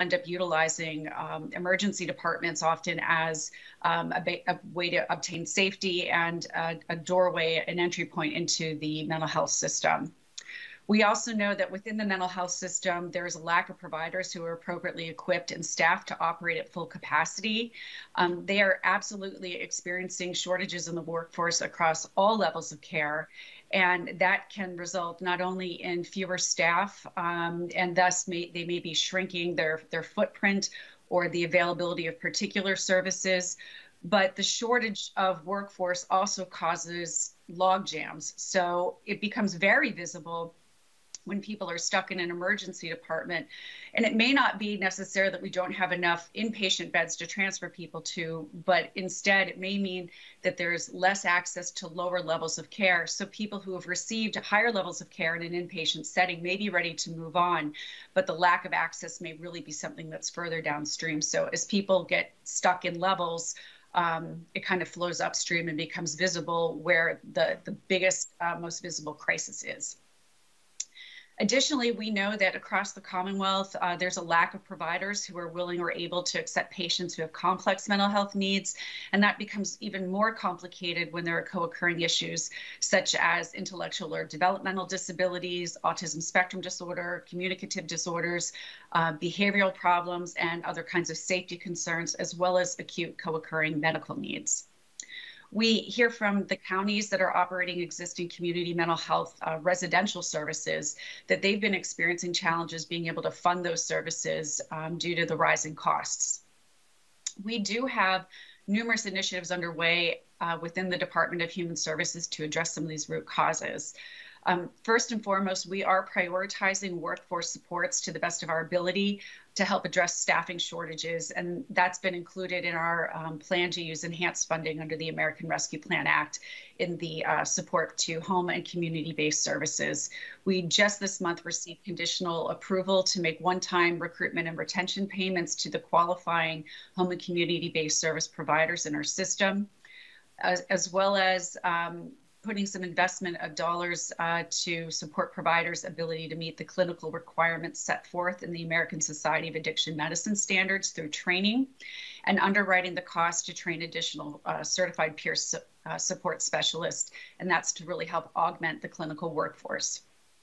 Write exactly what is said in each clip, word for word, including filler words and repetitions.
end up utilizing um, emergency departments often as um, a, a way to obtain safety and a, a doorway, an entry point into the mental health system. We also know that within the mental health system, there's a lack of providers who are appropriately equipped and staffed to operate at full capacity. Um, they are absolutely experiencing shortages in the workforce across all levels of care. And that can result not only in fewer staff, um, and thus may, they may be shrinking their, their footprint or the availability of particular services, but the shortage of workforce also causes log jams. So it becomes very visible when people are stuck in an emergency department. And it may not be necessary that we don't have enough inpatient beds to transfer people to, but instead it may mean that there's less access to lower levels of care. So people who have received higher levels of care in an inpatient setting may be ready to move on, but the lack of access may really be something that's further downstream. So as people get stuck in levels, um, it kind of flows upstream and becomes visible where the, the biggest, uh, most visible crisis is. Additionally, we know that across the Commonwealth, uh, there's a lack of providers who are willing or able to accept patients who have complex mental health needs. And that becomes even more complicated when there are co-occurring issues such as intellectual or developmental disabilities, autism spectrum disorder, communicative disorders, uh, behavioral problems, and other kinds of safety concerns, as well as acute co-occurring medical needs. We hear from the counties that are operating existing community mental health uh, residential services that they've been experiencing challenges being able to fund those services um, due to the rising costs. We do have numerous initiatives underway uh, within the Department of Human Services to address some of these root causes. Um, first and foremost, we are prioritizing workforce supports to the best of our ability to help address staffing shortages, and that's been included in our um, plan to use enhanced funding under the American Rescue Plan Act in the uh, support to home and community-based services. We just this month received conditional approval to make one-time recruitment and retention payments to the qualifying home and community-based service providers in our system, as, as well as um, putting some investment of dollars uh, to support providers' ability to meet the clinical requirements set forth in the American Society of Addiction Medicine standards through training, and underwriting the cost to train additional uh, certified peer su uh, support specialists, and that's to really help augment the clinical workforce.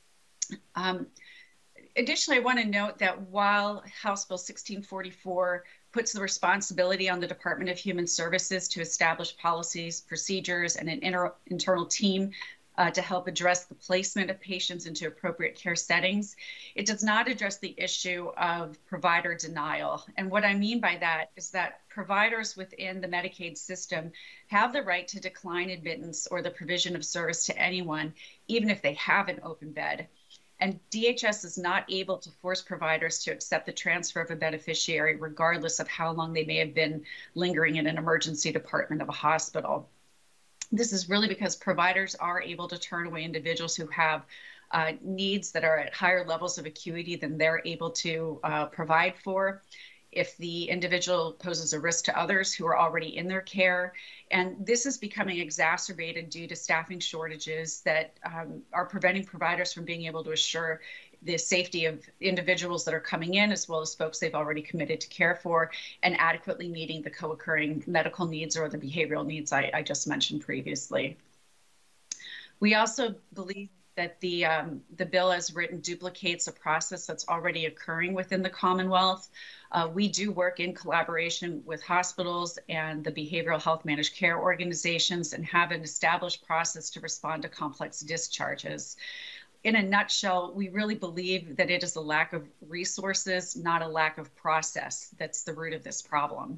Um, additionally, I want to note that while House Bill sixteen forty-four puts the responsibility on the Department of Human Services to establish policies, procedures, and an inter internal team uh, to help address the placement of patients into appropriate care settings, it does not address the issue of provider denial. And what I mean by that is that providers within the Medicaid system have the right to decline admittance or the provision of service to anyone, even if they have an open bed. And D H S is not able to force providers to accept the transfer of a beneficiary, regardless of how long they may have been lingering in an emergency department of a hospital. This is really because providers are able to turn away individuals who have uh, needs that are at higher levels of acuity than they're able to uh, provide for, if the individual poses a risk to others who are already in their care. And this is becoming exacerbated due to staffing shortages that um, are preventing providers from being able to assure the safety of individuals that are coming in, as well as folks they've already committed to care for, and adequately meeting the co-occurring medical needs or the behavioral needs I, I just mentioned previously. We also believe that the, um, the bill as written duplicates a process that's already occurring within the Commonwealth. Uh, we do work in collaboration with hospitals and the behavioral health managed care organizations and have an established process to respond to complex discharges. In a nutshell, we really believe that it is a lack of resources, not a lack of process, that's the root of this problem.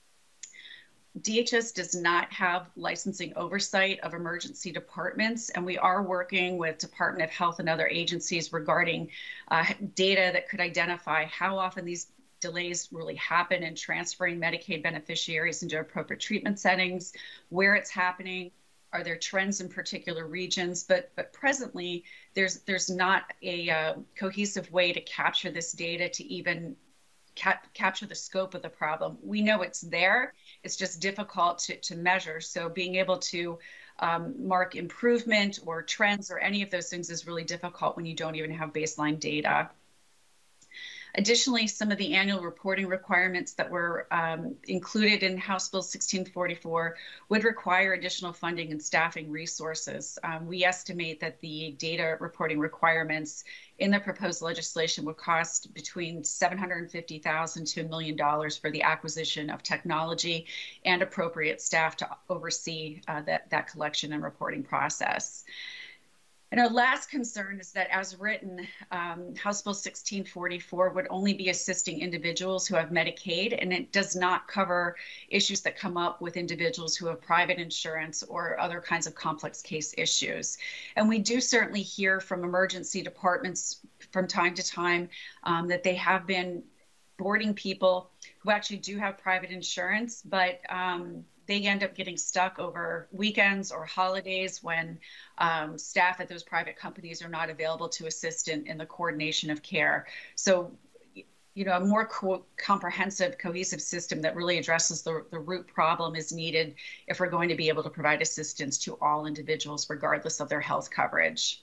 D H S does not have licensing oversight of emergency departments, and we are working with Department of Health and other agencies regarding uh, data that could identify how often these delays really happen in transferring Medicaid beneficiaries into appropriate treatment settings, where it's happening, are there trends in particular regions, but but presently there's there's not a uh, cohesive way to capture this data to even Cap capture the scope of the problem. We know it's there, it's just difficult to, to measure. So being able to um, mark improvement or trends or any of those things is really difficult when you don't even have baseline data. Additionally, some of the annual reporting requirements that were um, included in House Bill sixteen forty-four would require additional funding and staffing resources. Um, we estimate that the data reporting requirements in the proposed legislation would cost between seven hundred fifty thousand dollars to a million dollars for the acquisition of technology and appropriate staff to oversee uh, that, that collection and reporting process. And our last concern is that, as written, um, House Bill sixteen forty-four would only be assisting individuals who have Medicaid, and it does not cover issues that come up with individuals who have private insurance or other kinds of complex case issues. And we do certainly hear from emergency departments from time to time um, that they have been boarding people who actually do have private insurance, but um, they end up getting stuck over weekends or holidays when um, staff at those private companies are not available to assist in, in the coordination of care. So, you know, a more co comprehensive, cohesive system that really addresses the, the root problem is needed if we're going to be able to provide assistance to all individuals, regardless of their health coverage.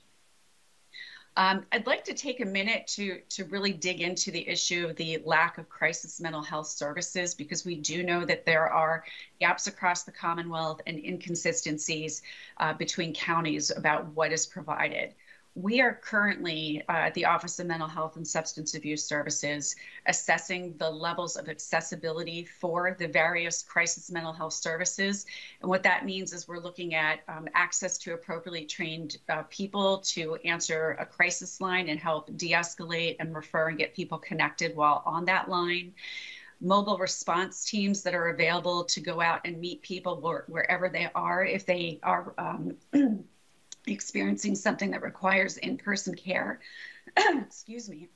Um, I'd like to take a minute to, to really dig into the issue of the lack of crisis mental health services, because we do know that there are gaps across the Commonwealth and inconsistencies uh, between counties about what is provided. We are currently uh, at the Office of Mental Health and Substance Abuse Services assessing the levels of accessibility for the various crisis mental health services. And what that means is we're looking at um, access to appropriately trained uh, people to answer a crisis line and help de-escalate and refer and get people connected while on that line. Mobile response teams that are available to go out and meet people where, wherever they are, if they are um, experiencing something that requires in-person care, excuse me,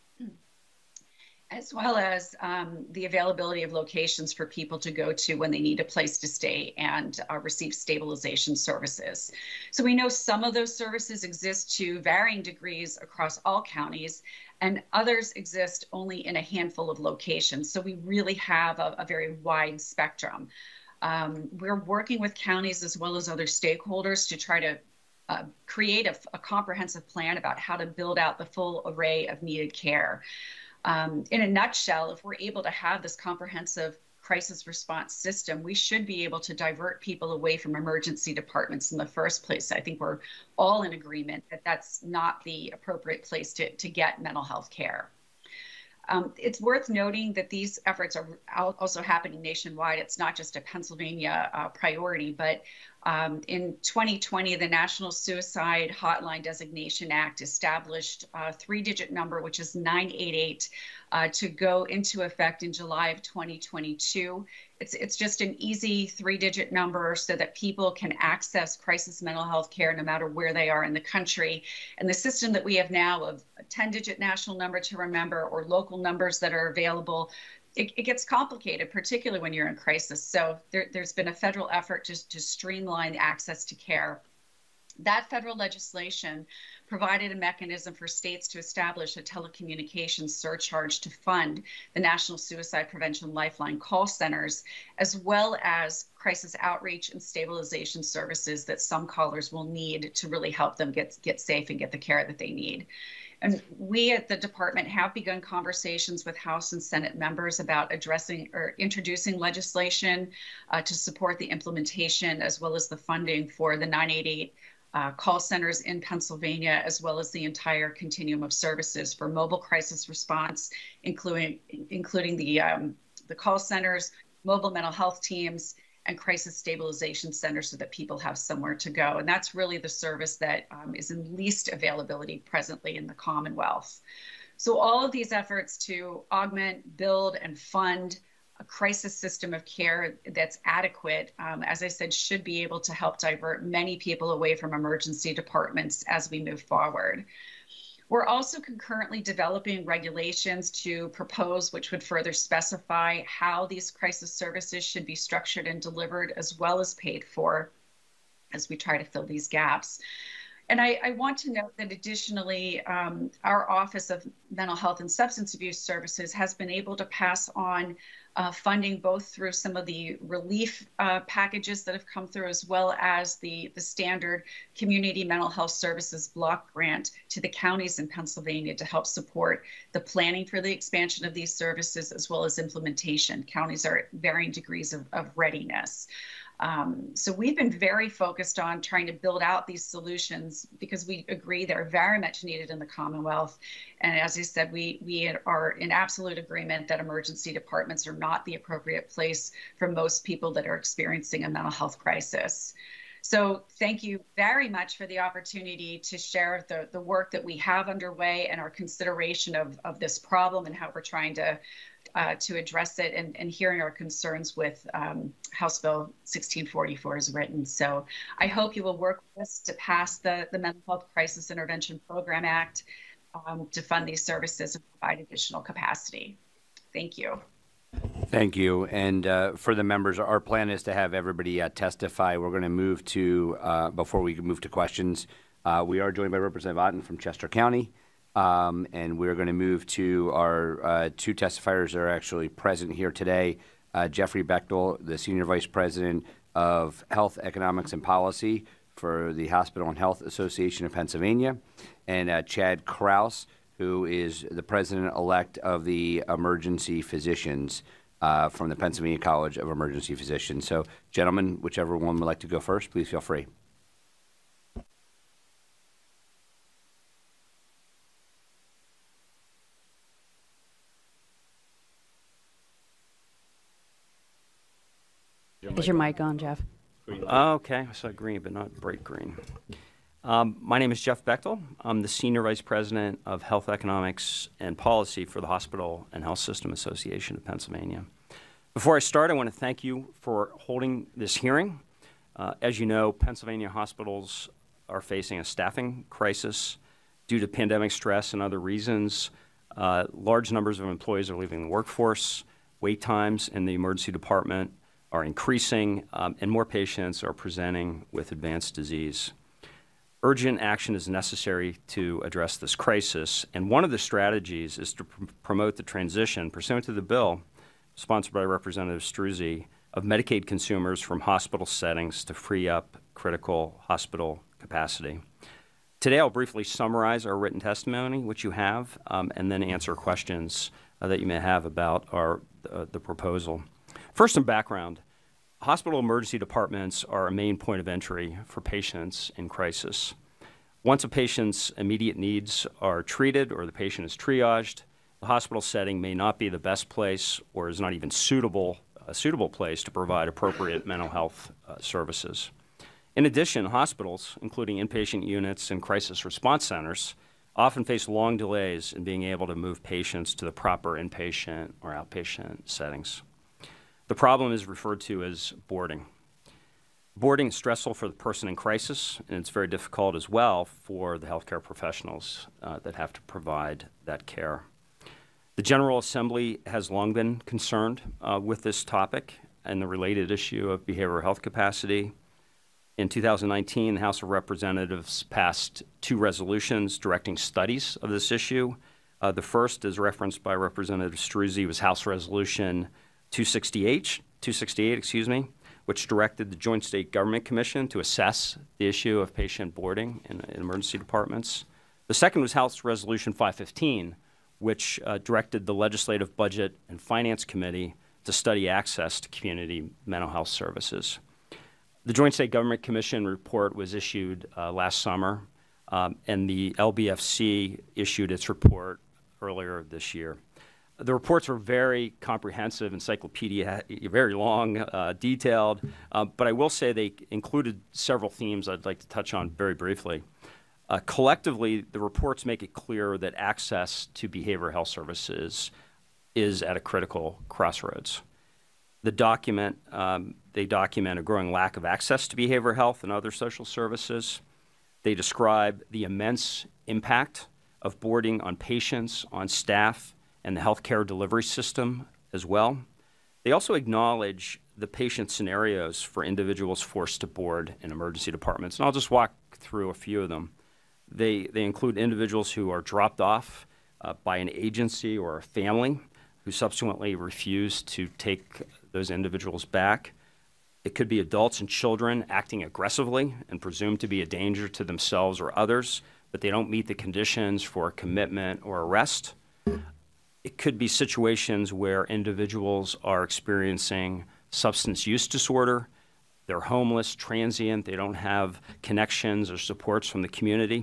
as well as um, the availability of locations for people to go to when they need a place to stay and uh, receive stabilization services. So we know some of those services exist to varying degrees across all counties, and others exist only in a handful of locations. So we really have a, a very wide spectrum. Um, we're working with counties as well as other stakeholders to try to Uh, create a, a comprehensive plan about how to build out the full array of needed care. Um, in a nutshell, if we're able to have this comprehensive crisis response system, we should be able to divert people away from emergency departments in the first place. I think we're all in agreement that that's not the appropriate place to, to get mental health care. Um, it's worth noting that these efforts are also happening nationwide. It's not just a Pennsylvania uh, priority, but um, in twenty twenty, the National Suicide Hotline Designation Act established a three-digit number, which is nine eight eight, uh, to go into effect in July of twenty twenty-two. It's, it's just an easy three-digit number so that people can access crisis mental health care no matter where they are in the country. And the system that we have now of a ten-digit national number to remember or local numbers that are available, it, it gets complicated, particularly when you're in crisis. So there, there's been a federal effort just to streamline access to care. That federal legislation provided a mechanism for states to establish a telecommunications surcharge to fund the National Suicide Prevention Lifeline call centers, as well as crisis outreach and stabilization services that some callers will need to really help them get, get safe and get the care that they need. And we at the department have begun conversations with House and Senate members about addressing or introducing legislation uh, to support the implementation as well as the funding for the nine eight eight Uh, call centers in Pennsylvania, as well as the entire continuum of services for mobile crisis response, including including the um, the call centers, mobile mental health teams, and crisis stabilization centers, so that people have somewhere to go. And that's really the service that um, is in least availability presently in the Commonwealth. So all of these efforts to augment, build, and fund a crisis system of care that's adequate, um, as I said, should be able to help divert many people away from emergency departments as we move forward. We're also concurrently developing regulations to propose, which would further specify how these crisis services should be structured and delivered, as well as paid for, as we try to fill these gaps. And I, I want to note that additionally, um, our Office of Mental Health and Substance Abuse Services has been able to pass on uh, funding both through some of the relief uh, packages that have come through, as well as the, the standard Community Mental Health Services block grant to the counties in Pennsylvania to help support the planning for the expansion of these services, as well as implementation. Counties are at varying degrees of, of readiness. Um, so we've been very focused on trying to build out these solutions because we agree they're very much needed in the Commonwealth. And as I said, we, we are in absolute agreement that emergency departments are not the appropriate place for most people that are experiencing a mental health crisis. So thank you very much for the opportunity to share the, the work that we have underway and our consideration of, of this problem and how we're trying to Uh, to address it, and, and hearing our concerns with um, House Bill sixteen forty-four as written. So I hope you will work with us to pass the, the Mental Health Crisis Intervention Program Act um, to fund these services and provide additional capacity. Thank you. Thank you. And uh, for the members, our plan is to have everybody uh, testify. We're going to move to, uh, before we move to questions, uh, we are joined by Representative Otten from Chester County. Um, and we're going to move to our uh, two testifiers that are actually present here today. Uh, Jeffrey Bechtel, the Senior Vice President of Health, Economics, and Policy for the Hospital and Health Association of Pennsylvania, and uh, Chad Kraus, who is the President-elect of the Emergency Physicians uh, from the Pennsylvania College of Emergency Physicians. So, gentlemen, whichever one would like to go first, please feel free. Is your mic on, Jeff? Uh, okay, I saw green, but not bright green. Um, my name is Jeff Bechtel. I'm the Senior Vice President of Health Economics and Policy for the Hospital and Health System Association of Pennsylvania. Before I start, I want to thank you for holding this hearing. Uh, as you know, Pennsylvania hospitals are facing a staffing crisis due to pandemic stress and other reasons. Uh, large numbers of employees are leaving the workforce. Wait times in the emergency department are increasing, um, and more patients are presenting with advanced disease. Urgent action is necessary to address this crisis, and one of the strategies is to pr promote the transition, pursuant to the bill sponsored by Representative Struzzi, of Medicaid consumers from hospital settings to free up critical hospital capacity. Today, I'll briefly summarize our written testimony, which you have, um, and then answer questions uh, that you may have about our, uh, the proposal. First, some background. Hospital emergency departments are a main point of entry for patients in crisis. Once a patient's immediate needs are treated or the patient is triaged, the hospital setting may not be the best place or is not even suitable, a suitable place to provide appropriate mental health uh, services. In addition, hospitals, including inpatient units and crisis response centers, often face long delays in being able to move patients to the proper inpatient or outpatient settings. The problem is referred to as boarding. Boarding is stressful for the person in crisis, and it's very difficult as well for the healthcare professionals uh, that have to provide that care. The General Assembly has long been concerned uh, with this topic and the related issue of behavioral health capacity. In two thousand nineteen, the House of Representatives passed two resolutions directing studies of this issue. Uh, the first, as referenced by Representative Struzzi, was House Resolution two sixty-eight, excuse me, which directed the Joint State Government Commission to assess the issue of patient boarding in, in emergency departments. The second was House Resolution five fifteen, which uh, directed the Legislative Budget and Finance Committee to study access to community mental health services. The Joint State Government Commission report was issued uh, last summer, um, and the L B F C issued its report earlier this year. The reports were very comprehensive, encyclopedia, very long, uh, detailed, uh, but I will say they included several themes I'd like to touch on very briefly. Uh, collectively, the reports make it clear that access to behavioral health services is at a critical crossroads. The document, um, they document a growing lack of access to behavioral health and other social services. They describe the immense impact of boarding on patients, on staff, and the healthcare delivery system as well. They also acknowledge the patient scenarios for individuals forced to board in emergency departments, and I'll just walk through a few of them. They, they include individuals who are dropped off uh, by an agency or a family who subsequently refuse to take those individuals back. It could be adults and children acting aggressively and presumed to be a danger to themselves or others, but they don't meet the conditions for commitment or arrest. It could be situations where individuals are experiencing substance use disorder, they're homeless, transient, they don't have connections or supports from the community.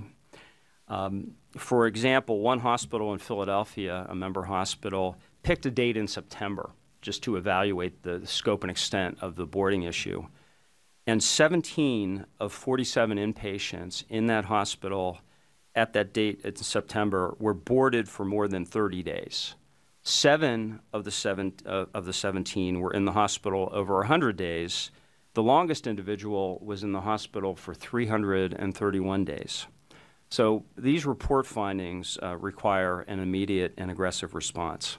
Um, for example, one hospital in Philadelphia, a member hospital, picked a date in September just to evaluate the, the scope and extent of the boarding issue. And seventeen of forty-seven inpatients in that hospital at that date in September were boarded for more than thirty days. Seven of the, seven, uh, of the seventeen were in the hospital over one hundred days. The longest individual was in the hospital for three hundred thirty-one days. So these report findings uh, require an immediate and aggressive response.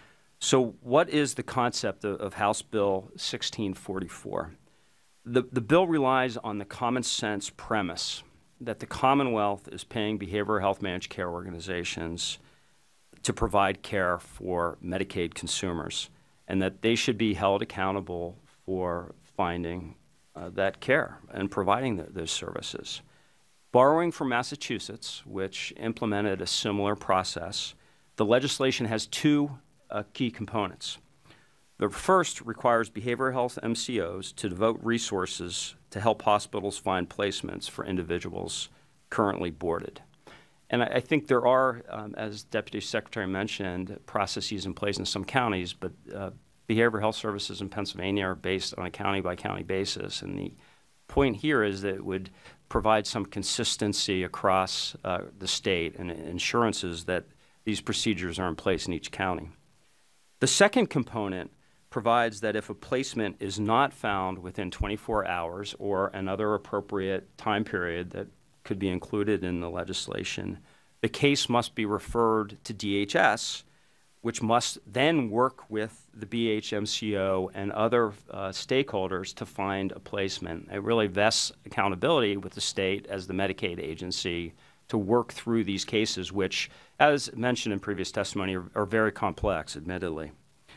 So what is the concept of, of House Bill sixteen forty-four? The, the bill relies on the common sense premise that the Commonwealth is paying behavioral health managed care organizations to provide care for Medicaid consumers, and that they should be held accountable for finding uh, that care and providing the, those services. Borrowing from Massachusetts, which implemented a similar process, the legislation has two uh, key components. The first requires behavioral health M C Os to devote resources to help hospitals find placements for individuals currently boarded. And I, I think there are, um, as Deputy Secretary mentioned, processes in place in some counties, but uh, behavioral health services in Pennsylvania are based on a county-by-county basis. And the point here is that it would provide some consistency across uh, the state and assurances that these procedures are in place in each county. The second component provides that if a placement is not found within twenty-four hours or another appropriate time period that could be included in the legislation, the case must be referred to D H S, which must then work with the B H M C O and other uh, stakeholders to find a placement. It really vests accountability with the state as the Medicaid agency to work through these cases, which, as mentioned in previous testimony, are, are very complex, admittedly.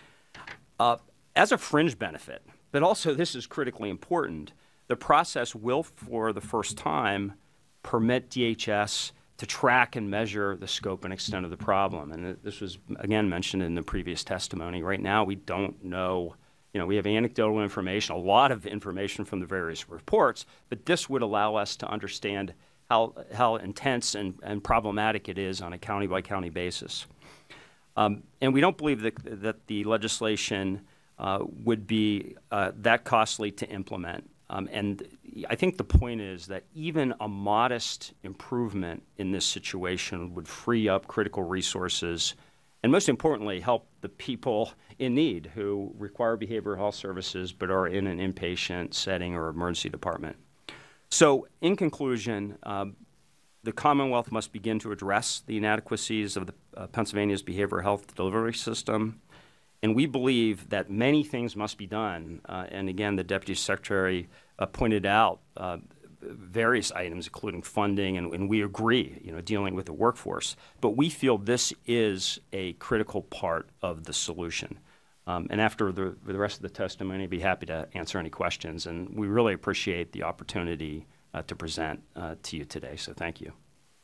Uh, as a fringe benefit, but also this is critically important, the process will, for the first time, permit D H S to track and measure the scope and extent of the problem. And this was, again, mentioned in the previous testimony. Right now, we don't know, you know, we have anecdotal information, a lot of information from the various reports, but this would allow us to understand how, how intense and, and problematic it is on a county-by-county basis. Um, and we don't believe that, that the legislation uh, would be uh, that costly to implement. Um, and I think the point is that even a modest improvement in this situation would free up critical resources and, most importantly, help the people in need who require behavioral health services but are in an inpatient setting or emergency department. So, in conclusion, um, the Commonwealth must begin to address the inadequacies of the, uh, Pennsylvania's behavioral health delivery system. And we believe that many things must be done. Uh, and again, the Deputy Secretary uh, pointed out uh, various items, including funding, and, and we agree, you know, dealing with the workforce. But we feel this is a critical part of the solution. Um, and after the, the rest of the testimony, I'd be happy to answer any questions. And we really appreciate the opportunity uh, to present uh, to you today. So thank you.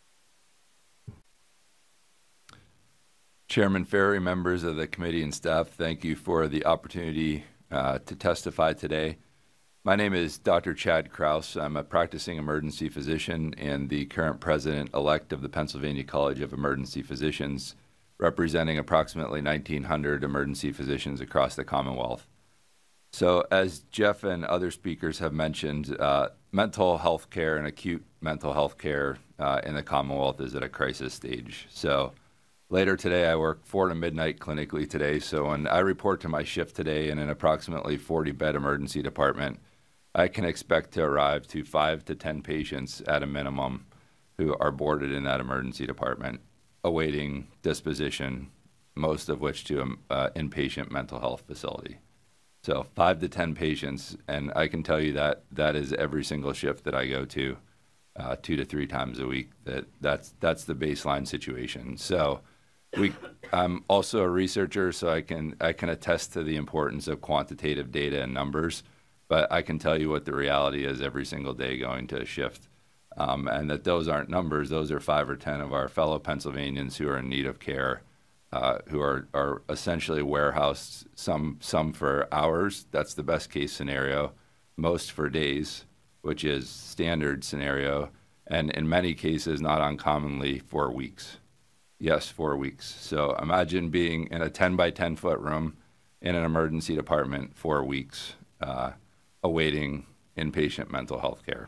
Chairman Ferry, members of the committee and staff, thank you for the opportunity uh, to testify today. My name is Doctor Chad Kraus. I'm a practicing emergency physician and the current president-elect of the Pennsylvania College of Emergency Physicians, representing approximately nineteen hundred emergency physicians across the Commonwealth. So as Jeff and other speakers have mentioned, uh, mental health care and acute mental health care uh, in the Commonwealth is at a crisis stage. So later today, I work four to midnight clinically today, so when I report to my shift today in an approximately forty bed emergency department, I can expect to arrive to five to ten patients at a minimum who are boarded in that emergency department, awaiting disposition, most of which to an uh, inpatient mental health facility. So five to ten patients, and I can tell you that that is every single shift that I go to. uh, two to three times a week. That that's that's the baseline situation. So, we I'm also a researcher, so I can I can attest to the importance of quantitative data and numbers. But I can tell you what the reality is every single day going to a shift, um, and that those aren't numbers. Those are five or ten of our fellow Pennsylvanians who are in need of care. Uh, who are, are essentially warehoused, some some for hours, that's the best case scenario, most for days, which is standard scenario, and in many cases, not uncommonly, four weeks. Yes, four weeks. So imagine being in a ten by ten foot room in an emergency department four weeks, uh, awaiting inpatient mental health care.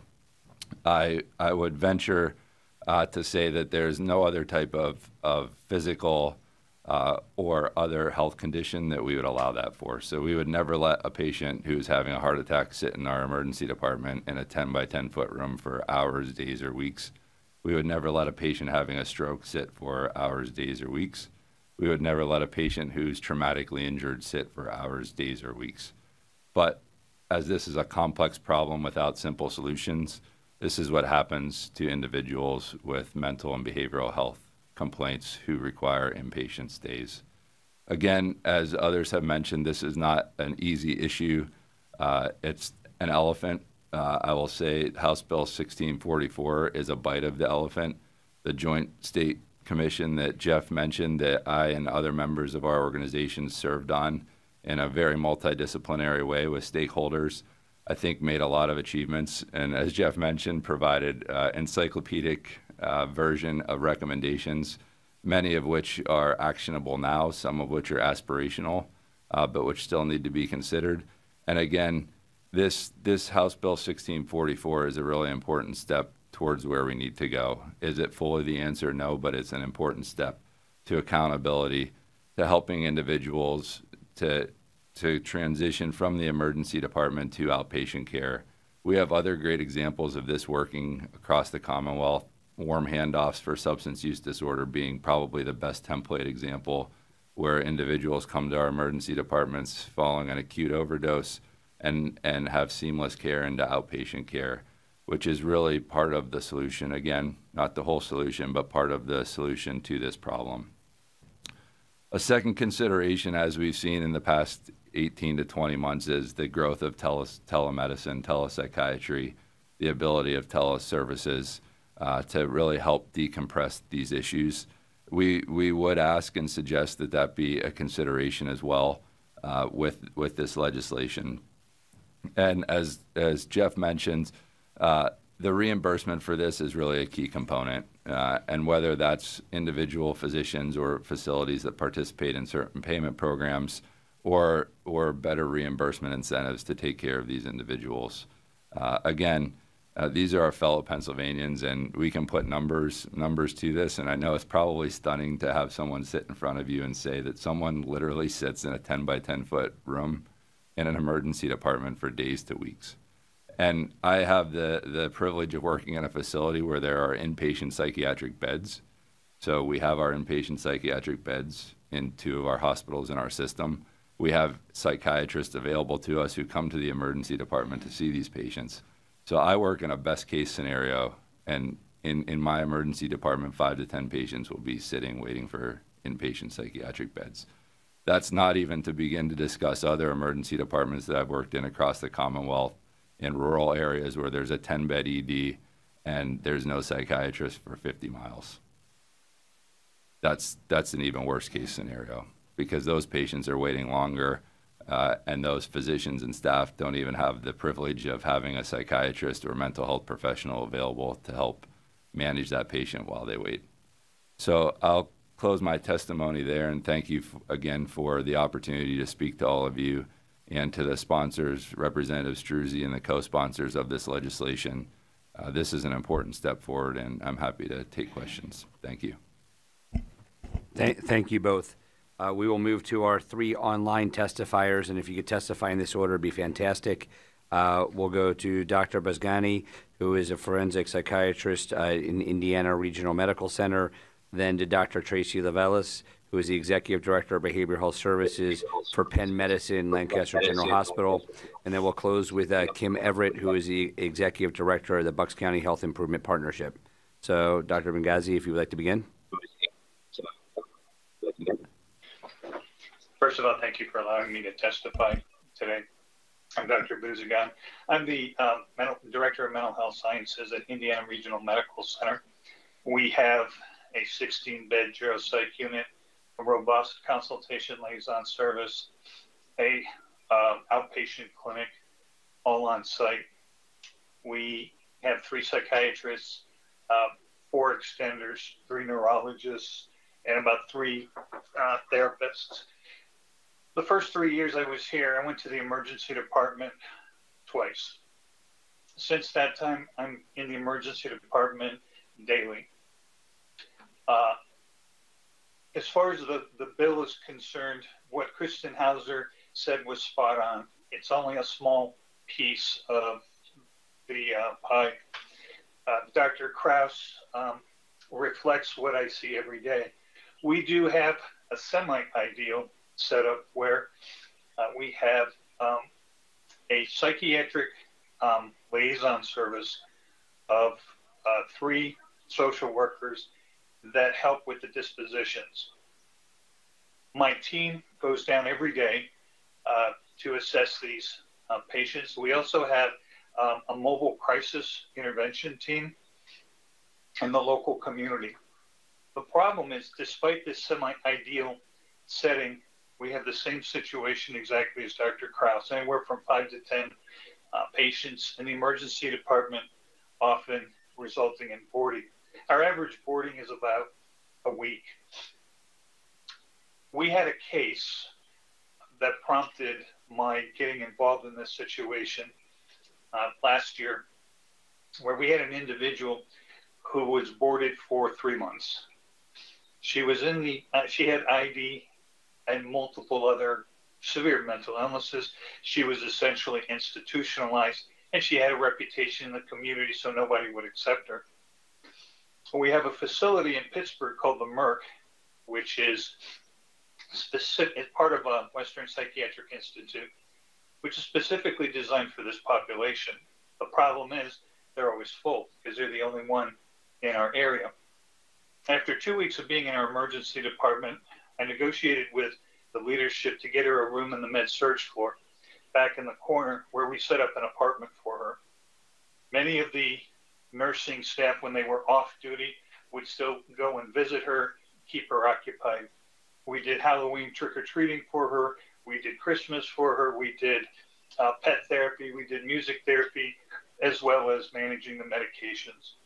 I, I would venture uh, to say that there's no other type of, of physical Uh, or other health condition that we would allow that for. So we would never let a patient who's having a heart attack sit in our emergency department in a ten by ten foot room for hours, days, or weeks. We would never let a patient having a stroke sit for hours, days, or weeks. We would never let a patient who's traumatically injured sit for hours, days, or weeks. But as this is a complex problem without simple solutions, this is what happens to individuals with mental and behavioral health complaints who require inpatient stays. Again, as others have mentioned, this is not an easy issue. Uh, it's an elephant. Uh, I will say House Bill sixteen forty-four is a bite of the elephant. The Joint State Commission that Jeff mentioned that I and other members of our organization served on in a very multidisciplinary way with stakeholders, I think made a lot of achievements. And as Jeff mentioned, provided uh, encyclopedic Uh, version of recommendations, many of which are actionable now, some of which are aspirational, uh, but which still need to be considered. And again, this this House Bill sixteen forty-four is a really important step towards where we need to go. Is it fully the answer? No, but it's an important step to accountability, to helping individuals to to transition from the emergency department to outpatient care. We have other great examples of this working across the Commonwealth. Warm handoffs for substance use disorder being probably the best template example, where individuals come to our emergency departments following an acute overdose and, and have seamless care into outpatient care, which is really part of the solution. Again, not the whole solution, but part of the solution to this problem. A second consideration, as we've seen in the past eighteen to twenty months, is the growth of tele telemedicine, telepsychiatry, the ability of teleservices Uh, to really help decompress these issues. We we would ask and suggest that that be a consideration as well uh, with with this legislation. And as as Jeff mentioned, uh, the reimbursement for this is really a key component. Uh, and whether that's individual physicians or facilities that participate in certain payment programs, or or better reimbursement incentives to take care of these individuals. Uh, again. Uh, these are our fellow Pennsylvanians, and we can put numbers numbers to this. And I know it's probably stunning to have someone sit in front of you and say that someone literally sits in a ten by ten foot room in an emergency department for days to weeks. And I have the, the privilege of working in a facility where there are inpatient psychiatric beds. So we have our inpatient psychiatric beds in two of our hospitals in our system. We have psychiatrists available to us who come to the emergency department to see these patients. So I work in a best case scenario, and in, in my emergency department, five to ten patients will be sitting waiting for inpatient psychiatric beds. That's not even to begin to discuss other emergency departments that I've worked in across the Commonwealth in rural areas where there's a ten bed E D and there's no psychiatrist for fifty miles. That's, that's an even worse case scenario, because those patients are waiting longer. Uh, and those physicians and staff don't even have the privilege of having a psychiatrist or mental health professional available to help manage that patient while they wait. So I'll close my testimony there, and thank you f again for the opportunity to speak to all of you and to the sponsors, Representative Struzzi and the co-sponsors of this legislation. Uh, this is an important step forward, and I'm happy to take questions. Thank you. Th thank you both. Uh, we will move to our three online testifiers, and if you could testify in this order, it'd be fantastic. Uh, we'll go to Doctor Bazgani, who is a forensic psychiatrist uh, in Indiana Regional Medical Center, then to Doctor Tracy Lavelis, who is the Executive Director of Behavioral Health Services for Penn Medicine, Lancaster General Hospital. And then we'll close with uh, Kim Everett, who is the Executive Director of the Bucks County Health Improvement Partnership. So, Doctor Benghazi, if you would like to begin. First of all, thank you for allowing me to testify today. I'm Doctor Bouzagan. I'm the uh, mental, Director of Mental Health Sciences at Indiana Regional Medical Center. We have a sixteen bed geropsych unit, a robust consultation liaison service, a uh, outpatient clinic, all on site. We have three psychiatrists, uh, four extenders, three neurologists, and about three uh, therapists. The first three years I was here, I went to the emergency department twice. Since that time, I'm in the emergency department daily. Uh, as far as the, the bill is concerned, what Kristen Hauser said was spot on. It's only a small piece of the uh, pie. Uh, Doctor Krause um, reflects what I see every day. We do have a semi-ideal setup where uh, we have um, a psychiatric um, liaison service of uh, three social workers that help with the dispositions. My team goes down every day uh, to assess these uh, patients. We also have um, a mobile crisis intervention team in the local community. The problem is, despite this semi-ideal setting, we have the same situation exactly as Doctor Krause, anywhere from five to ten uh, patients in the emergency department, often resulting in boarding. Our average boarding is about a week. We had a case that prompted my getting involved in this situation uh, last year, where we had an individual who was boarded for three months. She was in the, uh, she had I D and multiple other severe mental illnesses. She was essentially institutionalized, and she had a reputation in the community, so nobody would accept her. We have a facility in Pittsburgh called the Merck, which is specific, part of a Western Psychiatric Institute, which is specifically designed for this population. The problem is they're always full because they're the only one in our area. After two weeks of being in our emergency department, I negotiated with the leadership to get her a room in the med-surg floor back in the corner where we set up an apartment for her. Many of the nursing staff, when they were off duty, would still go and visit her, keep her occupied. We did Halloween trick-or-treating for her. We did Christmas for her. We did uh, pet therapy. We did music therapy, as well as managing the medications.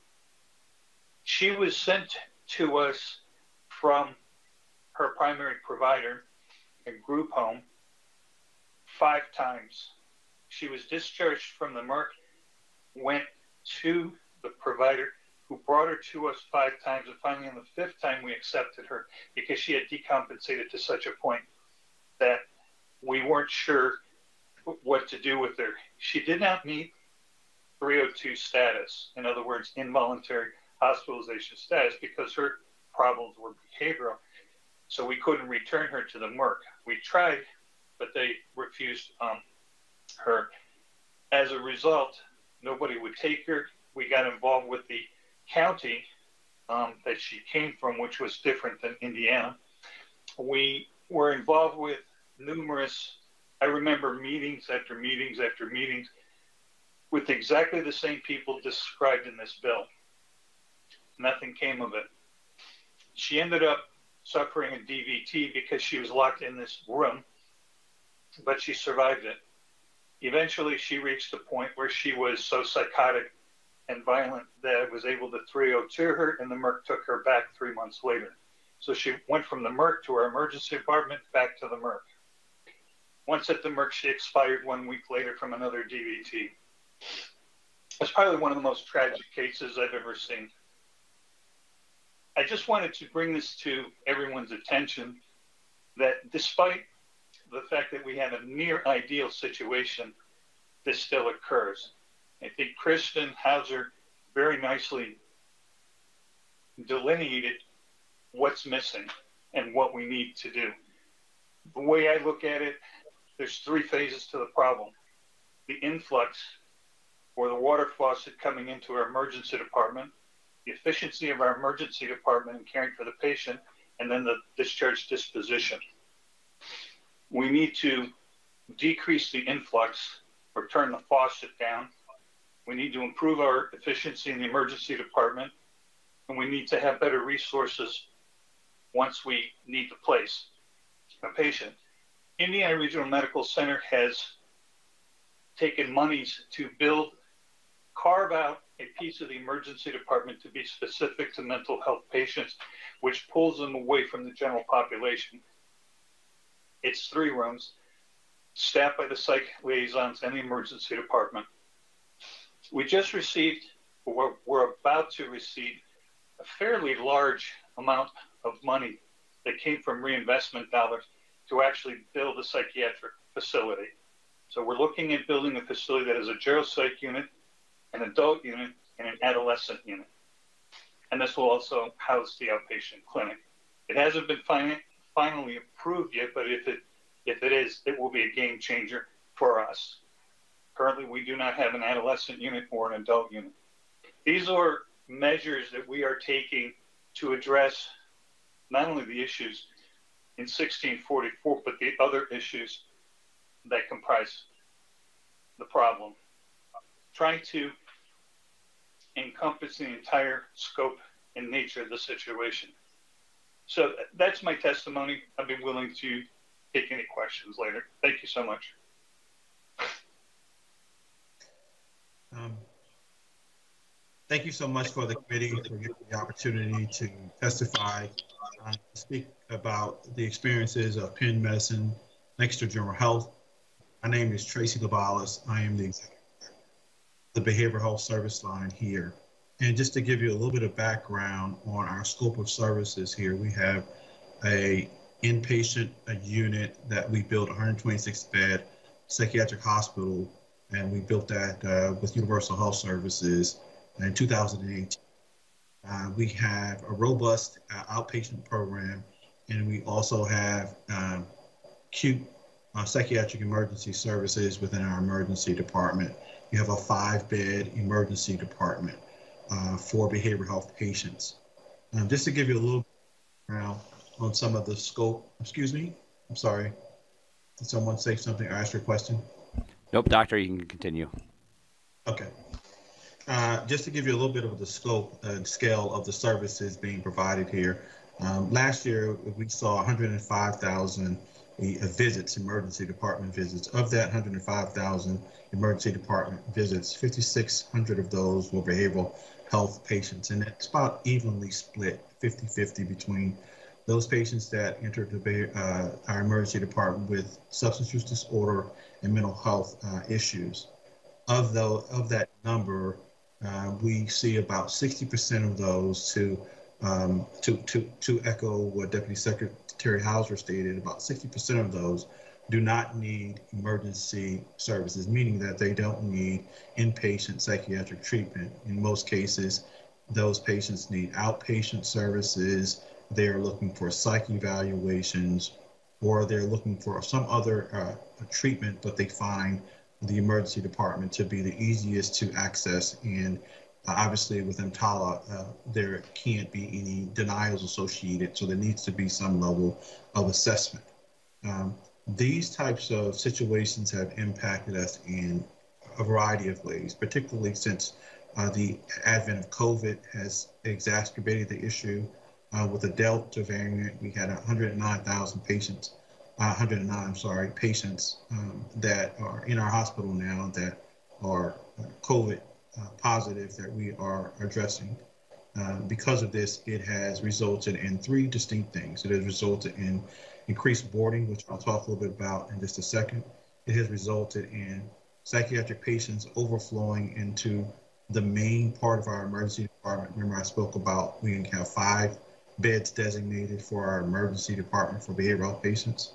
She was sent to us from her primary provider, a group home, five times. She was discharged from the Merck, went to the provider who brought her to us five times, and finally on the fifth time we accepted her because she had decompensated to such a point that we weren't sure what to do with her. She did not meet three oh two status, in other words, involuntary hospitalization status, because her problems were behavioral. So we couldn't return her to the Merck. We tried, but they refused um, her. As a result, nobody would take her. We got involved with the county um, that she came from, which was different than Indiana. We were involved with numerous, I remember meetings after meetings after meetings with exactly the same people described in this bill. Nothing came of it. She ended up suffering a D V T because she was locked in this room, but she survived it. Eventually, she reached a point where she was so psychotic and violent that I was able to three oh two her, and the Merck took her back three months later. So she went from the Merck to our emergency department, back to the Merck. Once at the Merck, she expired one week later from another D V T. It's probably one of the most tragic cases I've ever seen. I just wanted to bring this to everyone's attention that despite the fact that we have a near ideal situation, this still occurs. I think Kristen Hauser very nicely delineated what's missing. and what we need to do. The way I look at it, there's three phases to the problem. The influx, or the water faucet coming into our emergency department, the efficiency of our emergency department in caring for the patient, and then the discharge disposition. We need to decrease the influx or turn the faucet down. We need to improve our efficiency in the emergency department, and we need to have better resources once we need to place a patient. Indiana Regional Medical Center has taken monies to build, carve out a piece of the emergency department to be specific to mental health patients, which pulls them away from the general population. It's three rooms, staffed by the psych liaisons and the emergency department. We just received, or we're about to receive, a fairly large amount of money that came from reinvestment dollars to actually build a psychiatric facility. So we're looking at building a facility that is a geropsych unit, an adult unit, and an adolescent unit. And this will also house the outpatient clinic. It hasn't been fin finally approved yet, but if it, if it is, it will be a game changer for us. Currently, we do not have an adolescent unit or an adult unit. These are measures that we are taking to address not only the issues in sixteen forty-four, but the other issues that comprise the problem. Trying to encompass the entire scope and nature of the situation. So that's my testimony. I'd be willing to take any questions later. Thank you so much. Um, thank you so much for the committee for giving the opportunity to testify, uh, speak about the experiences of Penn Medicine, Next to General Health. My name is Tracy Labalas. I am the executive the behavioral health service line here. And just to give you a little bit of background on our scope of services here, we have a inpatient a unit that we built, one hundred twenty-six bed psychiatric hospital, and we built that uh, with Universal Health Services in two thousand eighteen. Uh, we have a robust uh, outpatient program, and we also have um, acute uh, psychiatric emergency services within our emergency department. You have a five bed emergency department uh, for behavioral health patients. Um, just to give you a little background on some of the scope, excuse me, I'm sorry. Did someone say something or ask your question? Nope, doctor, you can continue. Okay. Uh, just to give you a little bit of the scope and scale of the services being provided here. Um, last year, we saw one hundred five thousand visits, emergency department visits. Of that one hundred five thousand emergency department visits, five thousand six hundred of those were behavioral health patients. And it's about evenly split, fifty fifty between those patients that entered the, uh, our emergency department with substance use disorder and mental health uh, issues. Of, the, of that number, uh, we see about sixty percent of those to, um, to, to, to echo what Deputy Secretary Hauser stated, about sixty percent of those do not need emergency services, meaning that they don't need inpatient psychiatric treatment. In most cases, those patients need outpatient services. They're looking for psych evaluations, or they're looking for some other uh, treatment, but they find the emergency department to be the easiest to access. And uh, obviously with EMTALA, uh, there can't be any denials associated, so there needs to be some level of assessment. Um, these types of situations have impacted us in a variety of ways, particularly since uh, the advent of COVID has exacerbated the issue. Uh, with the Delta variant, we had one hundred nine thousand patients, uh, one hundred nine, I'm sorry, patients um, that are in our hospital now that are uh, COVID uh, positive that we are addressing. Uh, because of this, it has resulted in three distinct things. It has resulted in increased boarding, which I'll talk a little bit about in just a second. It has resulted in psychiatric patients overflowing into the main part of our emergency department. Remember, I spoke about we have five beds designated for our emergency department for behavioral health patients.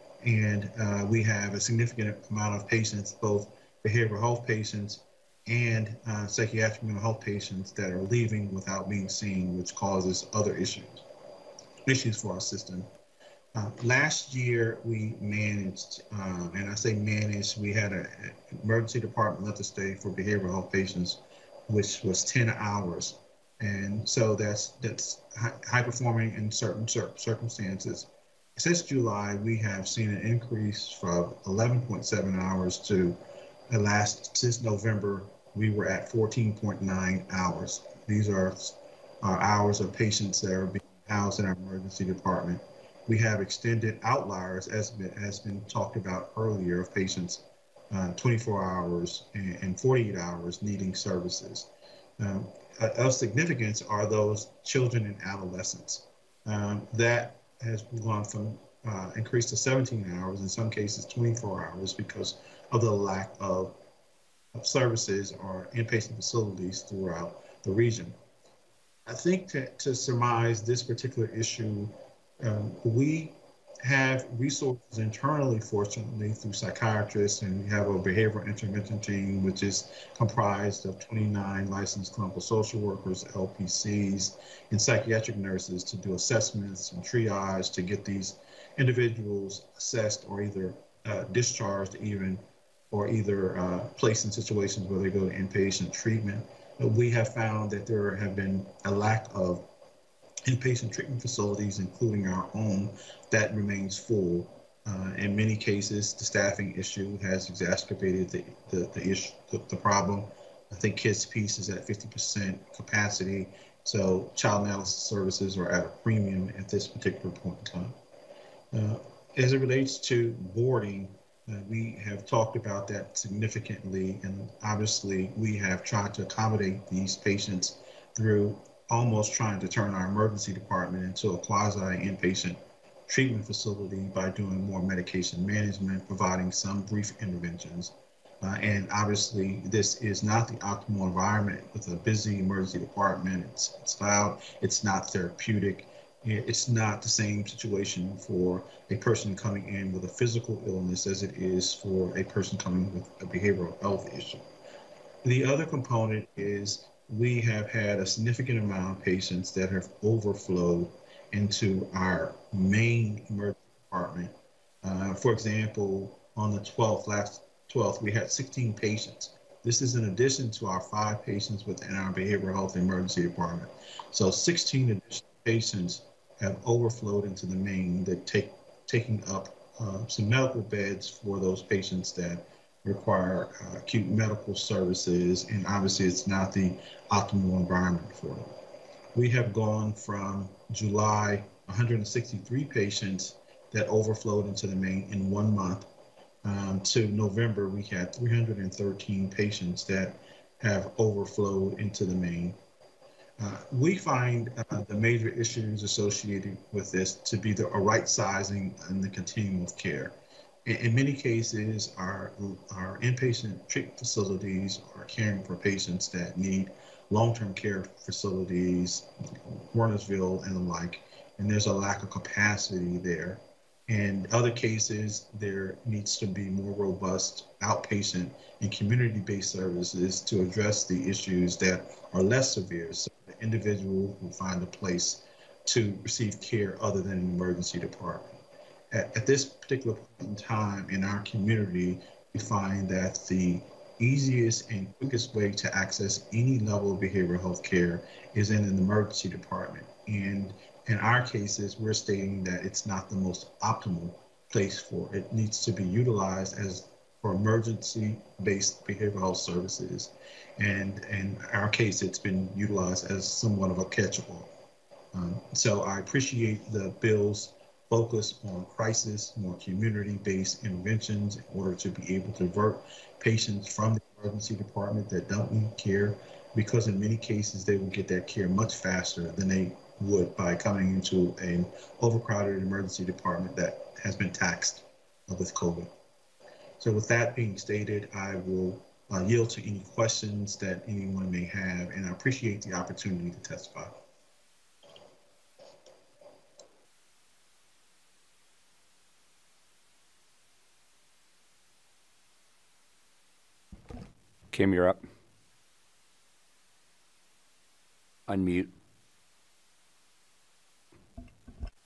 And uh, we have a significant amount of patients, both behavioral health patients and uh, psychiatric mental health patients that are leaving without being seen, which causes other issues. issues for our system. Uh, last year, we managed, uh, and I say managed, we had an emergency department length of stay for behavioral health patients, which was ten hours. And so that's that's high performing in certain circumstances. Since July, we have seen an increase from eleven point seven hours to the last, since November, we were at fourteen point nine hours. These are our hours of patients that are being housed in our emergency department. We have extended outliers, as been, has been talked about earlier, of patients uh, twenty-four hours and, and forty-eight hours needing services. Um, of significance are those children and adolescents. Um, that has gone from uh, increased to seventeen hours, in some cases twenty-four hours, because of the lack of, of services or inpatient facilities throughout the region. I think to, to surmise this particular issue, um, we have resources internally, fortunately, through psychiatrists, and we have a behavioral intervention team, which is comprised of twenty-nine licensed clinical social workers, L P Cs, and psychiatric nurses to do assessments and triage to get these individuals assessed or either uh, discharged even, or either uh, placed in situations where they go to inpatient treatment. But we have found that there have been a lack of inpatient treatment facilities, including our own, that remains full. Uh, in many cases, the staffing issue has exacerbated the, the, the issue, the, the problem. I think Kids Peace is at fifty percent capacity, so child analysis services are at a premium at this particular point in time. Uh, as it relates to boarding, uh, we have talked about that significantly, and obviously we have tried to accommodate these patients through almost trying to turn our emergency department into a quasi-inpatient treatment facility by doing more medication management, providing some brief interventions. Uh, and obviously, this is not the optimal environment with a busy emergency department. It's, it's loud, it's not therapeutic. It's not the same situation for a person coming in with a physical illness as it is for a person coming with a behavioral health issue. The other component is we have had a significant amount of patients that have overflowed into our main emergency department. Uh, for example, on the twelfth, last twelfth, we had sixteen patients. This is in addition to our five patients within our behavioral health emergency department. So sixteen additional patients have overflowed into the main, that take taking up uh, some medical beds for those patients that require uh, acute medical services, and obviously it's not the optimal environment for them. We have gone from July, one hundred sixty-three patients that overflowed into the main in one month, um, to November, we had three hundred thirteen patients that have overflowed into the main. Uh, we find uh, the major issues associated with this to be the a right sizing and the continuum of care. In many cases, our, our inpatient treatment facilities are caring for patients that need long-term care facilities, Warnersville and the like, and there's a lack of capacity there. In other cases, there needs to be more robust outpatient and community-based services to address the issues that are less severe, so the individual will find a place to receive care other than an emergency department. At, at this particular point in time in our community, we find that the easiest and quickest way to access any level of behavioral health care is in an emergency department. And in our cases, we're stating that it's not the most optimal place for it. It needs to be utilized as for emergency-based behavioral health services. And in our case, it's been utilized as somewhat of a catch-all. Um, so I appreciate the bill's focus on crisis, more community-based interventions in order to be able to divert patients from the emergency department that don't need care, because in many cases they will get that care much faster than they would by coming into an overcrowded emergency department that has been taxed with COVID. So with that being stated, I will uh, yield to any questions that anyone may have, and I appreciate the opportunity to testify. Kim, you're up. Unmute.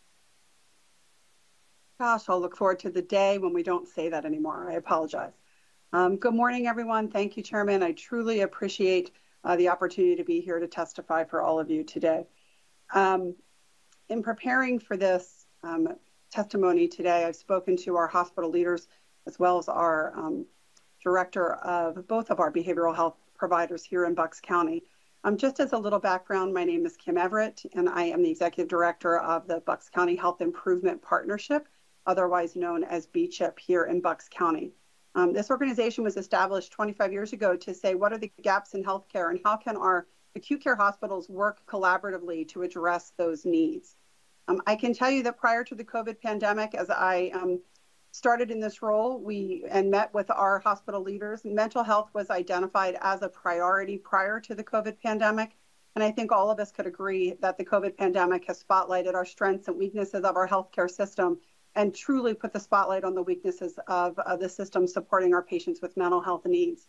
Gosh, I'll look forward to the day when we don't say that anymore. I apologize. Um, good morning, everyone. Thank you, Chairman. I truly appreciate uh, the opportunity to be here to testify for all of you today. Um, in preparing for this um, testimony today, I've spoken to our hospital leaders as well as our um, director of both of our behavioral health providers here in Bucks County. Um, just as a little background, my name is Kim Everett, and I am the executive director of the Bucks County Health Improvement Partnership, otherwise known as B C H I P here in Bucks County. Um, this organization was established twenty-five years ago to say what are the gaps in healthcare and how can our acute care hospitals work collaboratively to address those needs. Um, I can tell you that prior to the COVID pandemic, as I um, started in this role, we and met with our hospital leaders, mental health was identified as a priority prior to the COVID pandemic. And I think all of us could agree that the COVID pandemic has spotlighted our strengths and weaknesses of our healthcare system and truly put the spotlight on the weaknesses of, of the system supporting our patients with mental health needs.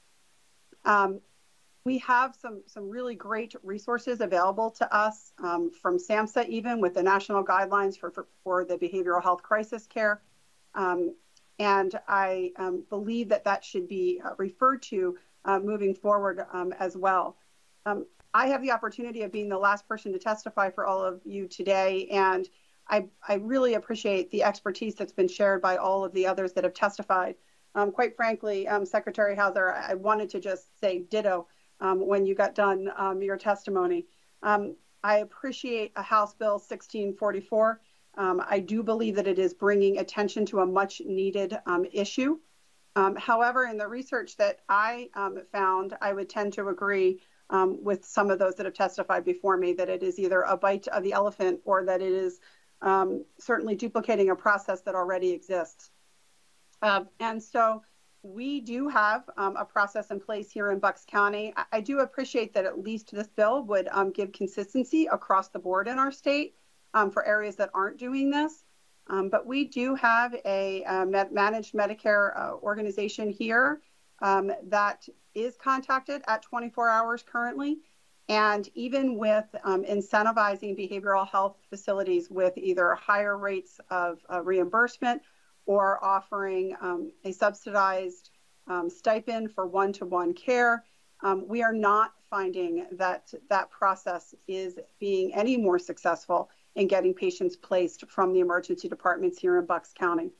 Um, we have some, some really great resources available to us um, from SAMHSA, even with the national guidelines for, for, for the behavioral health crisis care. Um, and I um, believe that that should be uh, referred to uh, moving forward um, as well. Um, I have the opportunity of being the last person to testify for all of you today, and I, I really appreciate the expertise that's been shared by all of the others that have testified. Um, quite frankly, um, Secretary Hauser, I wanted to just say ditto um, when you got done um, your testimony. Um, I appreciate a House Bill sixteen forty-four. Um, I do believe that it is bringing attention to a much needed um, issue. Um, however, in the research that I um, found, I would tend to agree um, with some of those that have testified before me that it is either a bite of the elephant or that it is um, certainly duplicating a process that already exists. Uh, and so we do have um, a process in place here in Bucks County. I, I do appreciate that at least this bill would um, give consistency across the board in our state um, for areas that aren't doing this. Um, but we do have a uh, managed Medicare uh, organization here um, that is contacted at twenty-four hours currently. And even with um, incentivizing behavioral health facilities with either higher rates of uh, reimbursement or offering um, a subsidized um, stipend for one-to-one care, um, we are not finding that that process is being any more successful in getting patients placed from the emergency departments here in Bucks County.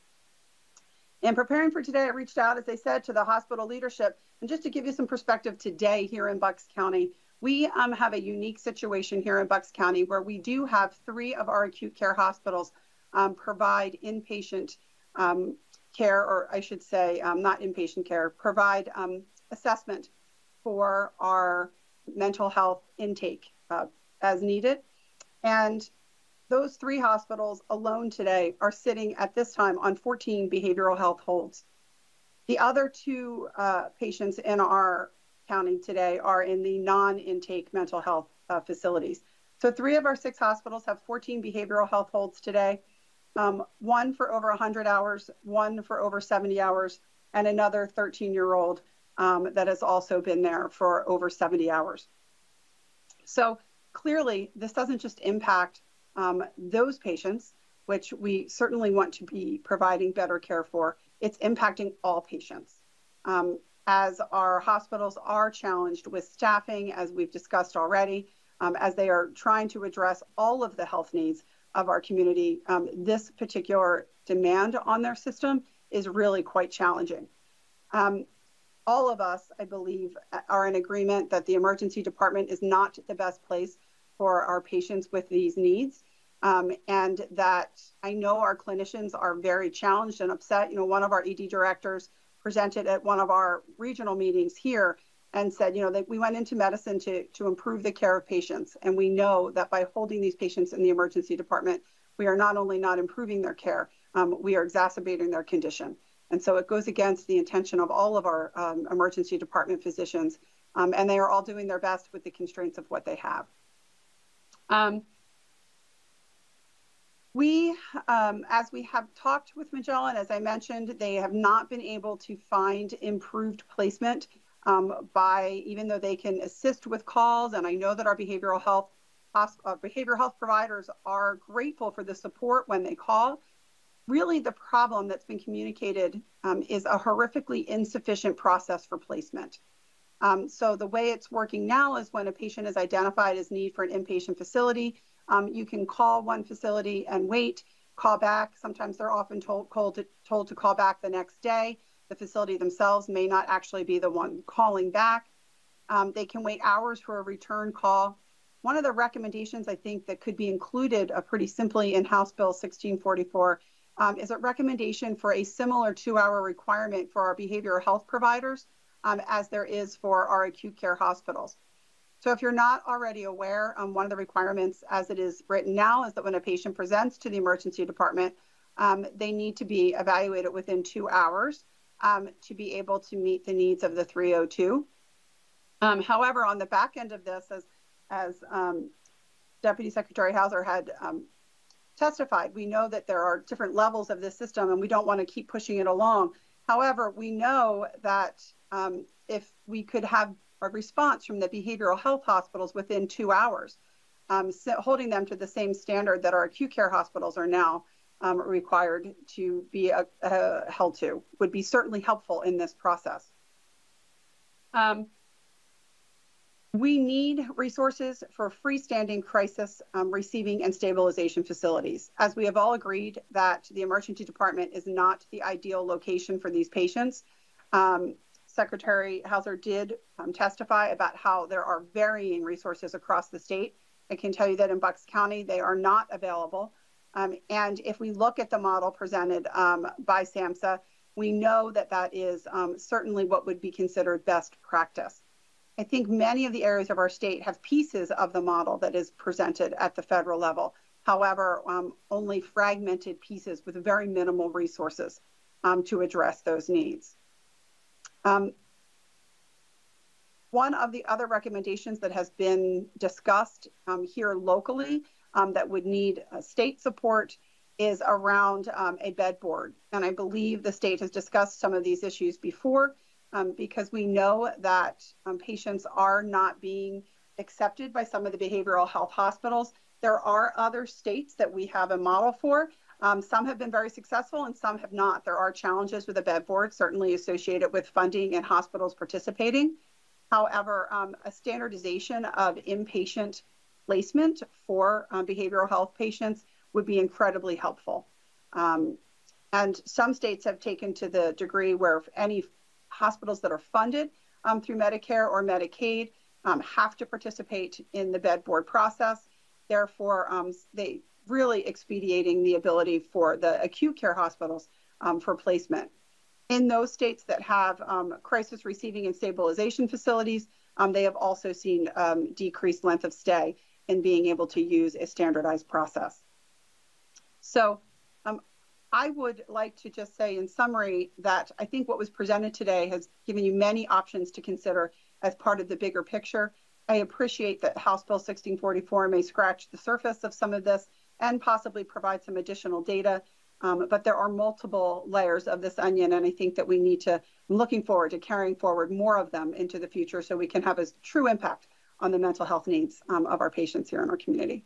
In preparing for today, I reached out, as I said, to the hospital leadership. And just to give you some perspective today here in Bucks County, we um, have a unique situation here in Bucks County where we do have three of our acute care hospitals um, provide inpatient um, care, or I should say um, not inpatient care, provide um, assessment for our mental health intake uh, as needed. And those three hospitals alone today are sitting at this time on fourteen behavioral health holds. The other two uh, patients in our county today are in the non-intake mental health uh, facilities. So three of our six hospitals have fourteen behavioral health holds today, um, one for over one hundred hours, one for over seventy hours, and another thirteen-year-old um, that has also been there for over seventy hours. So clearly, this doesn't just impact Um, those patients, which we certainly want to be providing better care for, it's impacting all patients. Um, as our hospitals are challenged with staffing, as we've discussed already, um, as they are trying to address all of the health needs of our community, um, this particular demand on their system is really quite challenging. Um, all of us, I believe, are in agreement that the emergency department is not the best place for our patients with these needs. Um, and that I know our clinicians are very challenged and upset. You know, one of our E D directors presented at one of our regional meetings here and said, you know, that we went into medicine to, to improve the care of patients. And we know that by holding these patients in the emergency department, we are not only not improving their care, um, we are exacerbating their condition. And so it goes against the intention of all of our um, emergency department physicians. Um, and they are all doing their best with the constraints of what they have. Um, we, um, as we have talked with Magellan, as I mentioned, they have not been able to find improved placement um, by, even though they can assist with calls. And I know that our behavioral health, uh, behavioral health providers are grateful for the support when they call. really the problem that's been communicated um, is a horrifically insufficient process for placement. Um, so the way it's working now is when a patient is identified as need for an inpatient facility, um, you can call one facility and wait, call back. Sometimes they're often told, told, to, told to call back the next day. The facility themselves may not actually be the one calling back. Um, they can wait hours for a return call. One of the recommendations I think that could be included uh, pretty simply in House Bill sixteen forty-four um, is a recommendation for a similar two-hour requirement for our behavioral health providers um, as there is for our acute care hospitals. So if you're not already aware, um, one of the requirements as it is written now is that when a patient presents to the emergency department, um, they need to be evaluated within two hours um, to be able to meet the needs of the three oh two. Um, however, on the back end of this, as, as um, Deputy Secretary Hauser had um, testified, we know that there are different levels of this system and we don't want to keep pushing it along. However, we know that um, if we could have a response from the behavioral health hospitals within two hours, um, so holding them to the same standard that our acute care hospitals are now um, required to be uh, uh, held to, would be certainly helpful in this process. Um, we need resources for freestanding crisis um, receiving and stabilization facilities. As we have all agreed that the emergency department is not the ideal location for these patients. Um, Secretary Hauser did um, testify about how there are varying resources across the state. I can tell you that in Bucks County, they are not available. Um, and if we look at the model presented um, by SAMHSA, we know that that is um, certainly what would be considered best practice. I think many of the areas of our state have pieces of the model that is presented at the federal level. However, um, only fragmented pieces with very minimal resources um, to address those needs. Um, one of the other recommendations that has been discussed um, here locally um, that would need uh, state support is around um, a bed board. And I believe the state has discussed some of these issues before um, because we know that um, patients are not being accepted by some of the behavioral health hospitals. There are other states that we have a model for. Um, some have been very successful and some have not. There are challenges with the bed board, certainly associated with funding and hospitals participating. However, um, a standardization of inpatient placement for um, behavioral health patients would be incredibly helpful. Um, and some states have taken to the degree where any hospitals that are funded um, through Medicare or Medicaid um, have to participate in the bed board process. Therefore, um, they really expediting the ability for the acute care hospitals um, for placement. In those states that have um, crisis receiving and stabilization facilities, um, they have also seen um, decreased length of stay in being able to use a standardized process. So um, I would like to just say in summary that I think what was presented today has given you many options to consider as part of the bigger picture. I appreciate that House Bill sixteen forty-four may scratch the surface of some of this and possibly provide some additional data. Um, but there are multiple layers of this onion, and I think that we need to, I'm looking forward to carrying forward more of them into the future so we can have a true impact on the mental health needs um, of our patients here in our community.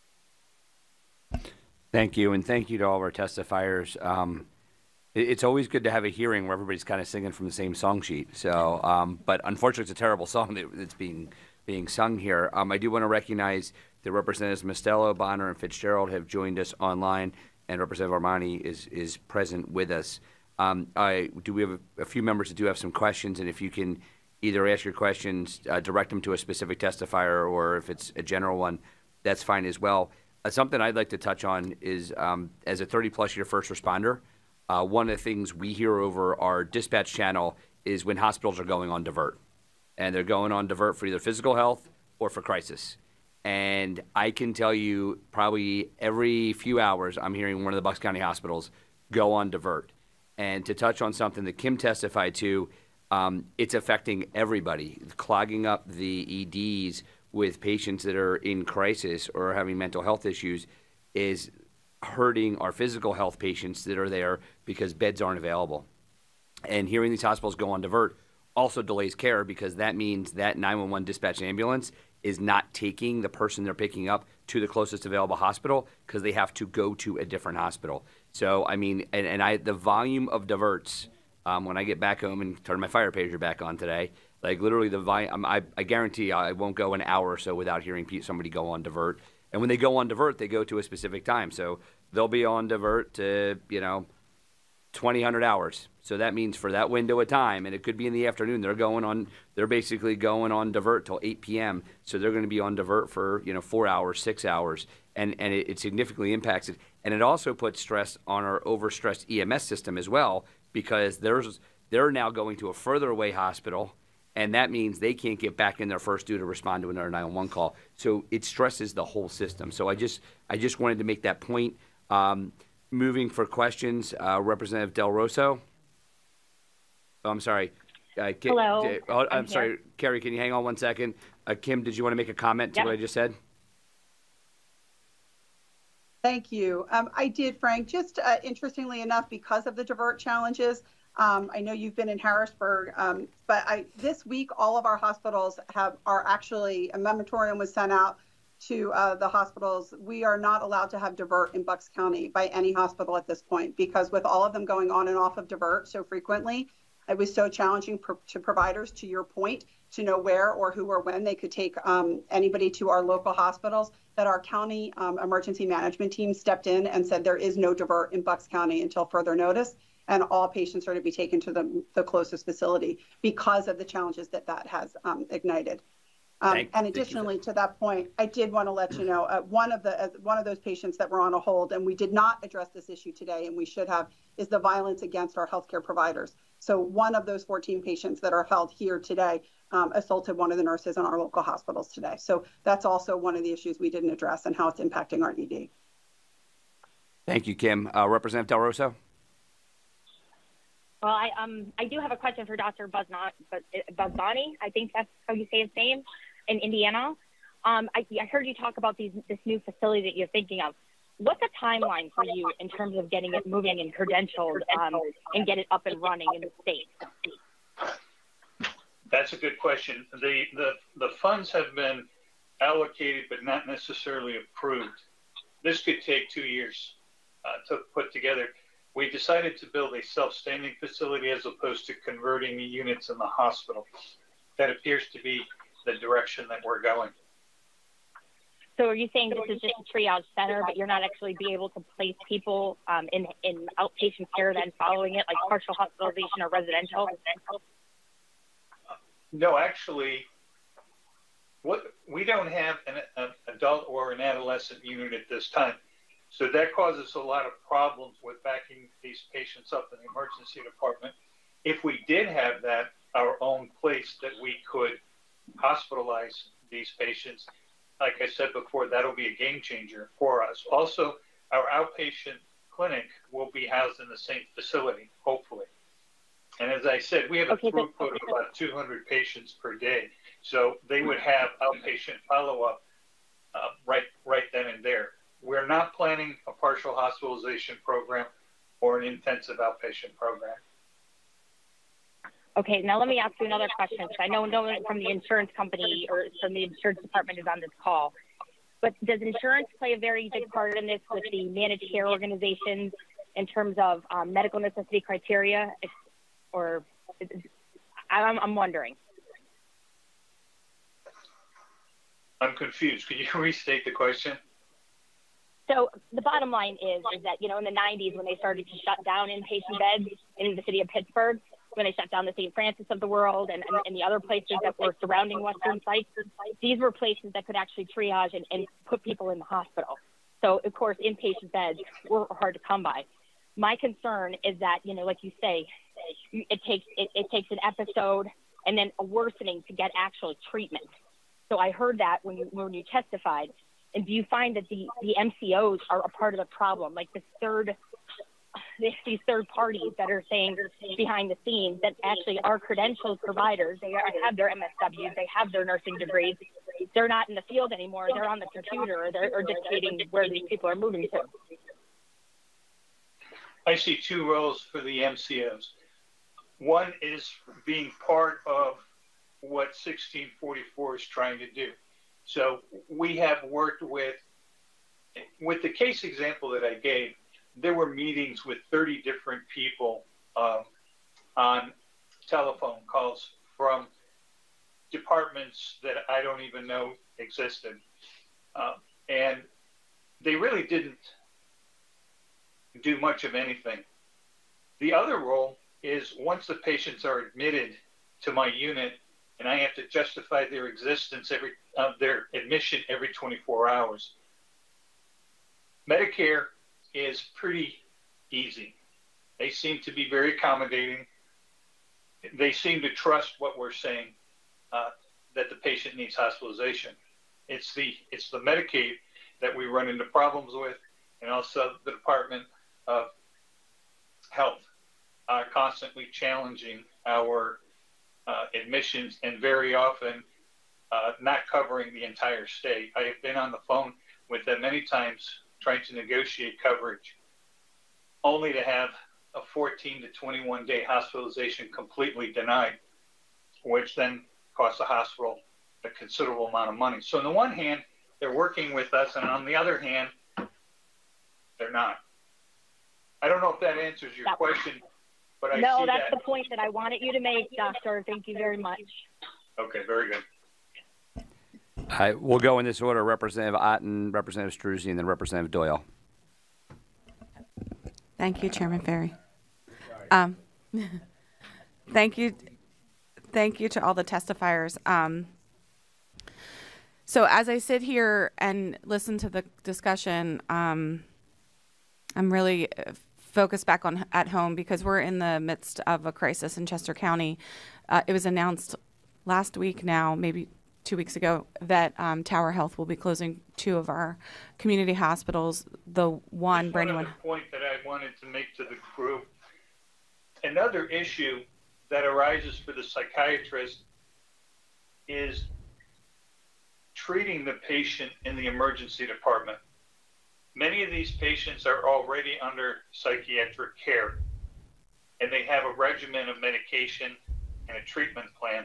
Thank you, and thank you to all of our testifiers. Um, it, it's always good to have a hearing where everybody's kind of singing from the same song sheet. So, um, but unfortunately, it's a terrible song that, that's being being sung here. Um, I do want to recognize the Representatives Mostello, Bonner, and Fitzgerald have joined us online, and Representative Armani is is present with us. Um, I do we have a, a few members that do have some questions, and if you can either ask your questions, uh, direct them to a specific testifier, or if it's a general one, that's fine as well. Uh, something I'd like to touch on is, um, as a thirty plus year first responder, uh, one of the things we hear over our dispatch channel is when hospitals are going on divert, and they're going on divert for either physical health or for crisis. And I can tell you probably every few hours I'm hearing one of the Bucks County hospitals go on divert. And to touch on something that Kim testified to, um, it's affecting everybody, clogging up the E Ds with patients that are in crisis or having mental health issues is hurting our physical health patients that are there because beds aren't available. And hearing these hospitals go on divert also delays care because that means that nine one one dispatch ambulance is not taking the person they're picking up to the closest available hospital because they have to go to a different hospital. So, I mean, and, and I the volume of diverts um, when I get back home and turn my fire pager back on today, like literally the volume, I, I guarantee I won't go an hour or so without hearing somebody go on divert. And when they go on divert, they go to a specific time. So they'll be on divert to, you know, twenty hundred hours. So that means for that window of time, and it could be in the afternoon, they're going on, they're basically going on divert till eight p.m. So they're going to be on divert for, you know, four hours, six hours. And, and it, it significantly impacts it. And it also puts stress on our overstressed E M S system as well, because there's, they're now going to a further away hospital, and that means they can't get back in there first due to respond to another nine one one call. So it stresses the whole system. So I just I just wanted to make that point. Um, moving for questions, uh, Representative Del Rosso. Oh, I'm sorry. Uh, Ki- Hello. Di- oh, I'm, I'm sorry, here. Carrie, can you hang on one second? Uh, Kim, did you want to make a comment to Yep. what I just said? Thank you. Um, I did, Frank. Just uh, interestingly enough, because of the divert challenges, um, I know you've been in Harrisburg, um, but I, this week all of our hospitals have are actually, a memorandum was sent out to uh, the hospitals. We are not allowed to have divert in Bucks County by any hospital at this point, because with all of them going on and off of divert so frequently, it was so challenging pro- to providers, to your point, to know where or who or when they could take um, anybody to our local hospitals, that our county um, emergency management team stepped in and said there is no divert in Bucks County until further notice, and all patients are to be taken to the, the closest facility because of the challenges that that has um, ignited. Um, Thank- and thank you. additionally to that point, I did want to let you know, uh, one of the uh, one of those patients that were on a hold, and we did not address this issue today, and we should have, is the violence against our healthcare providers. So one of those fourteen patients that are held here today um, assaulted one of the nurses in our local hospitals today. So that's also one of the issues we didn't address and how it's impacting our E D. Thank you, Kim. Uh, Representative Del Rosso? Well, I um I do have a question for Doctor Buzzani. Buzzani, I think that's how you say his name, in Indiana. Um, I, I heard you talk about these this new facility that you're thinking of. What's the timeline for you in terms of getting it moving and credentialed um, and get it up and running in the state? That's a good question. The, the, the funds have been allocated but not necessarily approved. This could take two years uh, to put together. We decided to build a self-standing facility as opposed to converting the units in the hospital. That appears to be the direction that we're going. So are you saying this is just a triage center, but you're not actually be able to place people um, in, in outpatient care then following it, like partial hospitalization or residential? No, actually, what we don't have an, an adult or an adolescent unit at this time. So that causes a lot of problems with backing these patients up in the emergency department. If we did have that, our own place that we could hospitalize these patients, like I said before, that'll be a game changer for us. Also, our outpatient clinic will be housed in the same facility, hopefully. And as I said, we have a Okay, throughput of about two hundred patients per day. So they would have outpatient follow-up uh, right, right then and there. We're not planning a partial hospitalization program or an intensive outpatient program. Okay, now let me ask you another question, because I know no one from the insurance company or from the insurance department is on this call. But does insurance play a very big part in this with the managed care organizations in terms of um, medical necessity criteria? If, or I'm, I'm wondering. I'm confused. Could you restate the question? So the bottom line is, is that, you know, in the nineties when they started to shut down inpatient beds in the city of Pittsburgh, when they shut down the Saint Francis of the world and, and, and the other places that were surrounding Western sites, these were places that could actually triage and, and put people in the hospital. So, of course, inpatient beds were hard to come by. My concern is that, you know, like you say, it takes it, it takes an episode and then a worsening to get actual treatment. So I heard that when you when you testified. And do you find that the, the M C Os are a part of the problem, like the third, these third parties that are saying behind the scenes that actually are credentialed providers, they are, have their M S Ws, they have their nursing degrees, they're not in the field anymore, they're on the computer, or they're or dictating where these people are moving to? I see two roles for the M C Os. One is being part of what sixteen forty-four is trying to do. So we have worked with, with the case example that I gave, there were meetings with thirty different people um, on telephone calls from departments that I don't even know existed. Uh, and they really didn't do much of anything. The other role is once the patients are admitted to my unit, and I have to justify their existence every, uh, their admission every twenty-four hours. Medicare is pretty easy. They seem to be very accommodating. They seem to trust what we're saying, uh, that the patient needs hospitalization. It's the, it's the Medicaid that we run into problems with, and also the Department of Health are constantly challenging our uh, admissions and very often uh, not covering the entire state. I have been on the phone with them many times trying to negotiate coverage, only to have a fourteen to twenty-one day hospitalization completely denied, which then costs the hospital a considerable amount of money. So on the one hand, they're working with us, and on the other hand, they're not. I don't know if that answers your that, question, but I no, see that's that. the point that I wanted you to make, Doctor. Thank you very much. Okay, very good. All right, we'll go in this order: Representative Otten, Representative Struzzi, and then Representative Doyle. Thank you, Chairman Ferry. Um, thank you, thank you to all the testifiers. Um, so as I sit here and listen to the discussion, um, I'm really focused back on at home because we're in the midst of a crisis in Chester County. Uh, it was announced last week now, maybe two weeks ago, that um, Tower Health will be closing two of our community hospitals. The one, Just Brandywine. One other point that I wanted to make to the group. Another issue that arises for the psychiatrist is treating the patient in the emergency department. Many of these patients are already under psychiatric care, and they have a regimen of medication and a treatment plan.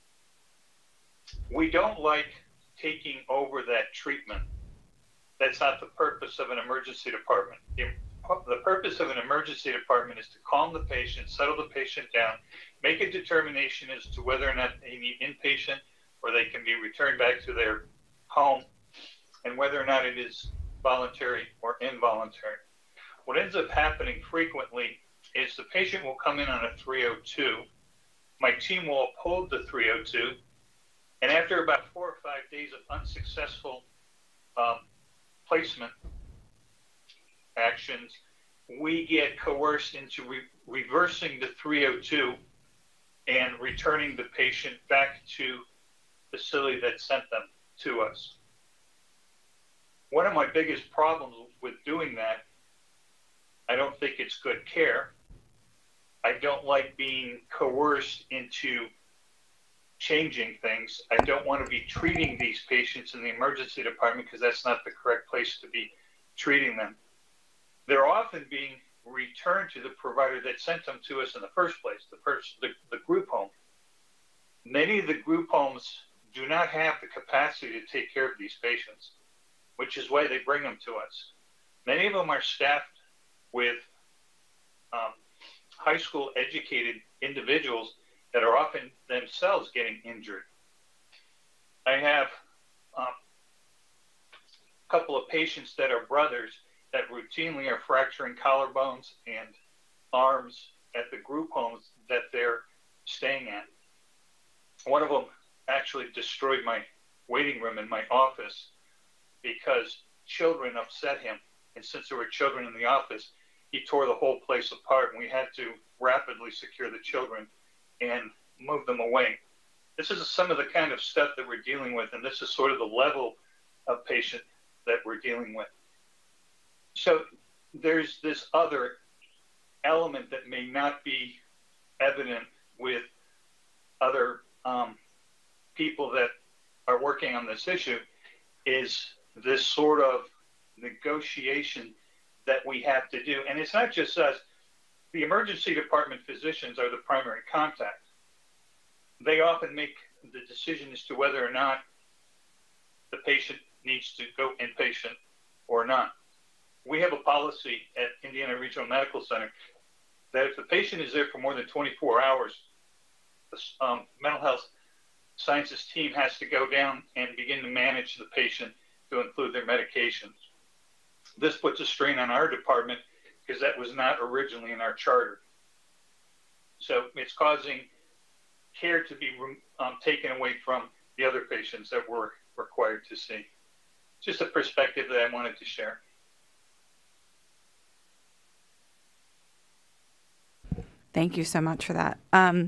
We don't like taking over that treatment. That's not the purpose of an emergency department. The, the purpose of an emergency department is to calm the patient, settle the patient down, make a determination as to whether or not they need inpatient or they can be returned back to their home, and whether or not it is voluntary or involuntary. What ends up happening frequently is the patient will come in on a three oh two. My team will uphold the three oh two, and after about four or five days of unsuccessful um, placement actions, we get coerced into re- reversing the three oh two and returning the patient back to the facility that sent them to us. One of my biggest problems with doing that, I don't think it's good care. I don't like being coerced into changing things. I don't want to be treating these patients in the emergency department because that's not the correct place to be treating them. They're often being returned to the provider that sent them to us in the first place, the, pers- the, the group home. Many of the group homes do not have the capacity to take care of these patients, which is why they bring them to us. Many of them are staffed with um, high school educated individuals that are often themselves getting injured. I have um, a couple of patients that are brothers that routinely are fracturing collarbones and arms at the group homes that they're staying at. One of them actually destroyed my waiting room in my office because children upset him. And since there were children in the office, he tore the whole place apart, and we had to rapidly secure the children and move them away. This is some of the kind of stuff that we're dealing with, and this is sort of the level of patient that we're dealing with. So there's this other element that may not be evident with other um, people that are working on this issue, is this sort of negotiation that we have to do. And it's not just us. The emergency department physicians are the primary contact. They often make the decision as to whether or not the patient needs to go inpatient or not. we have a policy at Indiana Regional Medical Center that if the patient is there for more than twenty-four hours, the um, mental health sciences team has to go down and begin to manage the patient to include their medications. This puts a strain on our department because that was not originally in our charter. So it's causing care to be um, taken away from the other patients that we're required to see. Just a perspective that I wanted to share. Thank you so much for that. Um,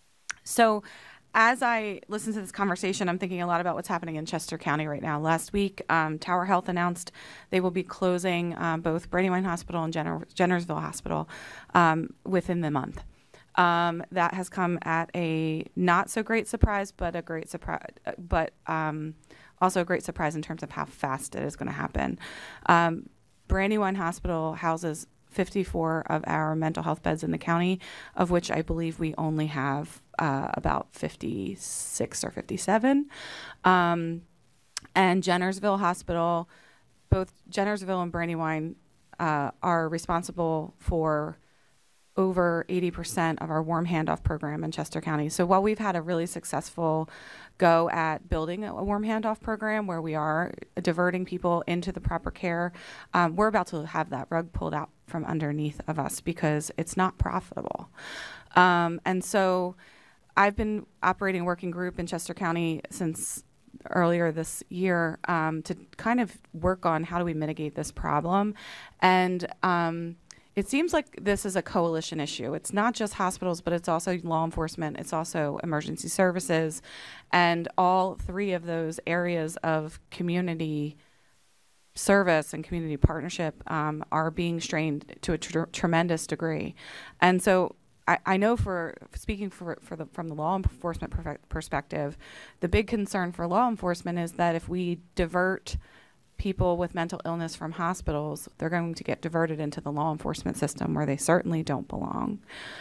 so as I listen to this conversation, I'm thinking a lot about what's happening in Chester County right now. Last week, um, Tower Health announced they will be closing um, both Brandywine Hospital and Jenner- Jennersville Hospital um, within the month. Um, that has come at a not so great surprise, but a great surprise, but um, also a great surprise in terms of how fast it is going to happen. Um, Brandywine Hospital houses fifty-four of our mental health beds in the county, of which I believe we only have uh, about fifty-six or fifty-seven. Um, and Jennersville Hospital, both Jennersville and Brandywine uh, are responsible for over eighty percent of our warm handoff program in Chester County. So while we've had a really successful go at building a warm handoff program where we are diverting people into the proper care, um, we're about to have that rug pulled out from underneath of us because it's not profitable. Um, and so I've been operating a working group in Chester County since earlier this year um, to kind of work on how do we mitigate this problem. And um, it seems like this is a coalition issue. It's not just hospitals, but it's also law enforcement. It's also emergency services. And all three of those areas of community service and community partnership um, are being strained to a tr- tremendous degree. And so I, I know for speaking for, for the, from the law enforcement per- perspective, the big concern for law enforcement is that if we divert people with mental illness from hospitals, they're going to get diverted into the law enforcement system where they certainly don't belong.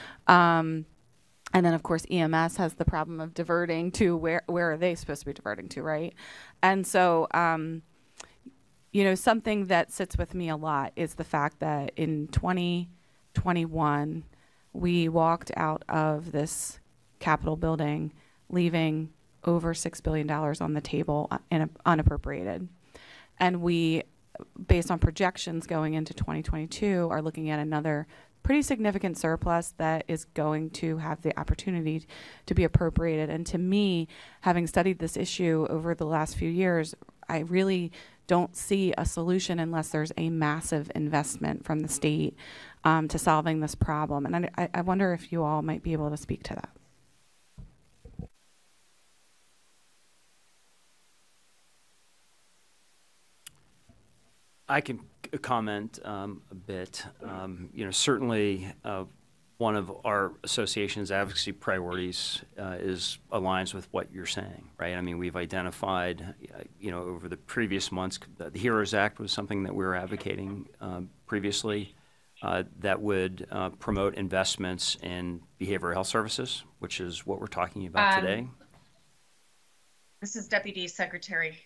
Um, and then, of course, E M S has the problem of diverting to where, where are they supposed to be diverting to, right? And so, um, you know, something that sits with me a lot is the fact that in twenty twenty-one, we walked out of this Capitol building leaving over six billion dollars on the table in unappropriated. And we, based on projections going into twenty twenty-two, are looking at another pretty significant surplus that is going to have the opportunity to be appropriated. And to me, having studied this issue over the last few years, I really don't see a solution unless there's a massive investment from the state um, to solving this problem. And I, I wonder if you all might be able to speak to that. I can c- comment um, a bit. Um, you know, certainly uh, one of our association's advocacy priorities uh, is aligns with what you're saying, right? I mean, we've identified, uh, you know, over the previous months, the HEROES Act was something that we were advocating um, previously uh, that would uh, promote investments in behavioral health services, which is what we're talking about um, today. This is Deputy Secretary.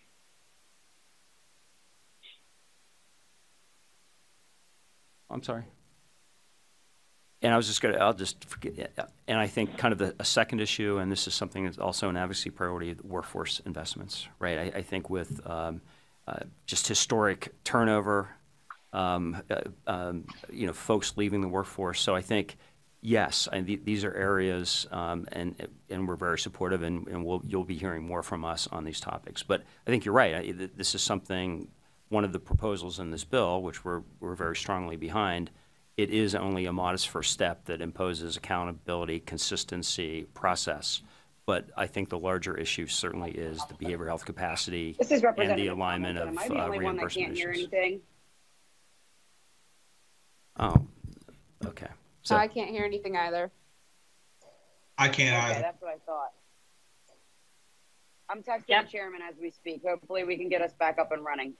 I'm sorry. And I was just going to, I'll just forget, and I think kind of the, a second issue, and this is something that's also an advocacy priority, workforce investments, right? I, I think with um, uh, just historic turnover, um, uh, um, you know, folks leaving the workforce. So I think, yes, I, th- these are areas, um, and and we're very supportive, and, and we'll, you'll be hearing more from us on these topics. But I think you're right. I, th- this is something, one of the proposals in this bill, which we're, we're very strongly behind. It is only a modest first step that imposes accountability, consistency, process. But I think the larger issue certainly is the behavioral health capacity and the alignment of Am I the uh, only one that reimbursement can't hear issues. anything? Oh, okay. So I can't hear anything either. I can't Okay, either. that's what I thought. I'm texting Yep. the chairman as we speak. Hopefully we can get us back up and running.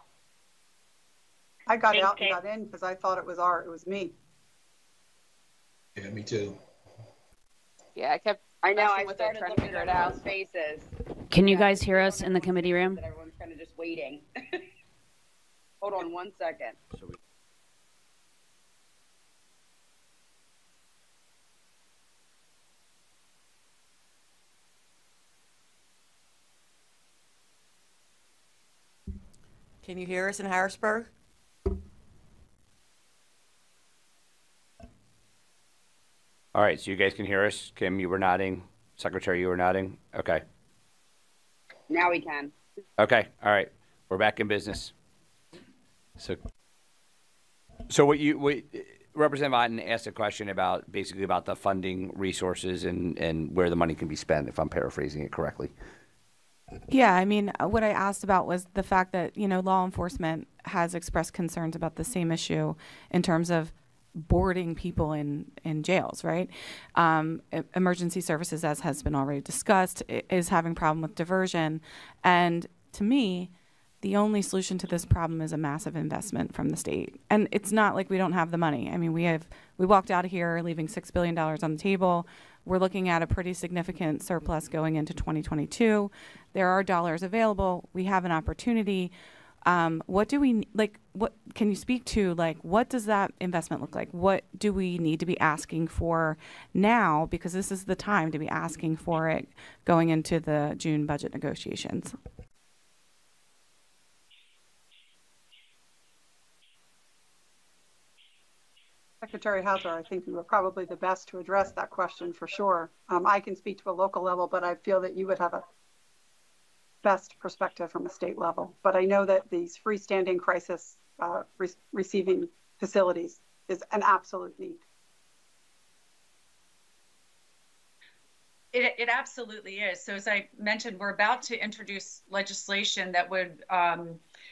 I got Thanks, out and Kate. got in because I thought it was our, it was me. Yeah, me too. Yeah, I kept I know, messing I with it, started trying to looking figure at it out. everyone's faces. Can you Yeah, guys hear everyone us in the committee room? That everyone's kind of just waiting. Hold on one second. So we- Can you hear us in Harrisburg? All right, so you guys can hear us. Kim, you were nodding. Secretary, you were nodding. Okay. Now we can. Okay. All right. We're back in business. So, so what you, what, Representative Otten asked a question about basically about the funding resources and, and where the money can be spent, if I'm paraphrasing it correctly. Yeah, I mean, what I asked about was the fact that, you know, law enforcement has expressed concerns about the same issue in terms of boarding people in, in jails, right? Um, emergency services, as has been already discussed, is having problem with diversion. And to me, the only solution to this problem is a massive investment from the state. And it's not like we don't have the money. I mean, we have, we walked out of here leaving six billion dollars on the table. We're looking at a pretty significant surplus going into twenty twenty-two. There are dollars available. We have an opportunity. Um, what do we, like, what can you speak to, like, what does that investment look like? What do we need to be asking for now? Because this is the time to be asking for it going into the June budget negotiations. Secretary Hauser, I think you are probably the best to address that question for sure. Um, I can speak to a local level, but I feel that you would have a best perspective from a state level. But I know that these freestanding crisis uh, re receiving facilities is an absolute need. It, it absolutely is. So as I mentioned, we're about to introduce legislation that would um,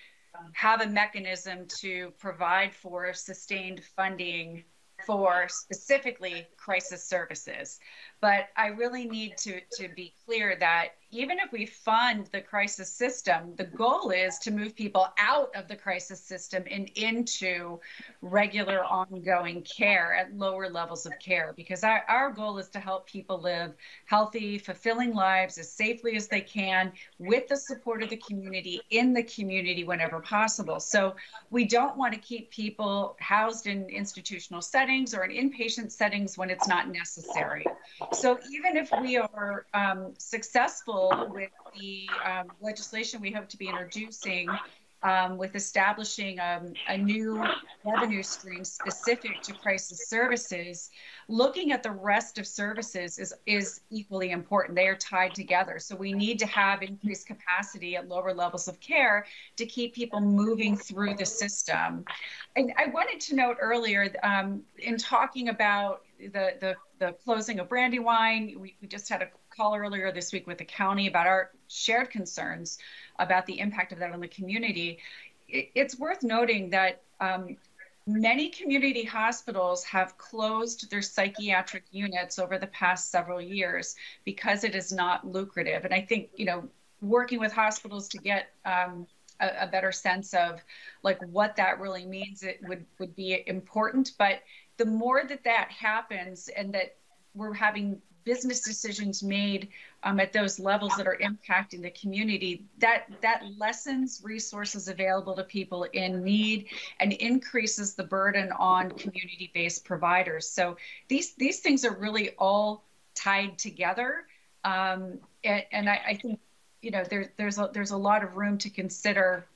have a mechanism to provide for sustained funding for specifically crisis services. But I really need to, to be clear that even if we fund the crisis system, the goal is to move people out of the crisis system and into regular ongoing care at lower levels of care, because our, our goal is to help people live healthy, fulfilling lives as safely as they can with the support of the community, in the community whenever possible. So we don't want to keep people housed in institutional settings or in inpatient settings when it's not necessary. So even if we are um, successful with the um, legislation we hope to be introducing, um, with establishing um, a new revenue stream specific to crisis services, looking at the rest of services is, is equally important. They are tied together. So we need to have increased capacity at lower levels of care to keep people moving through the system. And I wanted to note earlier, um, in talking about the, the, the closing of Brandywine, we, we just had a call earlier this week with the county about our shared concerns about the impact of that on the community. It, it's worth noting that um, many community hospitals have closed their psychiatric units over the past several years because it is not lucrative. And I think, you know, working with hospitals to get um, a, a better sense of like what that really means, it would, would be important. But the more that that happens and that we're having business decisions made um, at those levels that are impacting the community, that that lessens resources available to people in need and increases the burden on community-based providers. So these these things are really all tied together, um, and, and I, I think you know there, there's a, there's a lot of room to consider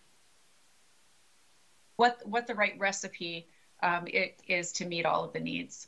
what what the right recipe um, it is to meet all of the needs.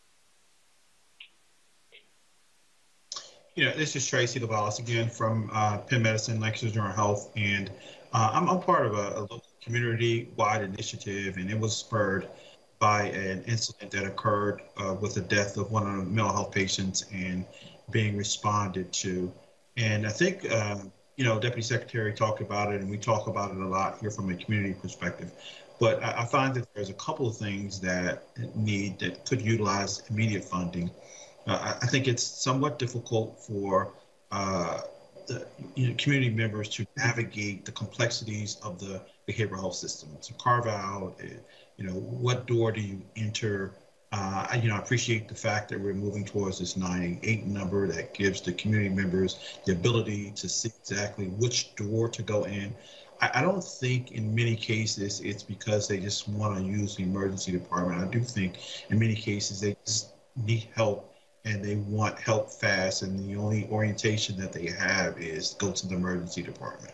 You know, this is Tracy Lavalas again from uh, Penn Medicine, Lancaster General Health, and uh, I'm, I'm part of a, a local community-wide initiative, and it was spurred by an incident that occurred uh, with the death of one of the mental health patients and being responded to. And I think, uh, you know, Deputy Secretary talked about it, and we talk about it a lot here from a community perspective. But I, I find that there's a couple of things that need, that could utilize immediate funding. Uh, I think it's somewhat difficult for uh, the you know, community members to navigate the complexities of the behavioral health system. To carve out, uh, you know, what door do you enter? Uh, I, you know, I appreciate the fact that we're moving towards this nine eight number that gives the community members the ability to see exactly which door to go in. I, I don't think in many cases it's because they just want to use the emergency department. I do think in many cases they just need help and they want help fast, and the only orientation that they have is go to the emergency department.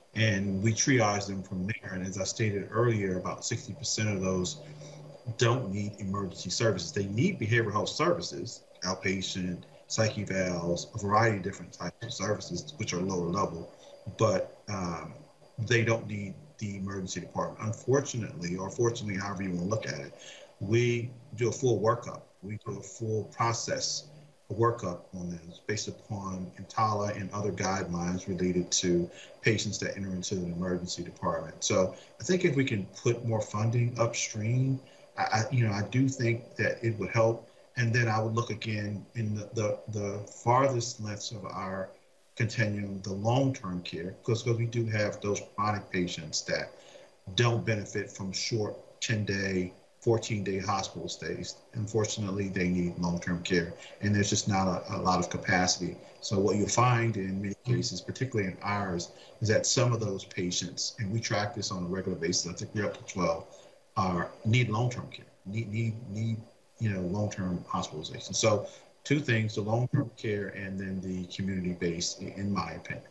and we triage them from there. And as I stated earlier, about sixty percent of those don't need emergency services. They need behavioral health services, outpatient, psych evals, a variety of different types of services, which are lower level, but um, they don't need the emergency department. Unfortunately, or fortunately, however you want to look at it, we do a full workup. We do a full process workup on this based upon EMTALA and other guidelines related to patients that enter into the emergency department. So I think if we can put more funding upstream, I, I you know, I do think that it would help. And then I would look again in the, the, the farthest lengths of our continuum, the long-term care, because we do have those chronic patients that don't benefit from short ten-day, fourteen-day hospital stays. Unfortunately, they need long-term care, and there's just not a, a lot of capacity. So what you'll find in many cases, particularly in ours, is that some of those patients, and we track this on a regular basis, I think we're up to twelve, are need long-term care, need need need you know long-term hospitalization. So two things: the long-term care and then the community-based, in my opinion.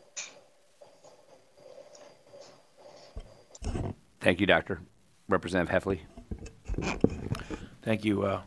Thank you, Doctor Representative Heffley. Thank you. Uh,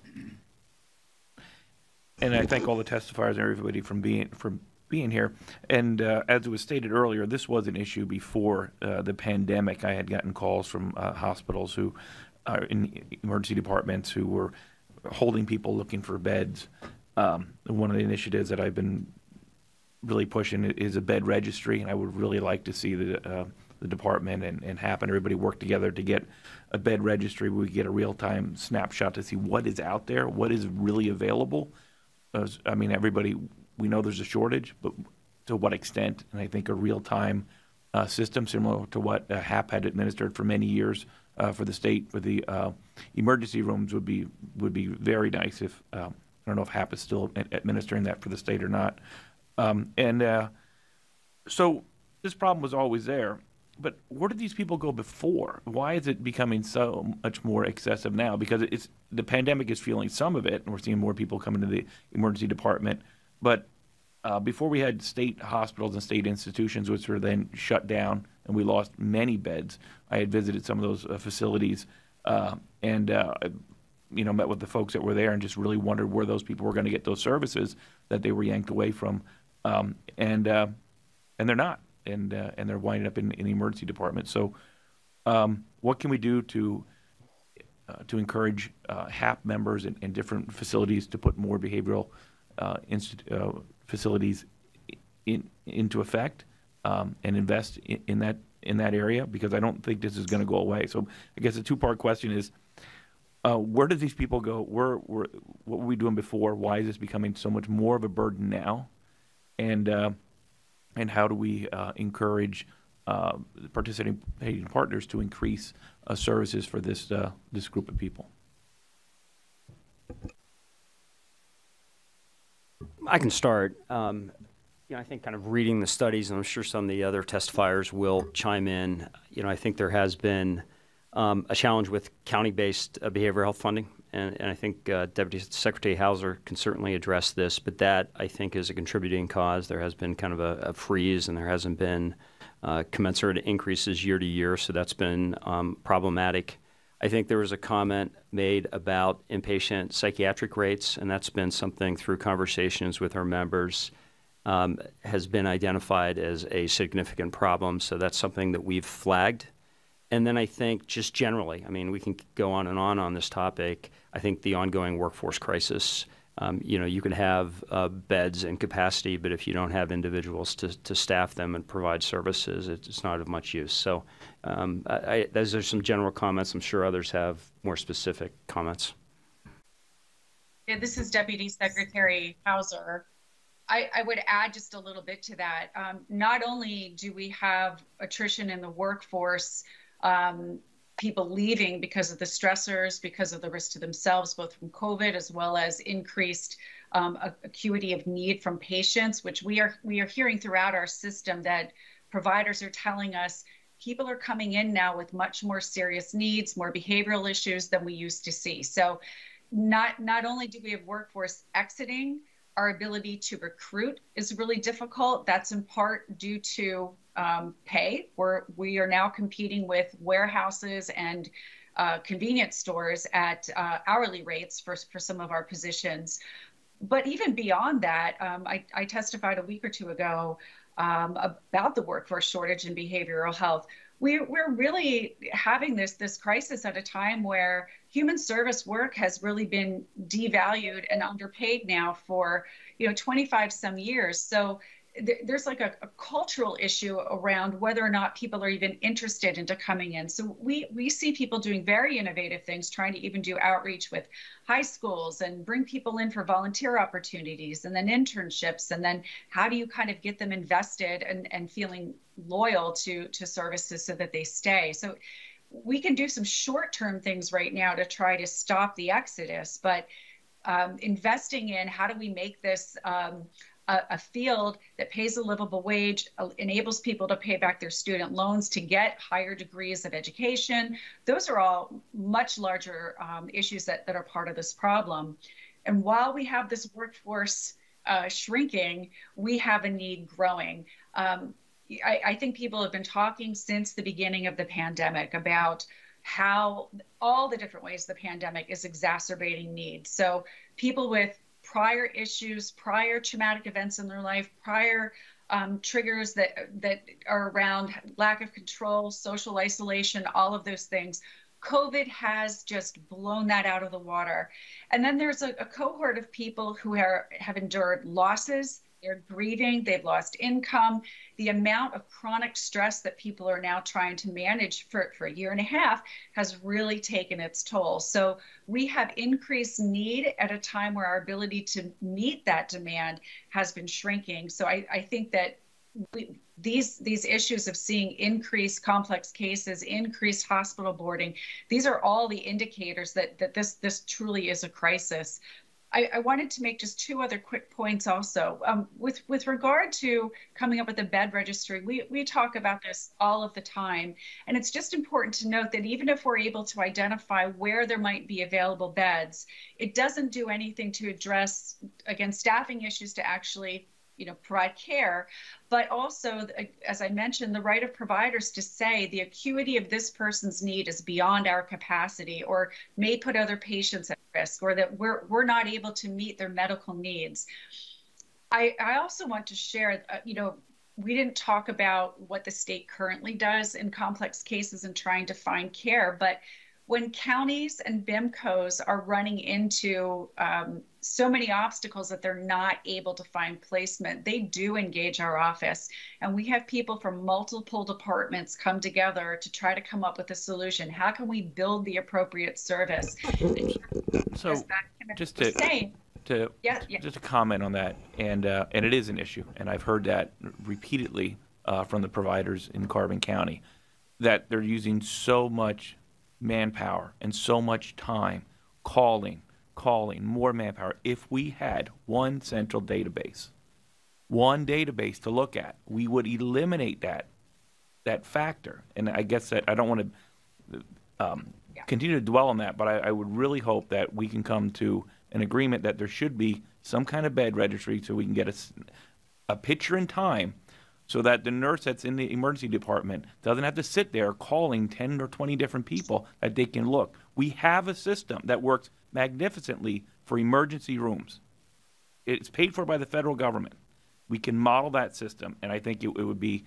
and I thank all the testifiers and everybody from being from being here. And uh, as it was stated earlier, this was an issue before uh, the pandemic. I had gotten calls from uh, hospitals who are in emergency departments who were holding people looking for beds. Um, one of the initiatives that I've been really pushing is a bed registry, and I would really like to see the uh, the department and, and HAP and everybody work together to get a bed registry where we get a real-time snapshot to see what is out there, what is really available. Uh, I mean, everybody, we know there's a shortage, but to what extent? And I think a real-time uh, system similar to what uh, HAP had administered for many years uh, for the state, for the uh, emergency rooms would be would be very nice. If um, I don't know if HAP is still administering that for the state or not. Um, and uh, so this problem was always there. But where did these people go before? Why is it becoming so much more excessive now? Because it's the pandemic is fueling some of it, and we're seeing more people come into the emergency department. But uh, before we had state hospitals and state institutions, which were then shut down, and we lost many beds. I had visited some of those uh, facilities uh, and uh, you know met with the folks that were there, and just really wondered where those people were going to get those services that they were yanked away from, um, and uh, and they're not. And uh, and they're winding up in, in the emergency department. So, um, what can we do to uh, to encourage uh, HAP members and, and different facilities to put more behavioral uh, inst- uh, facilities in into effect um, and invest in, in that in that area? Because I don't think this is going to go away. So, I guess a two-part question is: uh, where do these people go? Where, where what were we doing before? Why is this becoming so much more of a burden now? And uh, And how do we uh, encourage uh, participating partners to increase uh, services for this uh, this group of people? I can start. Um, you know, I think kind of reading the studies, and I'm sure some of the other testifiers will chime in. You know, I think there has been um, a challenge with county-based uh, behavioral health funding. And, and I think uh, Deputy Secretary Hauser can certainly address this, but that, I think, is a contributing cause. There has been kind of a, a freeze, and there hasn't been uh, commensurate increases year to year, so that's been um, problematic. I think there was a comment made about inpatient psychiatric rates, and that's been something through conversations with our members um, has been identified as a significant problem, so that's something that we've flagged. And then I think just generally, I mean, we can go on and on on this topic. I think the ongoing workforce crisis, um, you know, you can have uh, beds and capacity, but if you don't have individuals to, to staff them and provide services, it's not of much use. So um, I, I, those are some general comments. I'm sure others have more specific comments. Yeah, this is Deputy Secretary Hauser. I, I would add just a little bit to that. Um, not only do we have attrition in the workforce, Um, people leaving because of the stressors, because of the risk to themselves, both from COVID as well as increased um, acuity of need from patients, which we are we are hearing throughout our system that providers are telling us people are coming in now with much more serious needs, more behavioral issues than we used to see. So not not only do we have workforce exiting, our ability to recruit is really difficult. That's in part due to um, pay. We're, we are now competing with warehouses and uh, convenience stores at uh, hourly rates for, for some of our positions. But even beyond that, um, I, I testified a week or two ago um, about the workforce shortage in behavioral health. We're, we're really having this, this crisis at a time where human service work has really been devalued and underpaid now for, you know, twenty-five some years. So th- there's like a, a cultural issue around whether or not people are even interested into coming in. So we, we see people doing very innovative things, trying to even do outreach with high schools and bring people in for volunteer opportunities and then internships. And then how do you kind of get them invested and, and feeling loyal to, to services so that they stay? So we can do some short-term things right now to try to stop the exodus, but um, investing in how do we make this um, a, a field that pays a livable wage, uh, enables people to pay back their student loans to get higher degrees of education. Those are all much larger um, issues that, that are part of this problem. And while we have this workforce uh, shrinking, we have a need growing. Um, I, I think people have been talking since the beginning of the pandemic about how all the different ways the pandemic is exacerbating needs. So people with prior issues, prior traumatic events in their life, prior um, triggers that that are around lack of control, social isolation, all of those things. COVID has just blown that out of the water. And then there's a, a cohort of people who are, have endured losses. They're grieving, they've lost income. The amount of chronic stress that people are now trying to manage for, for a year and a half has really taken its toll. So we have increased need at a time where our ability to meet that demand has been shrinking. So I, I think that we, these, these issues of seeing increased complex cases, increased hospital boarding, these are all the indicators that, that this, this truly is a crisis. I, I wanted to make just two other quick points also. Um, with, with regard to coming up with a bed registry, we, we talk about this all of the time. And it's just important to note that even if we're able to identify where there might be available beds, it doesn't do anything to address, again, staffing issues to actually you know, provide care, but also, as I mentioned, the right of providers to say the acuity of this person's need is beyond our capacity or may put other patients at risk, or that we're, we're not able to meet their medical needs. I, I also want to share, uh, you know, we didn't talk about what the state currently does in complex cases and trying to find care, but when counties and B I M Cos are running into um, so many obstacles that they're not able to find placement, they do engage our office. And we have people from multiple departments come together to try to come up with a solution. How can we build the appropriate service? So just to, saying, to yeah, yeah. just to comment on that, and uh, and it is an issue, and I've heard that repeatedly uh, from the providers in Carbon County, that they're using so much manpower and so much time calling, calling, more manpower. If we had one central database, one database to look at, we would eliminate that that factor. And I guess that I don't want to um, yeah. continue to dwell on that, but I, I would really hope that we can come to an agreement that there should be some kind of bed registry so we can get a, a picture in time, so that the nurse that's in the emergency department doesn't have to sit there calling ten or twenty different people that they can look. We have a system that works magnificently for emergency rooms. It's paid for by the federal government. We can model that system, and I think it, it would be,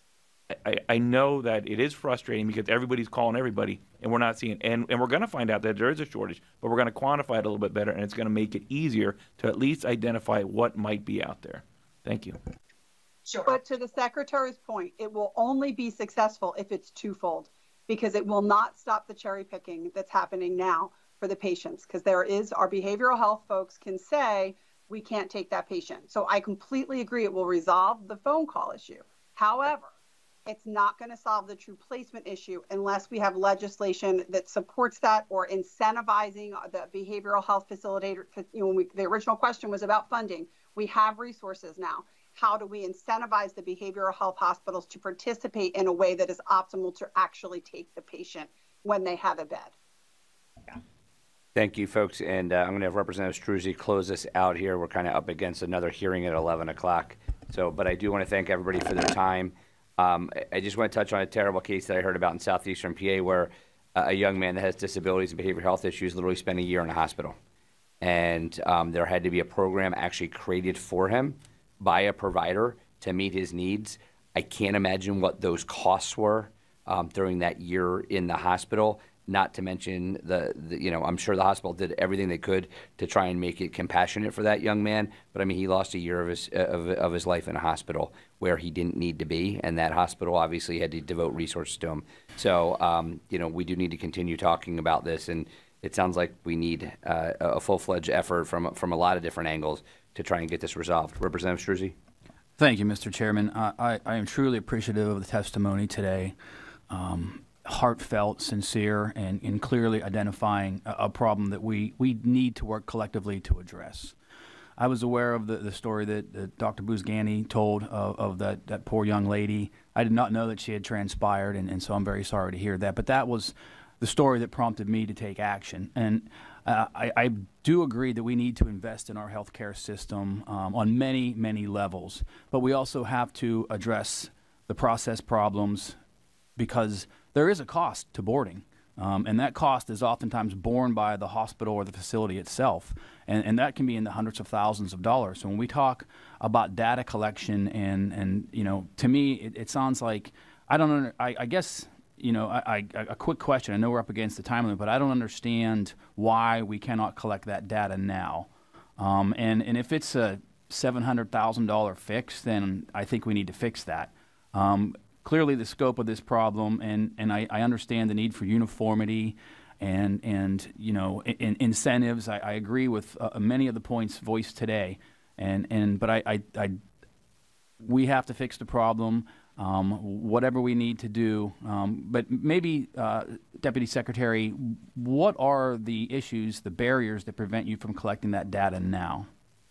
I, I know that it is frustrating because everybody's calling everybody, and we're not seeing, and, and we're going to find out that there is a shortage, but we're going to quantify it a little bit better, and it's going to make it easier to at least identify what might be out there. Thank you. Sure. But to the Secretary's point, it will only be successful if it's twofold, because it will not stop the cherry picking that's happening now for the patients, because there is, our behavioral health folks can say, we can't take that patient. So I completely agree it will resolve the phone call issue. However, it's not going to solve the true placement issue unless we have legislation that supports that, or incentivizing the behavioral health facilitator. You know, when we, the original question was about funding. We have resources now. How do we incentivize the behavioral health hospitals to participate in a way that is optimal to actually take the patient when they have a bed? Yeah. Thank you, folks. And uh, I'm going to have Representative Struzzi close us out here. We're kind of up against another hearing at eleven o'clock. So, but I do want to thank everybody for their time. Um, I- I just want to touch on a terrible case that I heard about in southeastern P A where a a young man that has disabilities and behavioral health issues literally spent a year in a hospital. And um, there had to be a program actually created for him by a provider to meet his needs. I can't imagine what those costs were um, during that year in the hospital. Not to mention the, the, you know, I'm sure the hospital did everything they could to try and make it compassionate for that young man. But I mean, he lost a year of his of, of his life in a hospital where he didn't need to be, and that hospital obviously had to devote resources to him. So, um, you know, we do need to continue talking about this, and it sounds like we need uh, a full-fledged effort from from a lot of different angles to try and get this resolved. Representative Struzzi. Thank you, Mister Chairman. I, I, I am truly appreciative of the testimony today. Um, heartfelt, sincere, and, and clearly identifying a, a problem that we, we need to work collectively to address. I was aware of the, the story that, that Doctor Bouzgani told of, of that, that poor young lady. I did not know that she had transpired, and, and so I'm very sorry to hear that. But that was the story that prompted me to take action. And uh, I, I do agree that we need to invest in our healthcare system um, on many, many levels. But we also have to address the process problems, because there is a cost to boarding, um, and that cost is oftentimes borne by the hospital or the facility itself, and, and that can be in the hundreds of thousands of dollars. So when we talk about data collection, and, and you know, to me, it, it sounds like, I don't under, I, I guess, you know, I, I, a quick question, I know we're up against the time limit, but I don't understand why we cannot collect that data now. Um, and, and if it's a seven hundred thousand dollar fix, then I think we need to fix that. Um, Clearly, the scope of this problem, and, and I, I understand the need for uniformity and, and you know, in, in incentives. I, I agree with uh, many of the points voiced today, and, and but I, I, I we have to fix the problem, um, whatever we need to do. Um, but maybe, uh, Deputy Secretary, what are the issues, the barriers that prevent you from collecting that data now?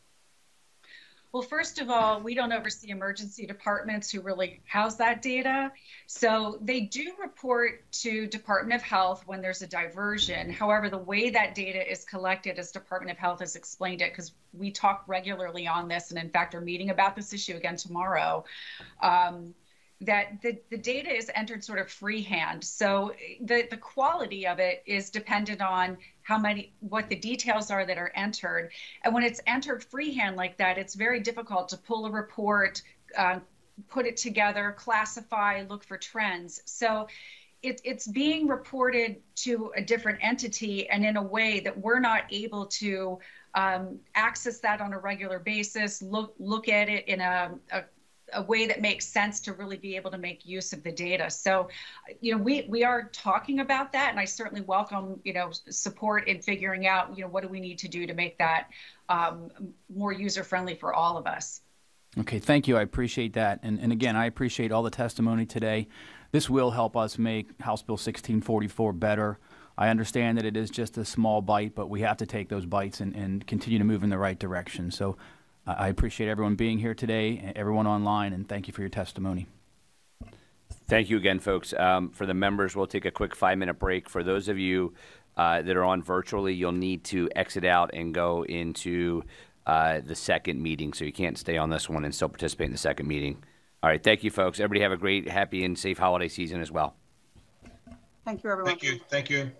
Well, first of all, we don't oversee emergency departments who really house that data. So they do report to Department of Health when there's a diversion. However, the way that data is collected, as Department of Health has explained it, because we talk regularly on this, and in fact are meeting about this issue again tomorrow, um, that the, the data is entered sort of freehand. So the, the quality of it is dependent on how many, what the details are that are entered. And when it's entered freehand like that, it's very difficult to pull a report, uh, put it together, classify, look for trends. So it, it's being reported to a different entity, and in a way that we're not able to um, access that on a regular basis, look, look at it in a, a a way that makes sense to really be able to make use of the data. So, you know, we, we are talking about that, and I certainly welcome, you know, support in figuring out, you know, what do we need to do to make that um, more user-friendly for all of us. Okay, thank you. I appreciate that. And, and again, I appreciate all the testimony today. This will help us make House Bill sixteen forty-four better. I understand that it is just a small bite, but we have to take those bites and, and continue to move in the right direction. So I appreciate everyone being here today, everyone online, and thank you for your testimony. Thank you again, folks. Um, for the members, we'll take a quick five-minute break. For those of you uh, that are on virtually, you'll need to exit out and go into uh, the second meeting, so you can't stay on this one and still participate in the second meeting. All right, thank you, folks. Everybody have a great, happy, and safe holiday season as well. Thank you, everyone. Thank you. Thank you.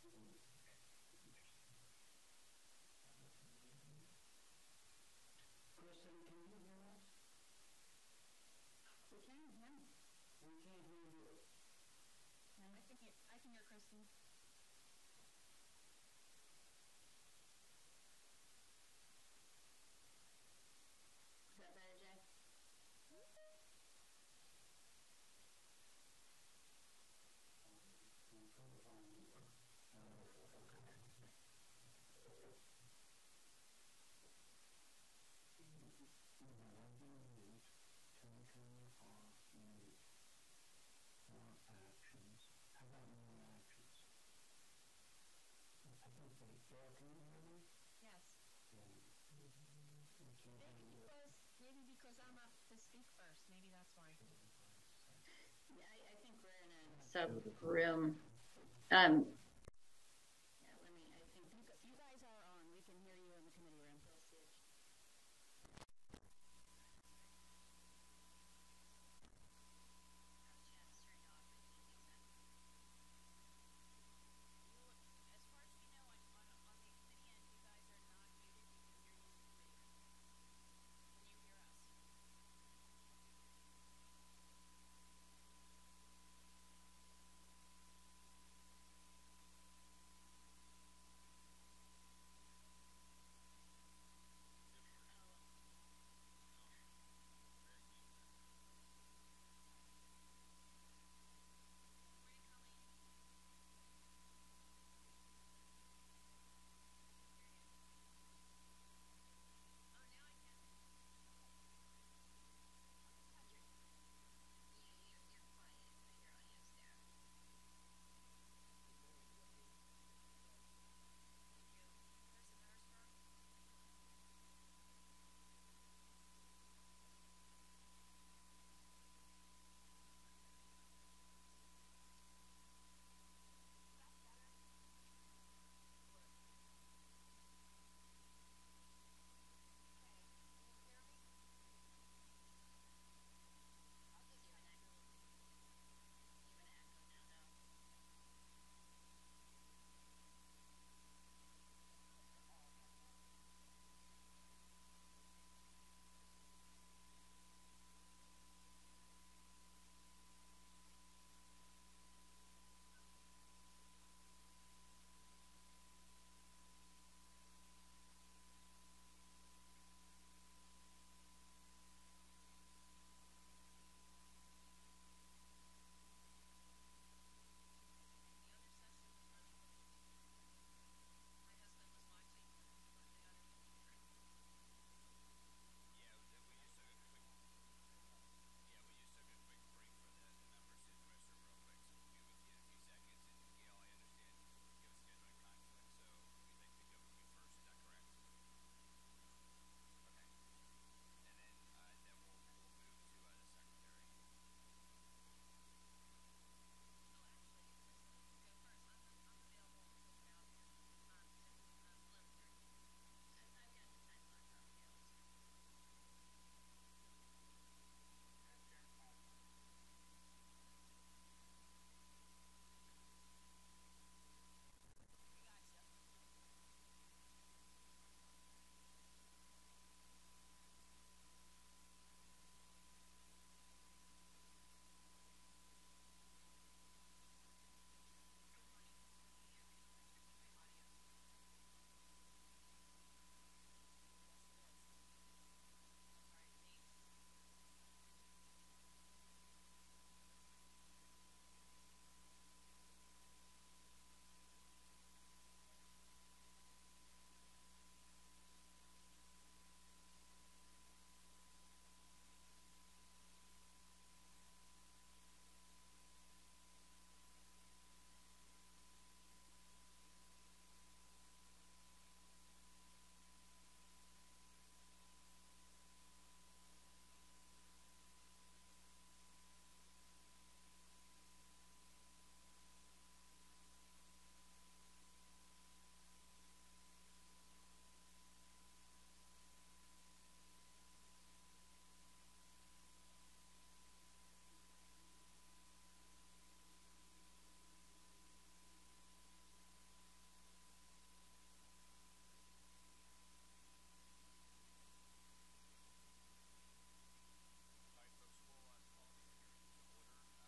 Kristen, can you hear us? We can, yeah. We can't hear you. No, I can hear, I can hear Kristen. Is that better, Jay? Actions. How about more actions? I think they, Gail, can you hear me? Yes. Yeah. Maybe because, maybe because I'm up to speak first. Maybe that's why. Yeah, I, I think we're in a sub room. Um, yeah, let me, I think you, you guys are on. We can hear you in the committee room.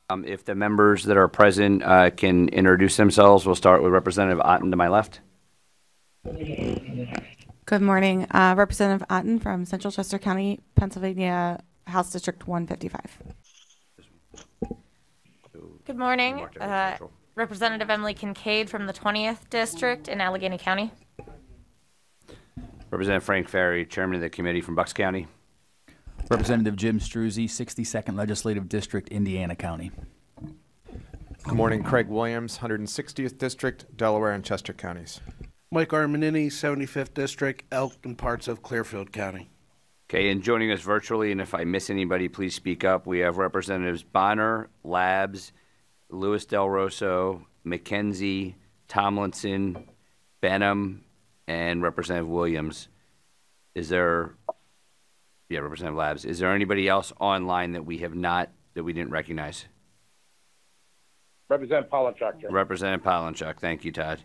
Um, if the members that are present uh, can introduce themselves, we'll start with Representative Otten to my left. Good morning. Uh, Representative Otten from Central Chester County, Pennsylvania, House District one fifty-five. Good morning. Uh, Representative Emily Kincaid from the twentieth District in Allegheny County. Representative Frank Ferry, Chairman of the Committee from Bucks County. Representative Jim Struzzi, sixty-second Legislative District, Indiana County. Good morning. Craig Williams, one hundred sixtieth District, Delaware and Chester counties. Mike Armanini, seventy-fifth District, Elk and parts of Clearfield County. Okay, and joining us virtually, and if I miss anybody, please speak up. We have Representatives Bonner, Labs, Luis Del Rosso, McKenzie, Tomlinson, Benham, and Representative Williams. Is there, yeah, Representative Labs. Is there anybody else online that we have not, that we didn't recognize? Representative Polachuk. Representative Polachuk. Thank you, Todd.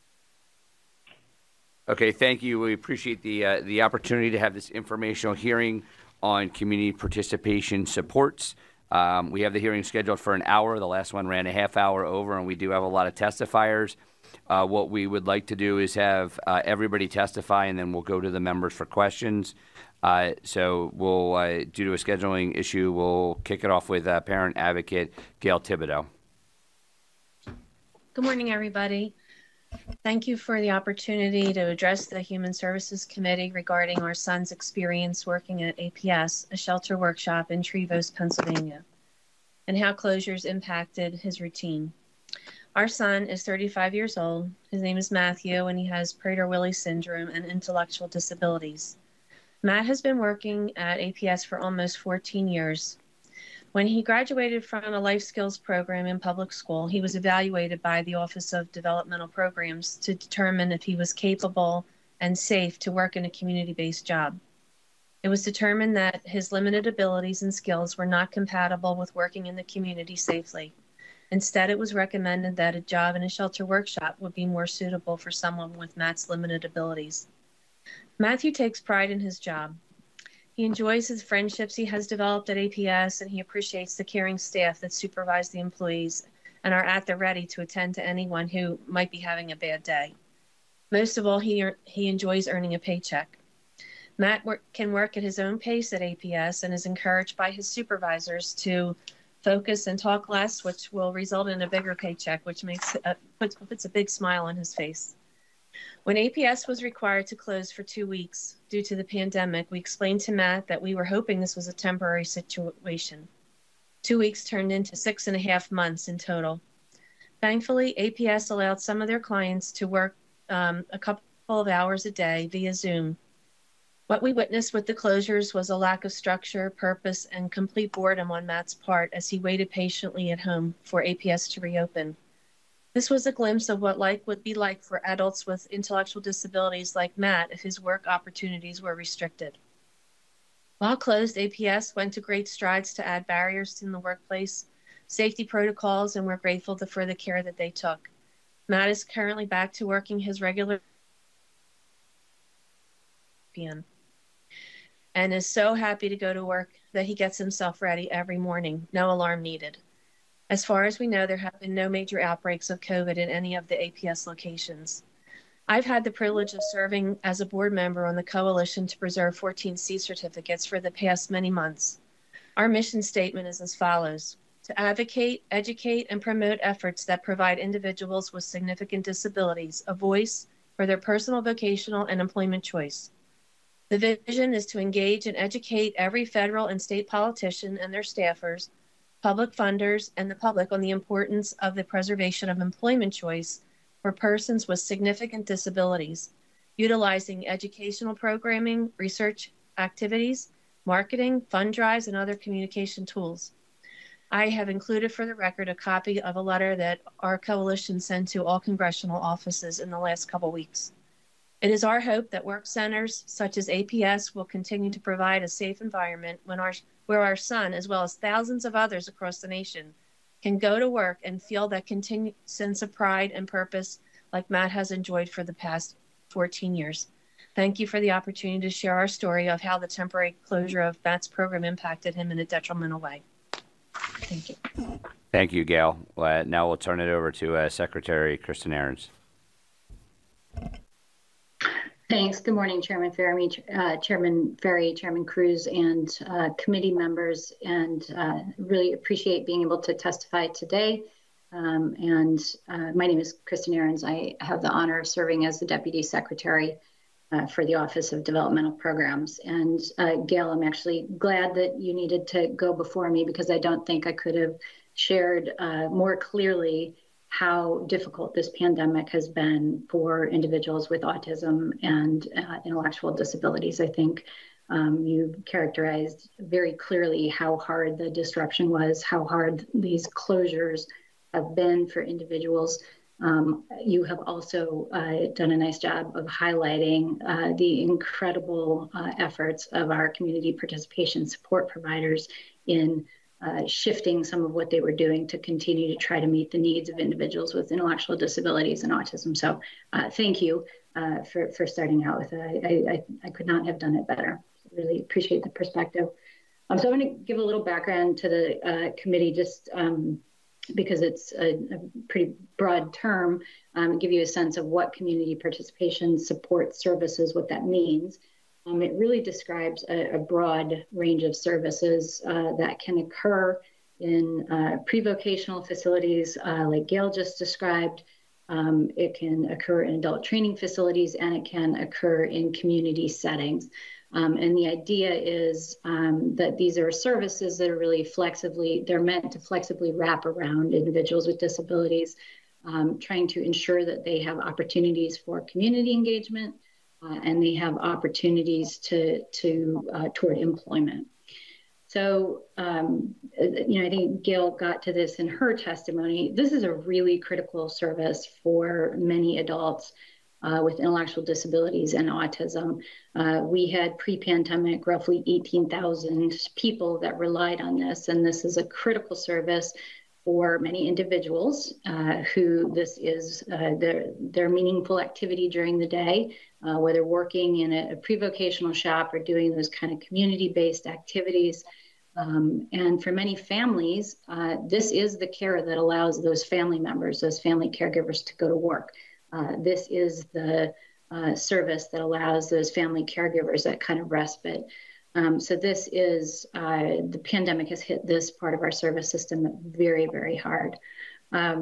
Okay, thank you. We appreciate the uh, the opportunity to have this informational hearing on community participation supports. Um, we have the hearing scheduled for an hour. The last one ran a half hour over, and we do have a lot of testifiers. Uh, what we would like to do is have uh, everybody testify, and then we'll go to the members for questions. Uh, so we'll, uh, due to a scheduling issue, we'll kick it off with uh, parent advocate Gail Thibodeau. Good morning, everybody. Thank you for the opportunity to address the Human Services Committee regarding our son's experience working at A P S, a shelter workshop in Trevose, Pennsylvania, and how closures impacted his routine. Our son is thirty-five years old. His name is Matthew, and he has Prader-Willi syndrome and intellectual disabilities. Matt has been working at A P S for almost fourteen years. When he graduated from a life skills program in public school, he was evaluated by the Office of Developmental Programs to determine if he was capable and safe to work in a community-based job. It was determined that his limited abilities and skills were not compatible with working in the community safely. Instead, it was recommended that a job in a shelter workshop would be more suitable for someone with Matt's limited abilities. Matthew takes pride in his job. He enjoys his friendships he has developed at A P S, and he appreciates the caring staff that supervise the employees and are at the ready to attend to anyone who might be having a bad day. Most of all, he, he enjoys earning a paycheck. Matt work, can work at his own pace at A P S and is encouraged by his supervisors to focus and talk less, which will result in a bigger paycheck, which makes a, puts, puts a big smile on his face. When A P S was required to close for two weeks due to the pandemic, we explained to Matt that we were hoping this was a temporary situation. Two weeks turned into six and a half months in total. Thankfully, A P S allowed some of their clients to work um, a couple of hours a day via Zoom. What we witnessed with the closures was a lack of structure, purpose, and complete boredom on Matt's part as he waited patiently at home for A P S to reopen. This was a glimpse of what life would be like for adults with intellectual disabilities like Matt if his work opportunities were restricted. While closed, A P S went to great strides to add barriers in the workplace, safety protocols, and we're grateful for the care that they took. Matt is currently back to working his regular and is so happy to go to work that he gets himself ready every morning, no alarm needed. As far as we know, there have been no major outbreaks of COVID in any of the A P S locations. I've had the privilege of serving as a board member on the Coalition to Preserve fourteen C certificates for the past many months. Our mission statement is as follows: to advocate, educate, and promote efforts that provide individuals with significant disabilities a voice for their personal, vocational, and employment choice. The vision is to engage and educate every federal and state politician and their staffers, public funders, and the public on the importance of the preservation of employment choice for persons with significant disabilities, utilizing educational programming, research activities, marketing, fund drives, and other communication tools. I have included for the record a copy of a letter that our coalition sent to all congressional offices in the last couple weeks. It is our hope that work centers such as A P S will continue to provide a safe environment when our where our son, as well as thousands of others across the nation, can go to work and feel that continued sense of pride and purpose like Matt has enjoyed for the past fourteen years. Thank you for the opportunity to share our story of how the temporary closure of Matt's program impacted him in a detrimental way. Thank you. Thank you, Gail. Uh, now we'll turn it over to uh, Secretary Kristen Ahrens. Thanks. Good morning, Chairman Ferry, uh, Chairman Ferry, Chairman Cruz, and uh, committee members, and uh, really appreciate being able to testify today. Um, and uh, my name is Kristen Ahrens. I have the honor of serving as the Deputy Secretary uh, for the Office of Developmental Programs. And uh, Gail, I'm actually glad that you needed to go before me, because I don't think I could have shared uh, more clearly how difficult this pandemic has been for individuals with autism and uh, intellectual disabilities. I think um, you characterized very clearly how hard the disruption was, how hard these closures have been for individuals. Um, you have also uh, done a nice job of highlighting uh, the incredible uh, efforts of our community participation support providers in Uh, shifting some of what they were doing to continue to try to meet the needs of individuals with intellectual disabilities and autism. So uh, thank you uh, for, for starting out with that. I, I, I could not have done it better. Really appreciate the perspective. Um, so I'm going to give a little background to the uh, committee, just um, because it's a, a pretty broad term, um, give you a sense of what community participation support services, what that means. Um, it really describes a, a broad range of services uh, that can occur in uh, pre-vocational facilities, uh, like Gail just described. Um, it can occur in adult training facilities, and it can occur in community settings. Um, and the idea is um, that these are services that are really flexibly, they're meant to flexibly wrap around individuals with disabilities, um, trying to ensure that they have opportunities for community engagement, Uh, and they have opportunities to, to uh, toward employment. So, um, you know, I think Gail got to this in her testimony. This is a really critical service for many adults uh, with intellectual disabilities and autism. Uh, we had pre-pandemic roughly eighteen thousand people that relied on this, and this is a critical service for many individuals uh, who this is uh, their, their meaningful activity during the day, uh, whether working in a, a pre-vocational shop or doing those kind of community-based activities. Um, and for many families, uh, this is the care that allows those family members, those family caregivers to go to work. Uh, this is the uh, service that allows those family caregivers that kind of respite. Um, so this is, uh, the pandemic has hit this part of our service system very, very hard. Um,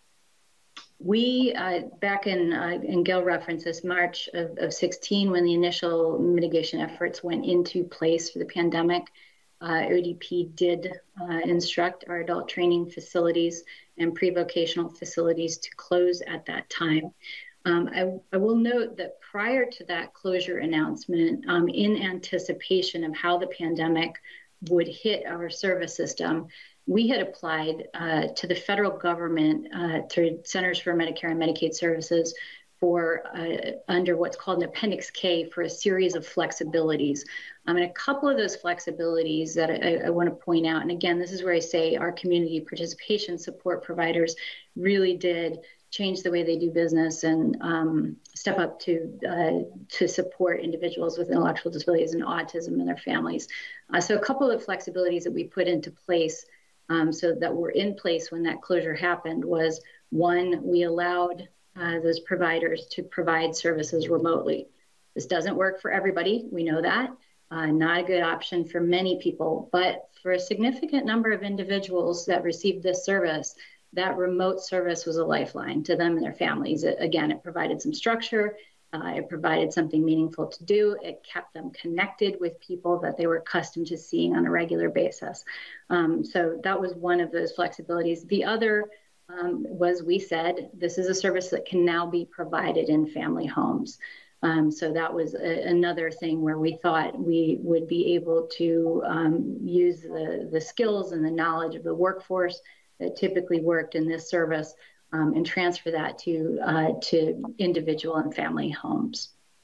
we, uh, back in, uh, in Gail referenced this March of, of sixteen, when the initial mitigation efforts went into place for the pandemic, uh, O D P did uh, instruct our adult training facilities and pre-vocational facilities to close at that time. Um, I, I will note that prior to that closure announcement, um, in anticipation of how the pandemic would hit our service system, we had applied uh, to the federal government uh, through Centers for Medicare and Medicaid Services for uh, under what's called an Appendix K for a series of flexibilities. Um, and a couple of those flexibilities that I, I want to point out, and again, this is where I say our community participation support providers really did change the way they do business and um, step up to uh, to support individuals with intellectual disabilities and autism and their families. Uh, so a couple of flexibilities that we put into place um, so that were in place when that closure happened was, one, we allowed uh, those providers to provide services remotely. This doesn't work for everybody, we know that. Uh, not a good option for many people, but for a significant number of individuals that received this service, that remote service was a lifeline to them and their families. It, again, it provided some structure, uh, it provided something meaningful to do, it kept them connected with people that they were accustomed to seeing on a regular basis. Um, so that was one of those flexibilities. The other um, was, we said, this is a service that can now be provided in family homes. Um, so that was a, another thing where we thought we would be able to um, use the, the skills and the knowledge of the workforce that typically worked in this service um, and transfer that to, uh, to individual and family homes.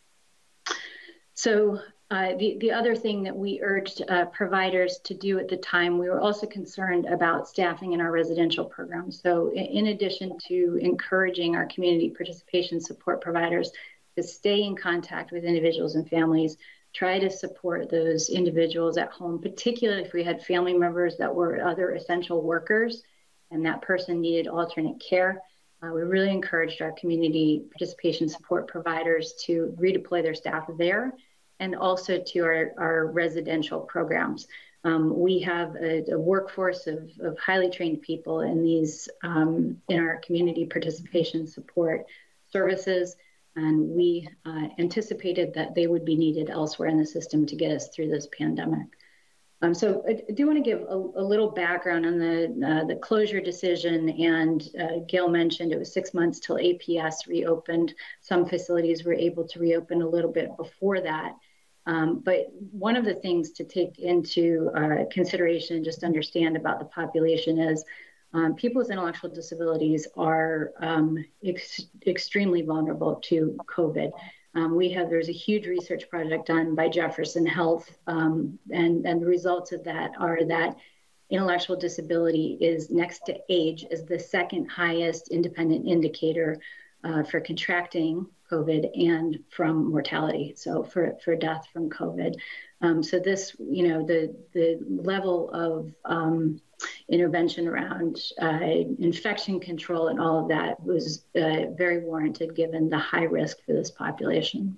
So uh, the, the other thing that we urged uh, providers to do at the time, we were also concerned about staffing in our residential programs. So in, in addition to encouraging our community participation support providers to stay in contact with individuals and families, try to support those individuals at home, particularly if we had family members that were other essential workers and that person needed alternate care, uh, we really encouraged our community participation support providers to redeploy their staff there and also to our, our residential programs. Um, we have a, a workforce of, of highly trained people in these um, in our community participation support services, and we uh, anticipated that they would be needed elsewhere in the system to get us through this pandemic. Um, so I, I do want to give a, a little background on the uh, the closure decision, and uh, Gail mentioned it was six months till A P S reopened. Some facilities were able to reopen a little bit before that. Um, but one of the things to take into uh, consideration and just understand about the population is um, people with intellectual disabilities are um, ex extremely vulnerable to COVID. Um, we have, there's a huge research project done by Jefferson Health, um, and, and the results of that are that intellectual disability is next to age as the second highest independent indicator uh, for contracting COVID and from mortality, so for, for death from COVID. Um, so this, you know, the, the level of um, intervention around uh, infection control and all of that was uh, very warranted given the high risk for this population.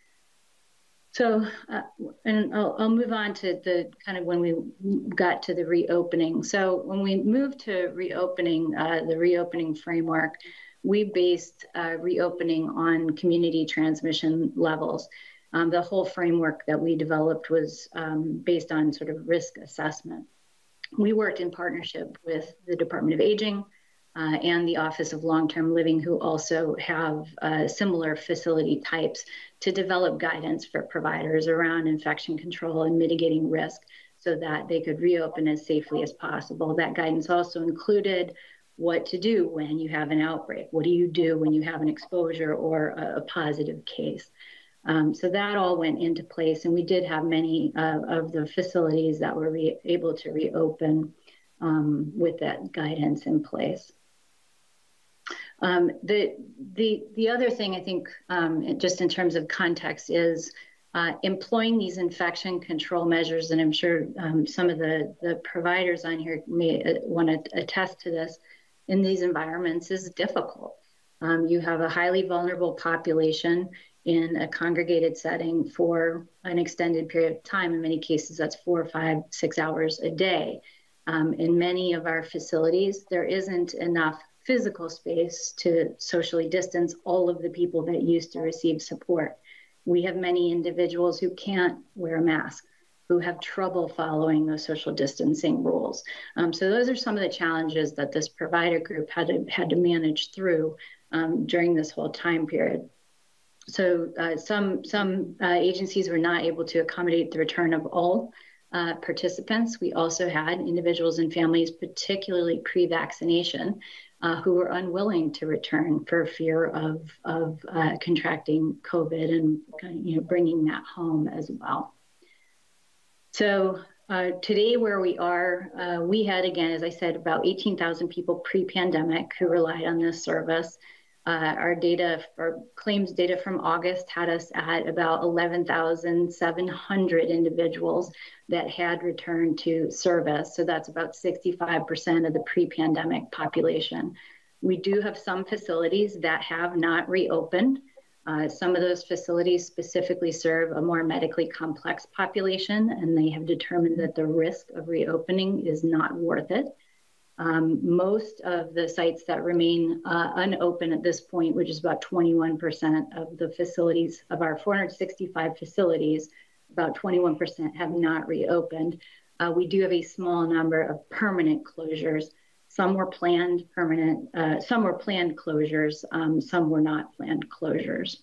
So, uh, and I'll, I'll move on to the kind of when we got to the reopening. So when we moved to reopening, uh, the reopening framework, we based uh, reopening on community transmission levels. Um, the whole framework that we developed was um, based on sort of risk assessment. We worked in partnership with the Department of Aging uh, and the Office of Long-Term Living, who also have uh, similar facility types, to develop guidance for providers around infection control and mitigating risk so that they could reopen as safely as possible. That guidance also included what to do when you have an outbreak. What do you do when you have an exposure or a, a positive case? Um, so that all went into place, and we did have many uh, of the facilities that were re able to reopen um, with that guidance in place. Um, the, the, the other thing I think, um, just in terms of context, is uh, employing these infection control measures, and I'm sure um, some of the, the providers on here may uh, want to attest to this, in these environments is difficult. Um, you have a highly vulnerable population in a congregated setting for an extended period of time. In many cases, that's four, five, six hours a day. Um, in many of our facilities, there isn't enough physical space to socially distance all of the people that used to receive support. We have many individuals who can't wear a mask, who have trouble following those social distancing rules. Um, so those are some of the challenges that this provider group had to, had to manage through um, during this whole time period. So uh, some, some uh, agencies were not able to accommodate the return of all uh, participants. We also had individuals and families, particularly pre-vaccination, uh, who were unwilling to return for fear of, of uh, contracting COVID and you know, bringing that home as well. So uh, today where we are, uh, we had, again, as I said, about eighteen thousand people pre-pandemic who relied on this service. Uh, our data, our claims data from August had us at about eleven thousand seven hundred individuals that had returned to service. So that's about sixty-five percent of the pre-pandemic population. We do have some facilities that have not reopened. Uh, some of those facilities specifically serve a more medically complex population, and they have determined that the risk of reopening is not worth it. Um, most of the sites that remain uh, unopened at this point, which is about twenty-one percent of the facilities, of our four hundred sixty-five facilities, about twenty-one percent have not reopened. Uh, we do have a small number of permanent closures. Some were planned permanent, uh, some were planned closures, um, some were not planned closures.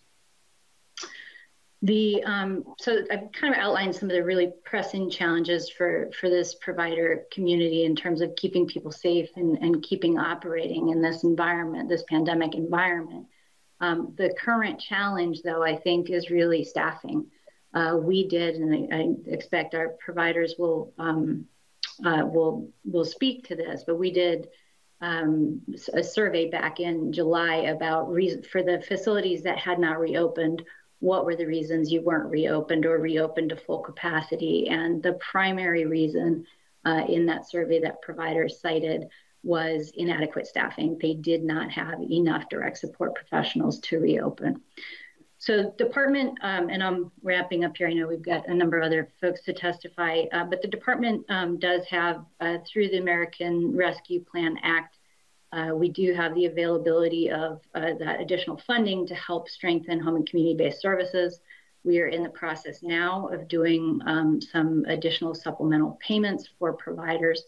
The, um, so I've kind of outlined some of the really pressing challenges for, for this provider community in terms of keeping people safe and, and keeping operating in this environment, this pandemic environment. Um, the current challenge, though, I think is really staffing. Uh, we did, and I, I expect our providers will, um, uh, will, will speak to this, but we did um, a survey back in July about reason for the facilities that had not reopened. What were the reasons you weren't reopened or reopened to full capacity? And the primary reason uh, in that survey that providers cited was inadequate staffing. They did not have enough direct support professionals to reopen. So department, um, and I'm wrapping up here, I know we've got a number of other folks to testify, uh, but the department um, does have, uh, through the American Rescue Plan Act, uh, we do have the availability of uh, that additional funding to help strengthen home and community-based services. We are in the process now of doing um, some additional supplemental payments for providers.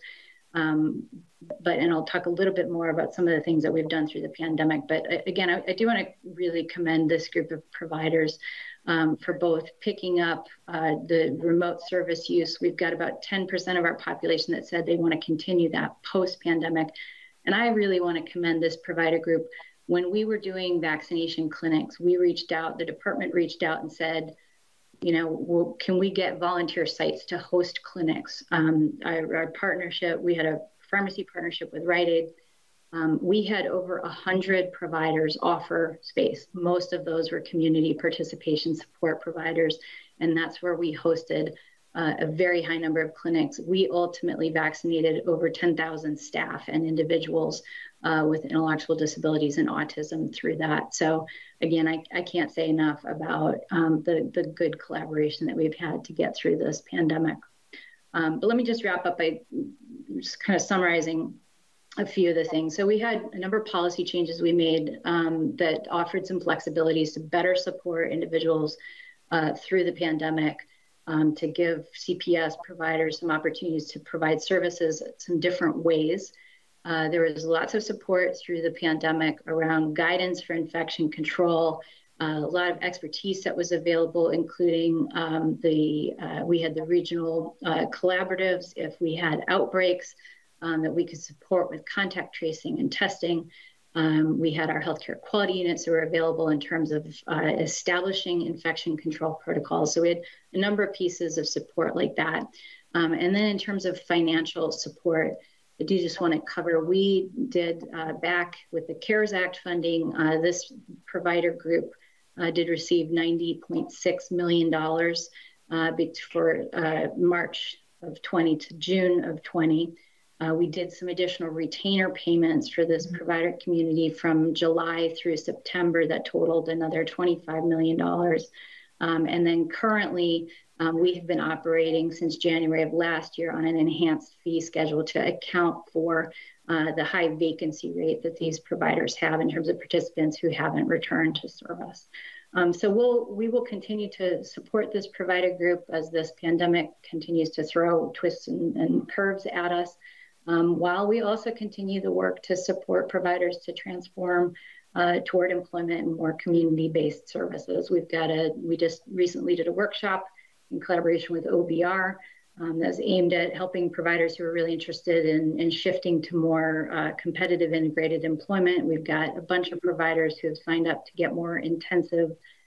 Um, but, and I'll talk a little bit more about some of the things that we've done through the pandemic. But again, I, I do want to really commend this group of providers um, for both picking up uh, the remote service use. We've got about ten percent of our population that said they want to continue that post-pandemic. And I really want to commend this provider group. When we were doing vaccination clinics, we reached out, the department reached out and said, you know, well, can we get volunteer sites to host clinics? Um, our, our partnership, we had a pharmacy partnership with Rite Aid. Um, we had over one hundred providers offer space. Most of those were community participation support providers, and that's where we hosted uh, a very high number of clinics. We ultimately vaccinated over ten thousand staff and individuals uh, with intellectual disabilities and autism through that. So again, I, I can't say enough about um, the, the good collaboration that we've had to get through this pandemic. Um, but let me just wrap up by just kind of summarizing a few of the things. So we had a number of policy changes we made um, that offered some flexibilities to better support individuals uh, through the pandemic, um, to give C P S providers some opportunities to provide services some different ways. Uh, there was lots of support through the pandemic around guidance for infection control, uh, a lot of expertise that was available, including um, the, uh, we had the regional uh, collaboratives if we had outbreaks um, that we could support with contact tracing and testing. Um, we had our healthcare quality units that were available in terms of uh, establishing infection control protocols. So we had a number of pieces of support like that. Um, and then in terms of financial support, I do just want to cover, we did uh, back with the CARES Act funding, uh, this provider group uh, did receive ninety point six million dollars uh, for uh, March of twenty to June of twenty. Uh, we did some additional retainer payments for this provider community from July through September that totaled another twenty-five million dollars. Um, and then currently, um, we have been operating since January of last year on an enhanced fee schedule to account for uh, the high vacancy rate that these providers have in terms of participants who haven't returned to service. Um, so we'll, we will continue to support this provider group as this pandemic continues to throw twists and, and curves at us, um, while we also continue the work to support providers to transform Uh, toward employment and more community-based services. We've got a, we just recently did a workshop in collaboration with O B R um, that's aimed at helping providers who are really interested in, in shifting to more uh, competitive integrated employment. We've got a bunch of providers who have signed up to get more intensive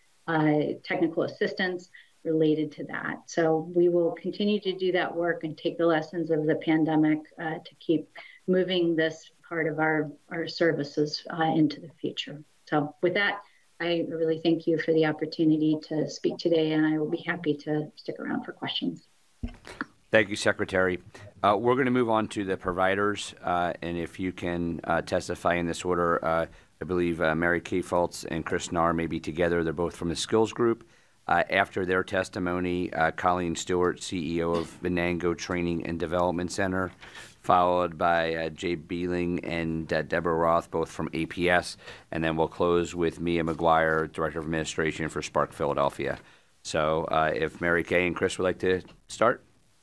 uh, technical assistance related to that. So we will continue to do that work and take the lessons of the pandemic uh, to keep moving this part of our, our services uh, into the future. So with that, I really thank you for the opportunity to speak today, and I will be happy to stick around for questions. Thank you, Secretary. Uh, we're going to move on to the providers, uh, and if you can uh, testify in this order, uh, I believe uh, Mary Kay Fultz and Chris Nahr may be together. They're both from the Skills Group. Uh, after their testimony, uh, Colleen Stewart, C E O of Venango Training and Development Center, followed by uh, Jay Beeling and uh, Deborah Roth, both from A P S, and then we'll close with Mia McGuire, Director of Administration for Spark Philadelphia. So uh, if Mary Kay and Chris would like to start.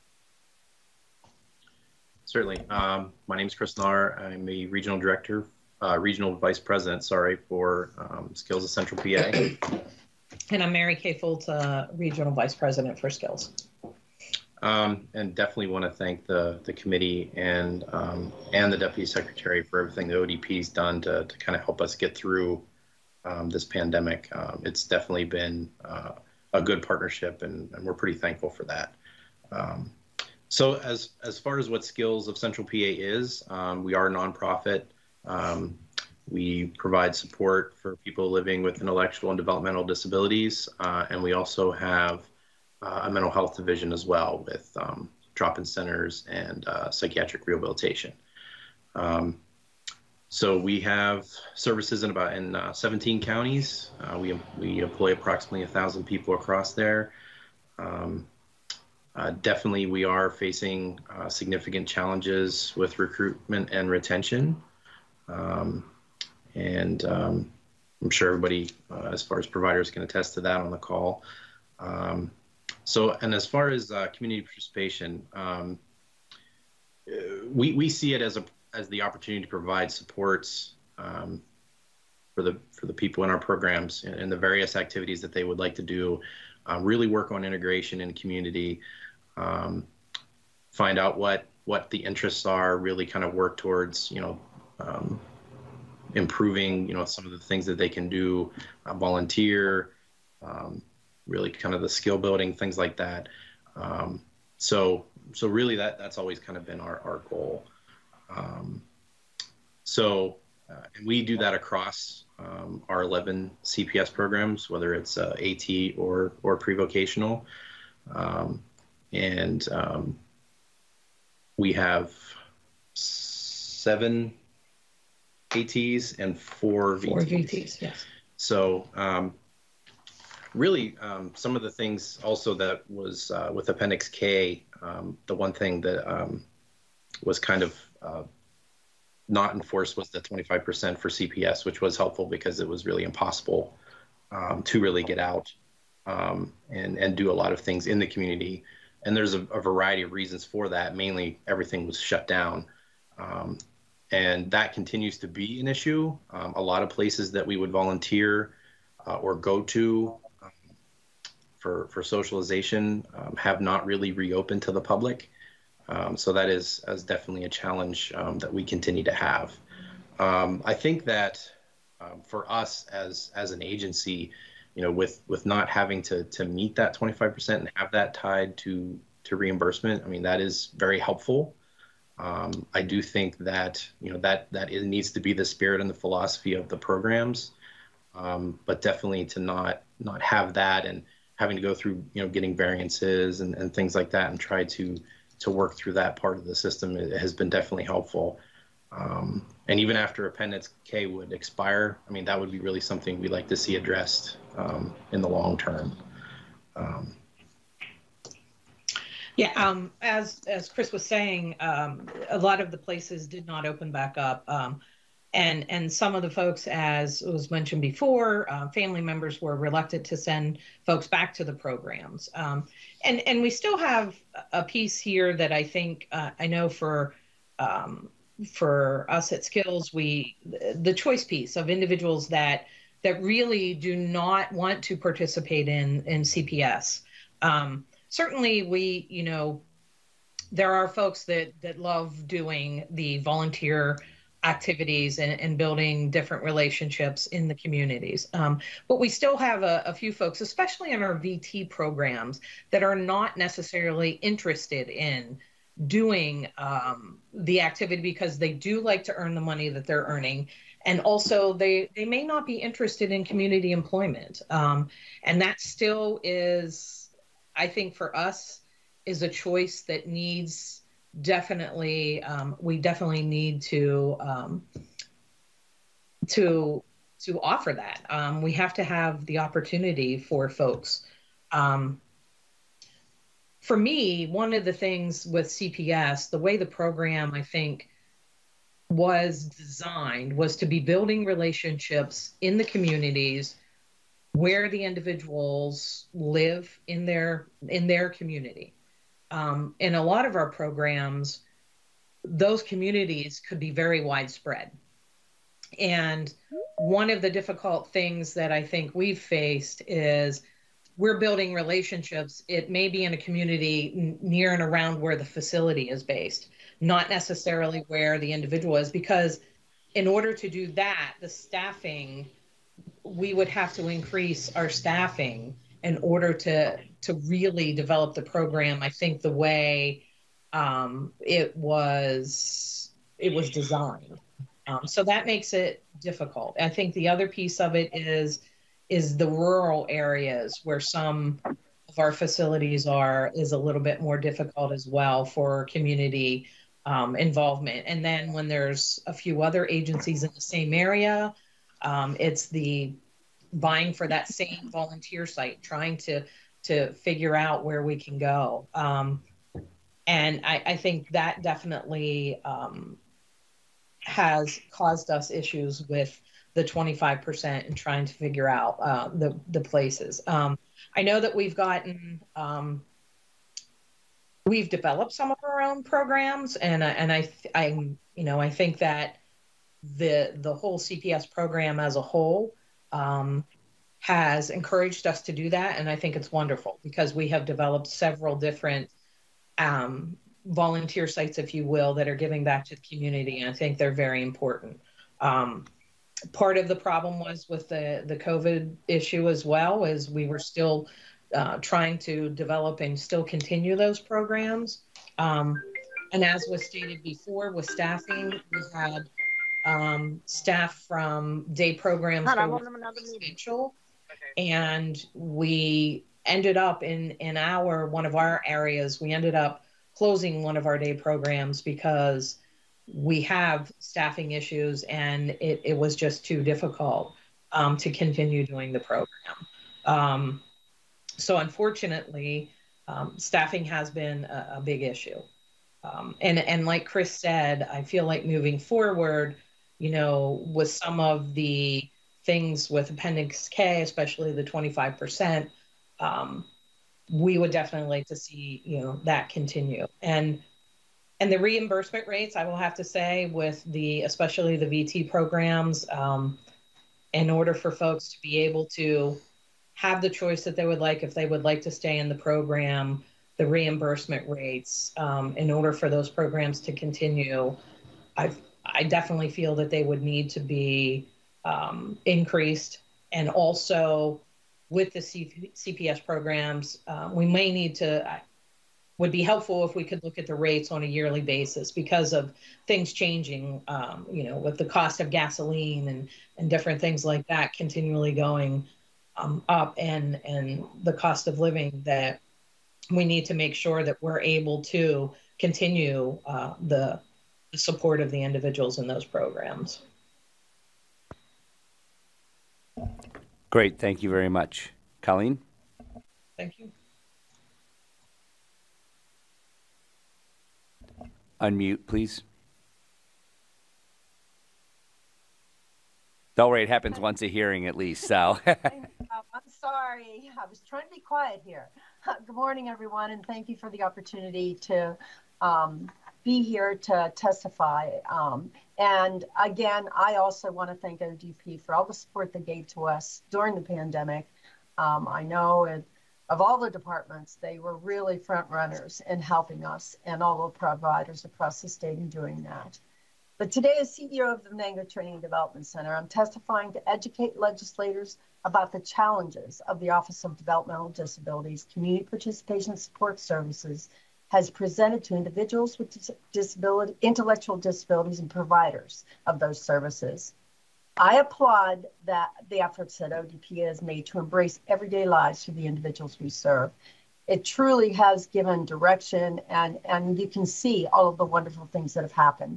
Certainly. Um, my name is Chris Nahr. I'm the Regional Director, uh, Regional Vice President, sorry, for um, Skills of Central P A. And I'm Mary Kay Fultz, uh, Regional Vice President for Skills. Um, and definitely want to thank the, the committee and um, and the Deputy Secretary for everything the O D P's done to, to kind of help us get through um, this pandemic. Um, it's definitely been uh, a good partnership, and, and we're pretty thankful for that. Um, so as, as far as what Skills of Central P A is, um, we are a nonprofit. Um, we provide support for people living with intellectual and developmental disabilities, uh, and we also have Uh, a mental health division as well with um, drop-in centers and uh, psychiatric rehabilitation. Um, so we have services in about in uh, seventeen counties. Uh, we we employ approximately a thousand people across there. Um, uh, definitely, we are facing uh, significant challenges with recruitment and retention. Um, and um, I'm sure everybody, uh, as far as providers, can attest to that on the call. Um, so, and as far as uh, community participation, um, we we see it as a as the opportunity to provide supports um, for the for the people in our programs and, and the various activities that they would like to do. Uh, really work on integration in the community. Um, find out what what the interests are. Really kind of work towards you know. Um, improving, you know, some of the things that they can do, uh, volunteer, um, really kind of the skill building, things like that. Um, so, so really that, that's always kind of been our, our goal. Um, so, uh, and we do that across um, our eleven C P S programs, whether it's uh, AT or, or pre-vocational. Um, and um, we have seven A Ts and four V Ts. Four V Ts, yes. So um, really um, some of the things also that was uh, with Appendix K, um, the one thing that um, was kind of uh, not enforced was the twenty-five percent for C P S, which was helpful because it was really impossible um, to really get out um, and, and do a lot of things in the community. And there's a, a variety of reasons for that. Mainly everything was shut down. Um, And that continues to be an issue. Um, a lot of places that we would volunteer uh, or go to um, for, for socialization um, have not really reopened to the public. Um, so that is, is definitely a challenge um, that we continue to have. Um, I think that um, for us as, as an agency, you know, with, with not having to, to meet that twenty-five percent and have that tied to, to reimbursement, I mean, that is very helpful. Um, I do think that, you know, that, that it needs to be the spirit and the philosophy of the programs, um, but definitely to not, not have that and having to go through, you know, getting variances and, and things like that and try to, to work through that part of the system. It has been definitely helpful. Um, and even after Appendix K would expire, I mean, that would be really something we'd like to see addressed um, in the long term. Um, Yeah, um, as as Chris was saying, um, a lot of the places did not open back up, um, and and some of the folks, as was mentioned before, uh, family members were reluctant to send folks back to the programs, um, and and we still have a piece here that I think uh, I know for um, for us at Skills, we the choice piece of individuals that that really do not want to participate in in C P S. Um, Certainly, we, you know, there are folks that that love doing the volunteer activities and, and building different relationships in the communities. Um, but we still have a, a few folks, especially in our V T programs, that are not necessarily interested in doing um, the activity because they do like to earn the money that they're earning. And also, they, they may not be interested in community employment. Um, and that still is, I think for us, is a choice that needs definitely, um, we definitely need to, um, to, to offer that. Um, we have to have the opportunity for folks. Um, for me, one of the things with C P S, the way the program, I think, was designed was to be building relationships in the communities where the individuals live in their in their community. Um, in a lot of our programs, those communities could be very widespread. And one of the difficult things that I think we've faced is we're building relationships. It may be in a community n- near and around where the facility is based, not necessarily where the individual is, because in order to do that, the staffing, we would have to increase our staffing in order to to really develop the program. I think the way um, it was it was designed, um, so that makes it difficult. I think the other piece of it is is the rural areas where some of our facilities are is a little bit more difficult as well for community um, involvement. And then when there's a few other agencies in the same area, um, it's the vying for that same volunteer site, trying to to figure out where we can go. Um, and I, I think that definitely um, has caused us issues with the twenty-five percent and trying to figure out uh, the, the places. Um, I know that we've gotten, um, we've developed some of our own programs, and, and I, I, you know, I think that the, the whole C P S program as a whole um, has encouraged us to do that. And I think it's wonderful because we have developed several different um, volunteer sites, if you will, that are giving back to the community. And I think they're very important. Um, part of the problem was with the, the COVID issue as well, is we were still uh, trying to develop and still continue those programs. Um, and as was stated before, with staffing, we had um, staff from day programs go residential, and we ended up in, in our, one of our areas, we ended up closing one of our day programs because we have staffing issues and it, it was just too difficult um, to continue doing the program. Um, so unfortunately, um, staffing has been a, a big issue. Um, and, and like Chris said, I feel like moving forward, you know, with some of the things with Appendix K, especially the twenty-five percent, um, we would definitely like to see, you know, that continue. And And the reimbursement rates, I will have to say, with the, especially the V T programs, um, in order for folks to be able to have the choice that they would like, if they would like to stay in the program, the reimbursement rates, um, in order for those programs to continue, I I definitely feel that they would need to be um, increased. And also with the C P S programs, uh, we may need to, would be helpful if we could look at the rates on a yearly basis because of things changing, um, you know, with the cost of gasoline and, and different things like that continually going um, up, and, and the cost of living, that we need to make sure that we're able to continue uh, the, the support of the individuals in those programs. Great. Thank you very much. Colleen? Thank you. Unmute, please. Don't worry, it happens once a hearing at least, so. I'm sorry. I was trying to be quiet here. Good morning, everyone, and thank you for the opportunity to um, be here to testify. Um, and again, I also want to thank O D P for all the support they gave to us during the pandemic. Um, I know it, of all the departments, they were really front runners in helping us and all the providers across the state in doing that. But today, as C E O of the Venango Training and Development Center, I'm testifying to educate legislators about the challenges of the Office of Developmental Disabilities Community Participation Support Services has presented to individuals with disability, intellectual disabilities and providers of those services. I applaud that the efforts that O D P has made to embrace everyday lives for the individuals we serve. It truly has given direction, and, and you can see all of the wonderful things that have happened.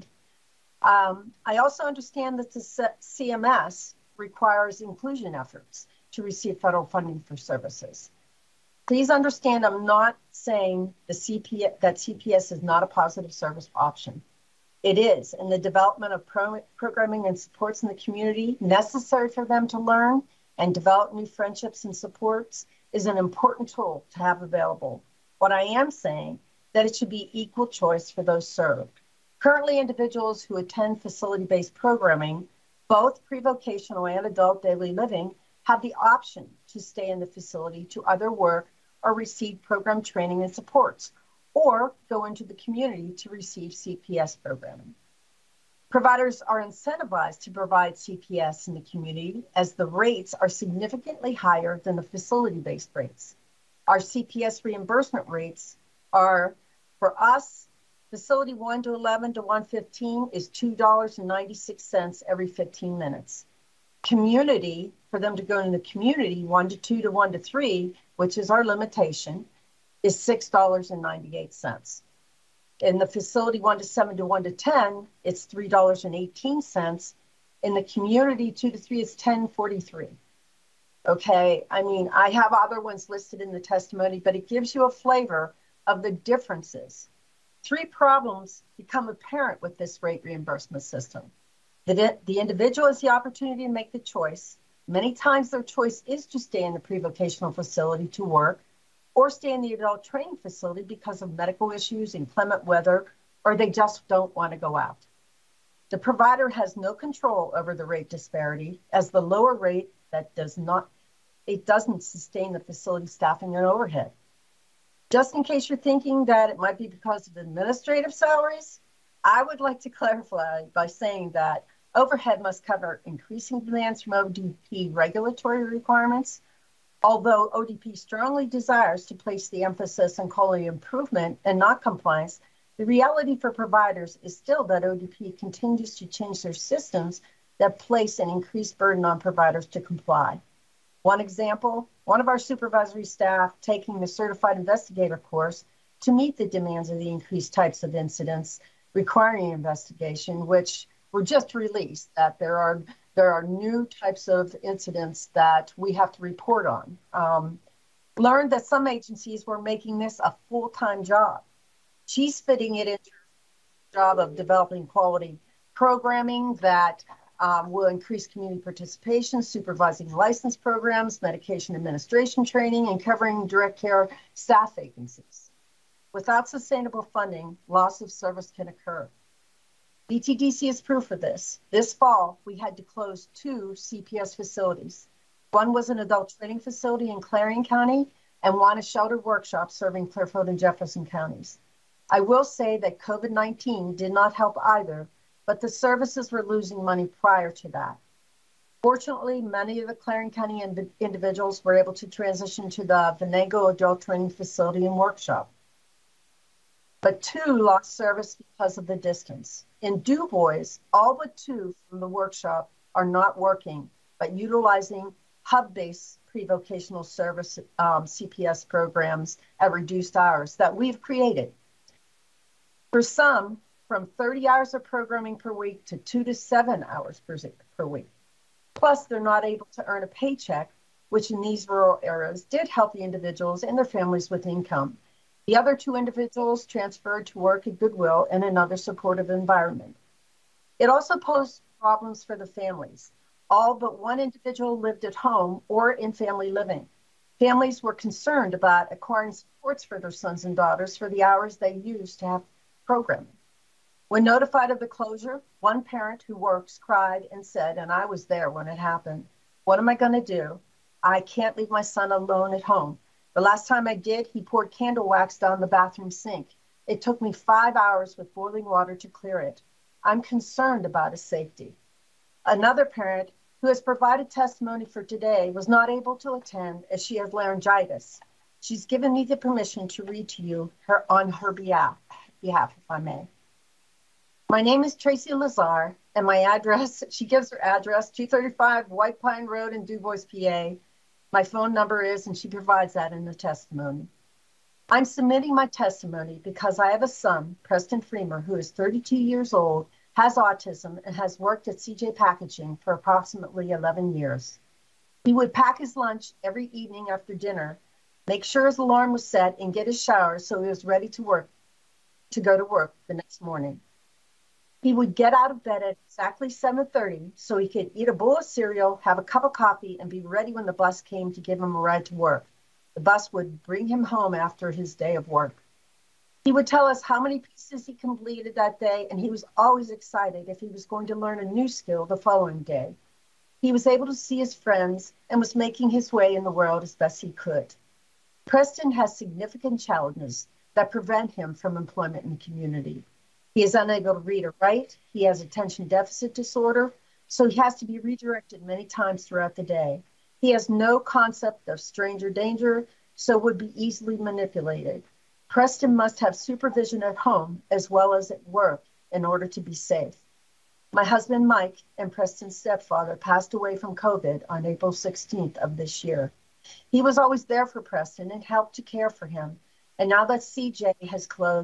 Um, I also understand that the C M S requires inclusion efforts to receive federal funding for services. Please understand, I'm not saying the C P S, that C P S is not a positive service option. It is, and the development of pro programming and supports in the community necessary for them to learn and develop new friendships and supports is an important tool to have available. What I am saying, that it should be equal choice for those served. Currently, individuals who attend facility-based programming, both pre-vocational and adult daily living, have the option to stay in the facility to either work or receive program training and supports, or go into the community to receive C P S programming. Providers are incentivized to provide C P S in the community as the rates are significantly higher than the facility-based rates. Our C P S reimbursement rates are, for us, facility one to eleven to one fifteen is two dollars and ninety-six cents every fifteen minutes. Community, for them to go in the community, one to two to one to three, which is our limitation, is six dollars and ninety-eight cents. In the facility one to seven to one to ten, it's three dollars and eighteen cents. In the community two to three, it's ten forty-three. Okay, I mean, I have other ones listed in the testimony, but it gives you a flavor of the differences. Three problems become apparent with this rate reimbursement system. The, the individual has the opportunity to make the choice. Many times their choice is to stay in the pre-vocational facility to work or stay in the adult training facility because of medical issues, inclement weather, or they just don't want to go out. The provider has no control over the rate disparity, as the lower rate that does not, it doesn't sustain the facility staffing and overhead. Just in case you're thinking that it might be because of administrative salaries, I would like to clarify by saying that overhead must cover increasing demands from O D P regulatory requirements. Although O D P strongly desires to place the emphasis on quality improvement and not compliance, the reality for providers is still that O D P continues to change their systems that place an increased burden on providers to comply. One example, one of our supervisory staff taking the certified investigator course to meet the demands of the increased types of incidents requiring investigation, which were just released, that there are there are new types of incidents that we have to report on. Um, learned that some agencies were making this a full-time job. She's fitting it into the job of developing quality programming that um, will increase community participation, supervising license programs, medication administration training, and covering direct care staff vacancies. Without sustainable funding, loss of service can occur. B T D C is proof of this. This fall, we had to close two C P S facilities. One was an adult training facility in Clarion County, and one a sheltered workshop serving Clearfield and Jefferson counties. I will say that COVID nineteen did not help either, but the services were losing money prior to that. Fortunately, many of the Clarion County ind- individuals were able to transition to the Venango Adult Training Facility and Workshop. But two lost service because of the distance. In Du Bois, all but two from the workshop are not working, but utilizing hub-based pre-vocational service um, C P S programs at reduced hours that we've created. For some, from thirty hours of programming per week to two to seven hours per, per week. Plus, they're not able to earn a paycheck, which in these rural areas did help the individuals and their families with income. The other two individuals transferred to work at Goodwill in another supportive environment. It also posed problems for the families. All but one individual lived at home or in family living. Families were concerned about acquiring supports for their sons and daughters for the hours they used to have programming. When notified of the closure, one parent who works cried and said, and I was there when it happened, "What am I going to do? I can't leave my son alone at home. The last time I did, he poured candle wax down the bathroom sink. It took me five hours with boiling water to clear it. I'm concerned about his safety." Another parent who has provided testimony for today was not able to attend as she has laryngitis. She's given me the permission to read to you her on her behalf, behalf, if I may. My name is Tracy Lazar, and my address, she gives her address, two thirty-five White Pine Road in Du Bois, P A. My phone number is, and she provides that in the testimony. I'm submitting my testimony because I have a son, Preston Freemer, who is thirty-two years old, has autism, and has worked at C J Packaging for approximately eleven years. He would pack his lunch every evening after dinner, make sure his alarm was set, and get his shower so he was ready to work, to go to work the next morning. He would get out of bed at exactly seven thirty so he could eat a bowl of cereal, have a cup of coffee, and be ready when the bus came to give him a ride to work. The bus would bring him home after his day of work. He would tell us how many pieces he completed that day, and he was always excited if he was going to learn a new skill the following day. He was able to see his friends and was making his way in the world as best he could. Preston has significant challenges that prevent him from employment in the community. He is unable to read or write. He has attention deficit disorder, so he has to be redirected many times throughout the day. He has no concept of stranger danger, so would be easily manipulated. Preston must have supervision at home as well as at work in order to be safe. My husband, Mike, and Preston's stepfather passed away from COVID on April sixteenth of this year. He was always there for Preston and helped to care for him. And now that C J has closed,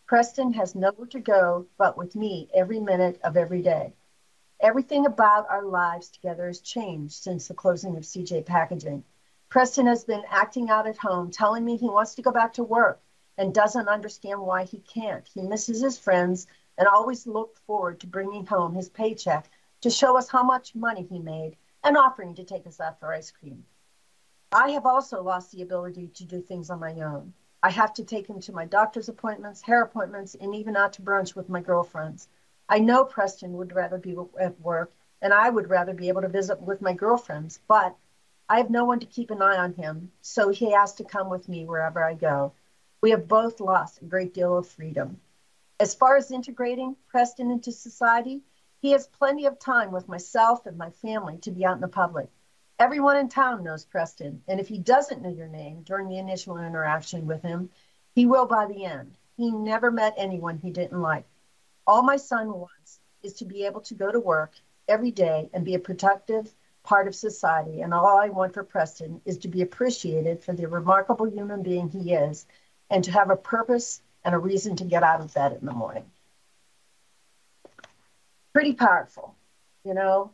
Preston has nowhere to go but with me every minute of every day. Everything about our lives together has changed since the closing of C J Packaging. Preston has been acting out at home, telling me he wants to go back to work and doesn't understand why he can't. He misses his friends and always looked forward to bringing home his paycheck to show us how much money he made and offering to take us out for ice cream. I have also lost the ability to do things on my own. I have to take him to my doctor's appointments, hair appointments, and even out to brunch with my girlfriends. I know Preston would rather be at work, and I would rather be able to visit with my girlfriends, but I have no one to keep an eye on him, so he has to come with me wherever I go. We have both lost a great deal of freedom. As far as integrating Preston into society, he has plenty of time with myself and my family to be out in the public. Everyone in town knows Preston, and if he doesn't know your name during the initial interaction with him, he will by the end. He never met anyone he didn't like. All my son wants is to be able to go to work every day and be a productive part of society, and all I want for Preston is to be appreciated for the remarkable human being he is and to have a purpose and a reason to get out of bed in the morning. Pretty powerful, you know.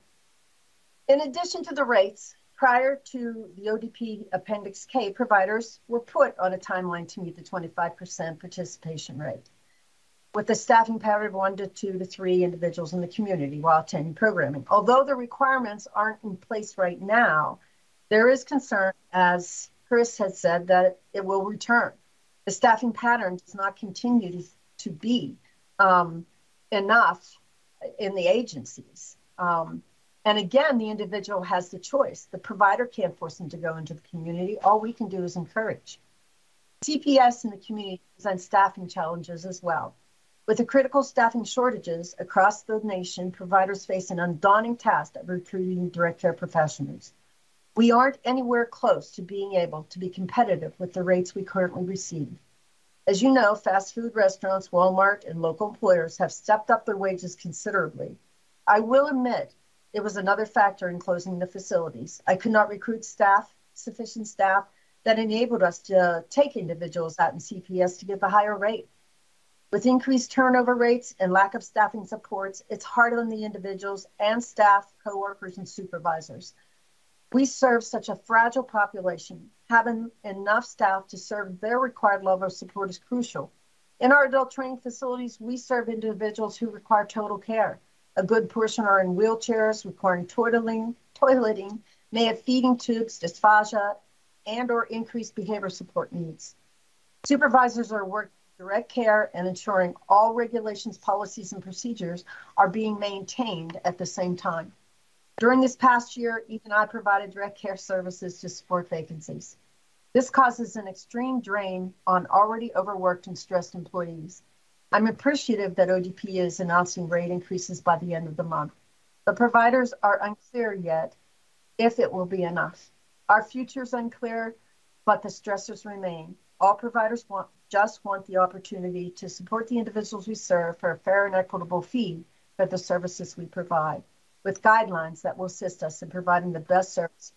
In addition to the rates, prior to the O D P Appendix K, providers were put on a timeline to meet the twenty-five percent participation rate, with a staffing pattern of one to two to three individuals in the community while attending programming. Although the requirements aren't in place right now, there is concern, as Chris has said, that it will return. The staffing pattern does not continue to, to be um, enough in the agencies. Um, and again, the individual has the choice. The provider can't force them to go into the community. All we can do is encourage. C P S in the community presents staffing challenges as well. With the critical staffing shortages across the nation, providers face an undaunting task of recruiting direct care professionals. We aren't anywhere close to being able to be competitive with the rates we currently receive. As you know, fast food restaurants, Walmart, and local employers have stepped up their wages considerably. I will admit it was another factor in closing the facilities. I could not recruit staff, sufficient staff, that enabled us to take individuals out in C P S to get the higher rate. With increased turnover rates and lack of staffing supports, it's hard on the individuals and staff, coworkers, and supervisors. We serve such a fragile population. Having enough staff to serve their required level of support is crucial. In our adult training facilities, we serve individuals who require total care. A good portion are in wheelchairs, requiring toileting, toileting, may have feeding tubes, dysphagia, and or increased behavior support needs. Supervisors are working direct care and ensuring all regulations, policies, and procedures are being maintained at the same time. During this past year, even I provided direct care services to support vacancies. This causes an extreme drain on already overworked and stressed employees. I'm appreciative that O D P is announcing rate increases by the end of the month. The providers are unclear yet if it will be enough. Our future is unclear, but the stressors remain. All providers want just want the opportunity to support the individuals we serve for a fair and equitable fee for the services we provide, with guidelines that will assist us in providing the best service.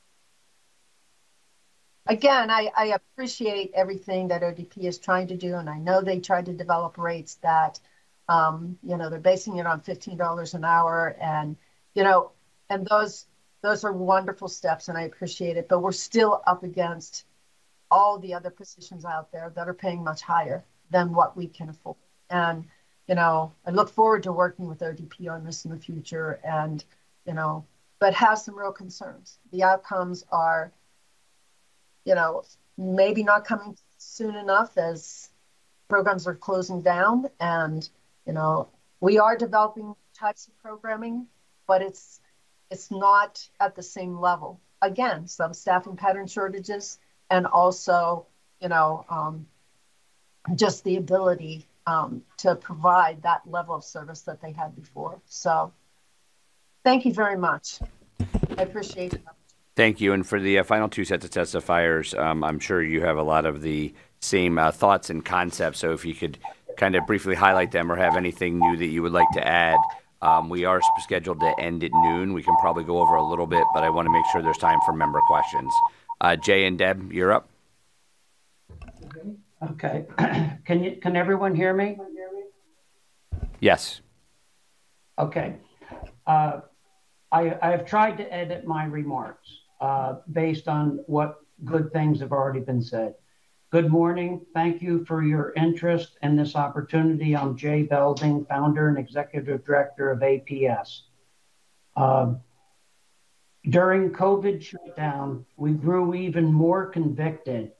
Again, I, I appreciate everything that O D P is trying to do, and I know they tried to develop rates that, um, you know, they're basing it on fifteen dollars an hour, and, you know, and those those are wonderful steps, and I appreciate it, but we're still up against all the other positions out there that are paying much higher than what we can afford. And, you know, I look forward to working with O D P on this in the future, and, you know, but have some real concerns. The outcomes are, you know, maybe not coming soon enough as programs are closing down. And, you know, we are developing types of programming, but it's, it's not at the same level. Again, some staffing pattern shortages, and also, you know, um, just the ability um, to provide that level of service that they had before. So thank you very much. I appreciate it. Thank you. And for the uh, final two sets of testifiers, um, I'm sure you have a lot of the same uh, thoughts and concepts. So if you could kind of briefly highlight them or have anything new that you would like to add. Um, we are scheduled to end at noon. We can probably go over a little bit, but I want to make sure there's time for member questions. Uh, Jay and Deb, you're up. Okay. Okay. Can you, can everyone hear me? Yes. Okay. Uh, I, I have tried to edit my remarks uh, based on what good things have already been said. Good morning. Thank you for your interest in this opportunity. I'm Jay Belding, founder and executive director of A P S. Uh, during COVID shutdown, we grew even more convicted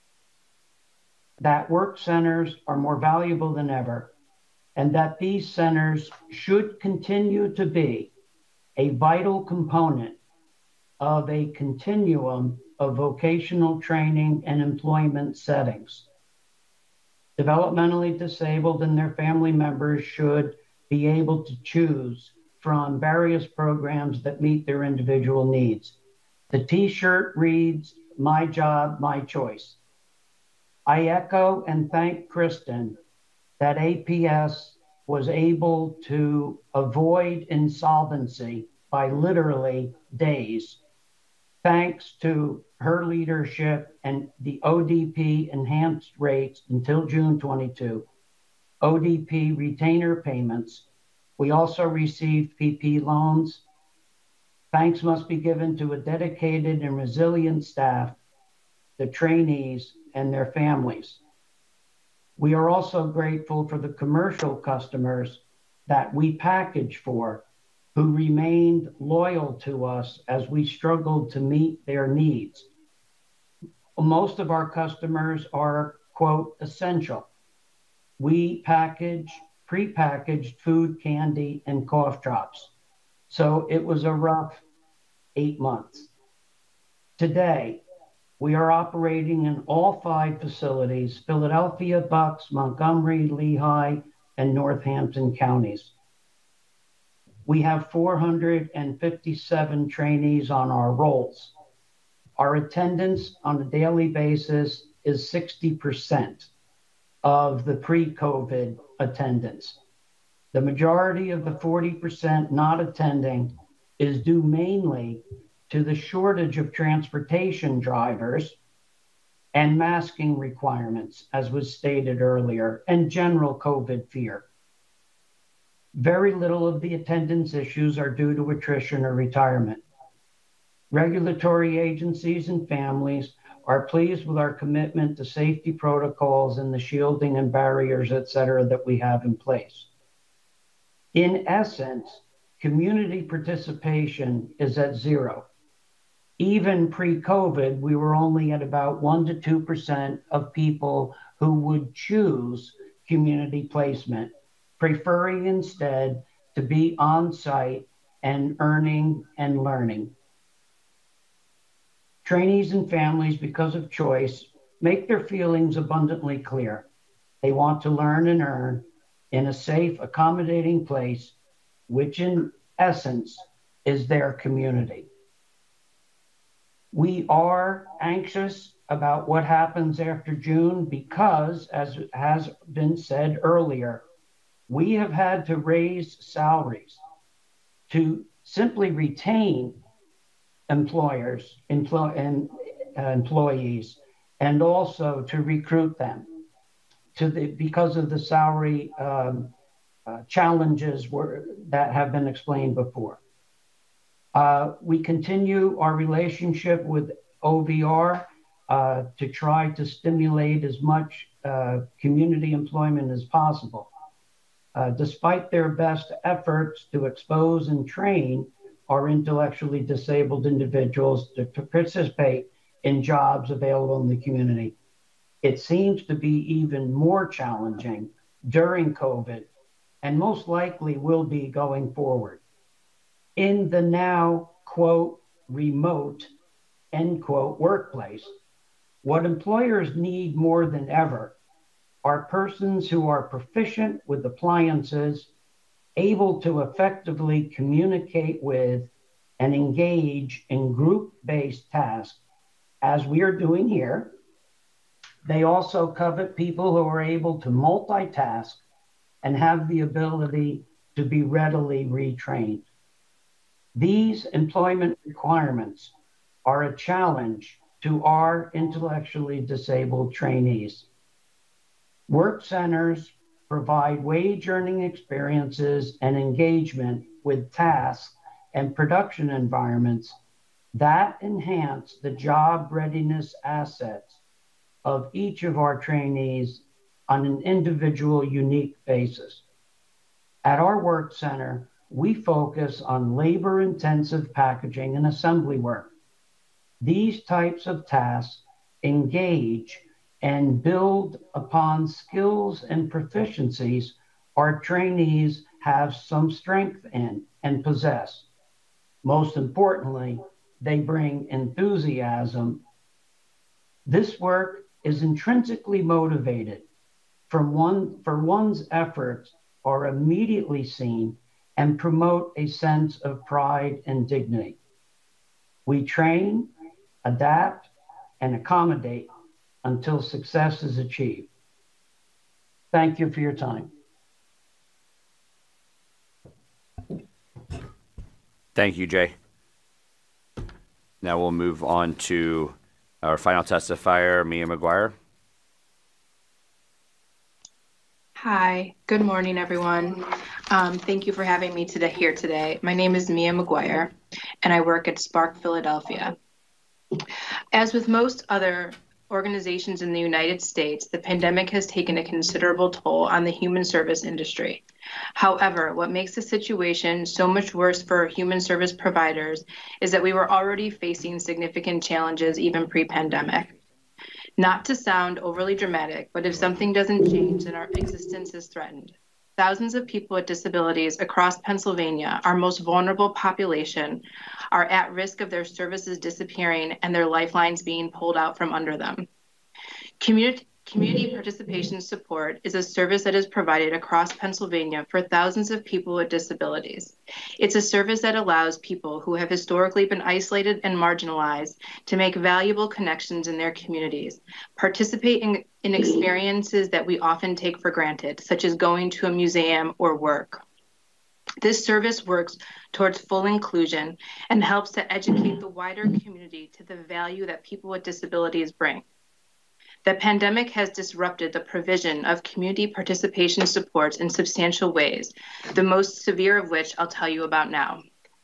that work centers are more valuable than ever, and that these centers should continue to be a vital component of a continuum of vocational training and employment settings. Developmentally disabled and their family members should be able to choose from various programs that meet their individual needs. The t-shirt reads, "My job, my choice." I echo and thank Kristen that A P S was able to avoid insolvency by literally days, thanks to her leadership and the O D P enhanced rates until June twenty-second, O D P retainer payments. We also received P P loans. Thanks must be given to a dedicated and resilient staff, the trainees, and their families. We are also grateful for the commercial customers that we package for, who remained loyal to us as we struggled to meet their needs. Most of our customers are, quote, essential. We package prepackaged food, candy, and cough drops. So it was a rough eight months. Today, we are operating in all five facilities: Philadelphia, Bucks, Montgomery, Lehigh, and Northampton counties. We have four hundred fifty-seven trainees on our rolls. Our attendance on a daily basis is sixty percent of the pre-COVID attendance. The majority of the forty percent not attending is due mainly to the shortage of transportation drivers and masking requirements, as was stated earlier, and general COVID fear. Very little of the attendance issues are due to attrition or retirement. Regulatory agencies and families are pleased with our commitment to safety protocols and the shielding and barriers, et cetera, that we have in place. In essence, community participation is at zero. Even pre-COVID, we were only at about one to two percent of people who would choose community placement, preferring instead to be on site and earning and learning. Trainees and families, because of choice, make their feelings abundantly clear. They want to learn and earn in a safe, accommodating place, which in essence is their community. We are anxious about what happens after June because, as has been said earlier, we have had to raise salaries to simply retain employers, employ, and uh, employees, and also to recruit them to the, because of the salary um, uh, challenges were, that have been explained before. Uh, we continue our relationship with O V R uh, to try to stimulate as much uh, community employment as possible. Uh, despite their best efforts to expose and train our intellectually disabled individuals to, to participate in jobs available in the community, it seems to be even more challenging during COVID, and most likely will be going forward. In the now, quote, remote, end quote, workplace, what employers need more than ever are persons who are proficient with appliances, able to effectively communicate with and engage in group-based tasks, as we are doing here. They also covet people who are able to multitask and have the ability to be readily retrained. These employment requirements are a challenge to our intellectually disabled trainees. Work centers provide wage earning experiences and engagement with tasks and production environments that enhance the job readiness assets of each of our trainees on an individual, unique basis. At our work center, we focus on labor-intensive packaging and assembly work. These types of tasks engage and build upon skills and proficiencies our trainees have some strength in and possess. Most importantly, they bring enthusiasm. This work is intrinsically motivated from one, for one's efforts are immediately seen and promote a sense of pride and dignity. We train, adapt, and accommodate until success is achieved. Thank you for your time. Thank you, Jay. Now we'll move on to our final testifier, Mia McGuire. Hi, good morning, everyone. Um, thank you for having me today here today. My name is Mia McGuire, and I work at Spark Philadelphia. As with most other organizations in the United States, the pandemic has taken a considerable toll on the human service industry. However, what makes the situation so much worse for human service providers is that we were already facing significant challenges even pre-pandemic. Not to sound overly dramatic, but if something doesn't change, then our existence is threatened. Thousands of people with disabilities across Pennsylvania, our most vulnerable population, are at risk of their services disappearing and their lifelines being pulled out from under them. Community, community participation support is a service that is provided across Pennsylvania for thousands of people with disabilities. It's a service that allows people who have historically been isolated and marginalized to make valuable connections in their communities, participate in, in experiences that we often take for granted, such as going to a museum or work. This service works towards full inclusion and helps to educate the wider community to the value that people with disabilities bring. The pandemic has disrupted the provision of community participation supports in substantial ways, the most severe of which I'll tell you about now.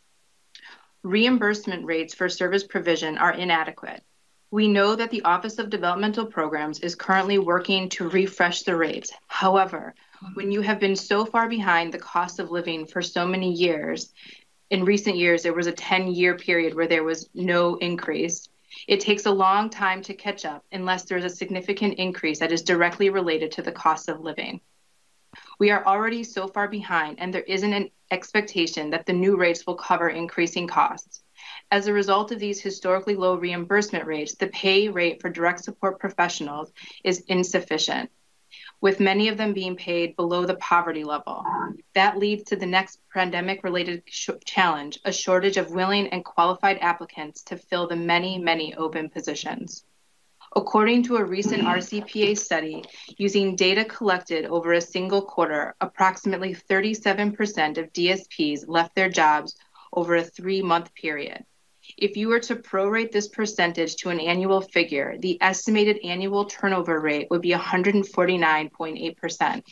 Reimbursement rates for service provision are inadequate. We know that the Office of Developmental Programs is currently working to refresh the rates. However, when you have been so far behind the cost of living for so many years, in recent years, there was a ten-year period where there was no increase. It takes a long time to catch up unless there's a significant increase that is directly related to the cost of living. We are already so far behind, and there isn't an expectation that the new rates will cover increasing costs. As a result of these historically low reimbursement rates, the pay rate for direct support professionals is insufficient, with many of them being paid below the poverty level. That leads to the next pandemic-related sh- challenge, a shortage of willing and qualified applicants to fill the many, many open positions. According to a recent R C P A study, using data collected over a single quarter, approximately thirty-seven percent of D S Ps left their jobs over a three-month period. If you were to prorate this percentage to an annual figure, the estimated annual turnover rate would be one hundred forty-nine point eight percent.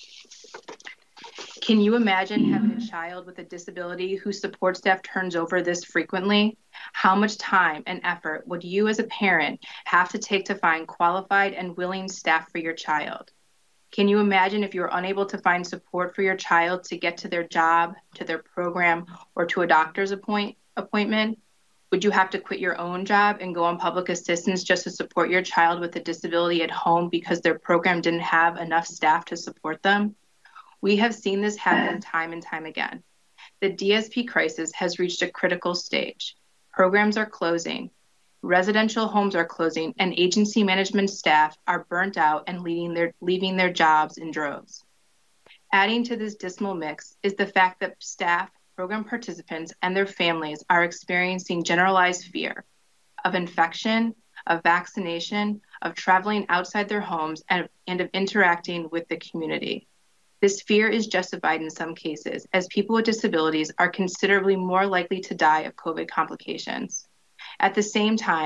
Can you imagine having a child with a disability whose support staff turns over this frequently? How much time and effort would you as a parent have to take to find qualified and willing staff for your child? Can you imagine if you were unable to find support for your child to get to their job, to their program, or to a doctor's appoint- appointment? Would you have to quit your own job and go on public assistance just to support your child with a disability at home because their program didn't have enough staff to support them? We have seen this happen time and time again. The D S P crisis has reached a critical stage. Programs are closing, residential homes are closing, and agency management staff are burnt out and leaving their, leaving their jobs in droves. Adding to this dismal mix is the fact that staff, program participants, and their families are experiencing generalized fear of infection, of vaccination, of traveling outside their homes, and, and of interacting with the community. This fear is justified in some cases, as people with disabilities are considerably more likely to die of COVID complications. At the same time,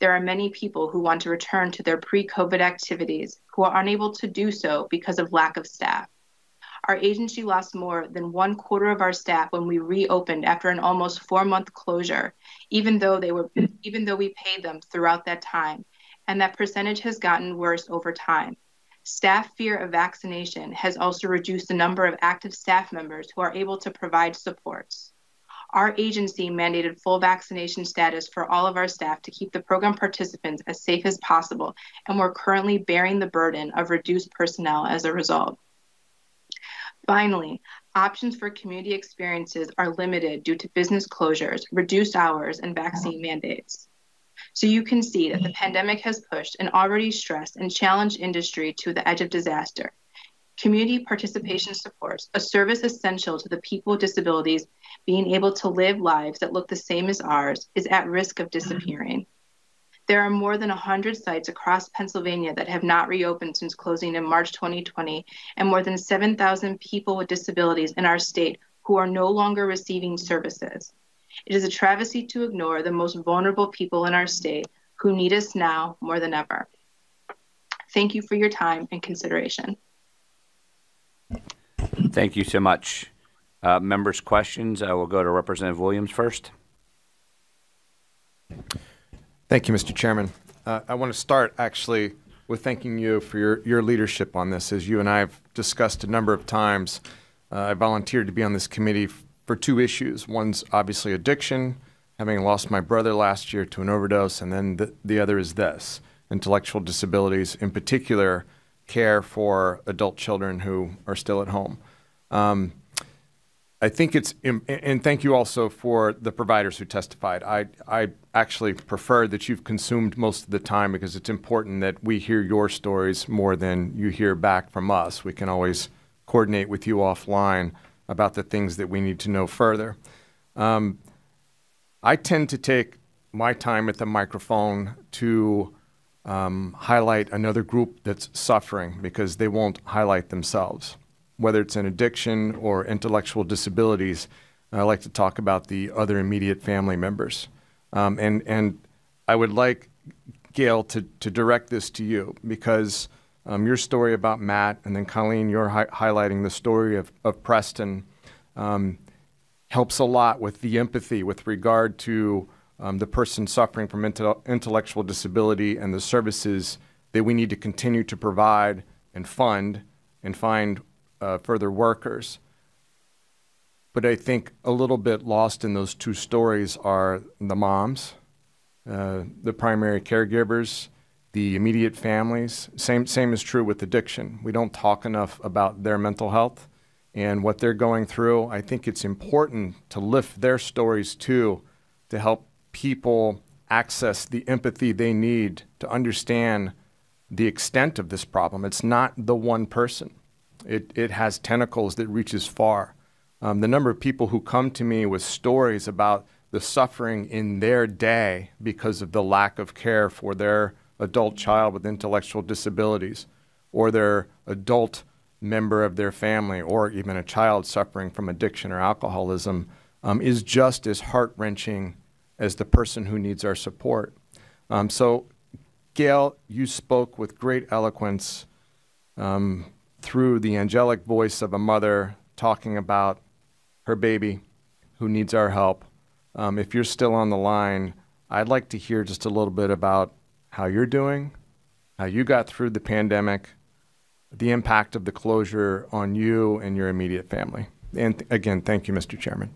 There are many people who want to return to their pre-COVID activities who are unable to do so because of lack of staff. Our agency lost more than one quarter of our staff when we reopened after an almost four-month closure, even though they were, even though we paid them throughout that time, and that percentage has gotten worse over time. Staff fear of vaccination has also reduced the number of active staff members who are able to provide supports. Our agency mandated full vaccination status for all of our staff to keep the program participants as safe as possible, and we're currently bearing the burden of reduced personnel as a result. Finally, options for community experiences are limited due to business closures, reduced hours, and vaccine mandates. So you can see that the pandemic has pushed an already stressed and challenged industry to the edge of disaster. Community participation supports, a service essential to the people with disabilities being able to live lives that look the same as ours, is at risk of disappearing. There are more than one hundred sites across Pennsylvania that have not reopened since closing in March twenty twenty, and more than seven thousand people with disabilities in our state who are no longer receiving services. It is a travesty to ignore the most vulnerable people in our state who need us now more than ever. Thank you for your time and consideration. Thank you so much. Uh, members' questions, uh, we'll go to Representative Williams first. Thank you, Mister Chairman. Uh, I want to start actually with thanking you for your, your leadership on this. As you and I have discussed a number of times, uh, I volunteered to be on this committee f- for two issues. One's obviously addiction, having lost my brother last year to an overdose, and then the, the other is this, intellectual disabilities, in particular, care for adult children who are still at home. Um, I think it's, and thank you also for the providers who testified. I, I actually prefer that you've consumed most of the time because it's important that we hear your stories more than you hear back from us. We can always coordinate with you offline about the things that we need to know further. Um, I tend to take my time at the microphone to um, highlight another group that's suffering because they won't highlight themselves. Whether it's an addiction or intellectual disabilities, I like to talk about the other immediate family members. Um, and, and I would like, Gail, to, to direct this to you because um, your story about Matt and then Colleen, you're hi- highlighting the story of, of Preston um, helps a lot with the empathy with regard to um, the person suffering from inte- intellectual disability and the services that we need to continue to provide and fund and find Uh, further workers. But I think a little bit lost in those two stories are the moms, uh, the primary caregivers, the immediate families. Same, same is true with addiction. We don't talk enough about their mental health and what they're going through. I think it's important to lift their stories too, to help people access the empathy they need to understand the extent of this problem. It's not the one person. It, it has tentacles that reaches far. Um, the number of people who come to me with stories about the suffering in their day because of the lack of care for their adult child with intellectual disabilities or their adult member of their family or even a child suffering from addiction or alcoholism um, is just as heart-wrenching as the person who needs our support. Um, so, Gail, you spoke with great eloquence um, through the angelic voice of a mother talking about her baby who needs our help. Um, if you're still on the line, I'd like to hear just a little bit about how you're doing, how you got through the pandemic, the impact of the closure on you and your immediate family. And th- again, thank you, Mister Chairman.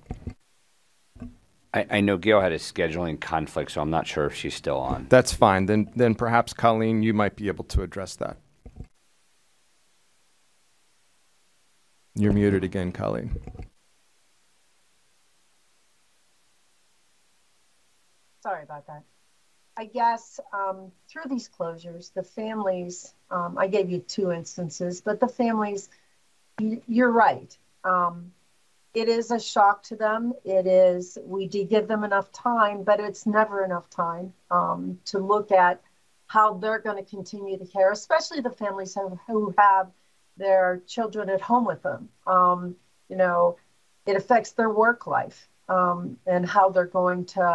I, I know Gail had a scheduling conflict, so I'm not sure if she's still on. That's fine. Then, then perhaps, Colleen, you might be able to address that. You're muted again, Colleen. Sorry about that. I guess um, through these closures, the families, um, I gave you two instances, but the families, you, you're right. Um, it is a shock to them. It is, we did give them enough time, but it's never enough time um, to look at how they're going to continue to care, especially the families who, who have their children at home with them. Um, you know, it affects their work life um, and how they're going to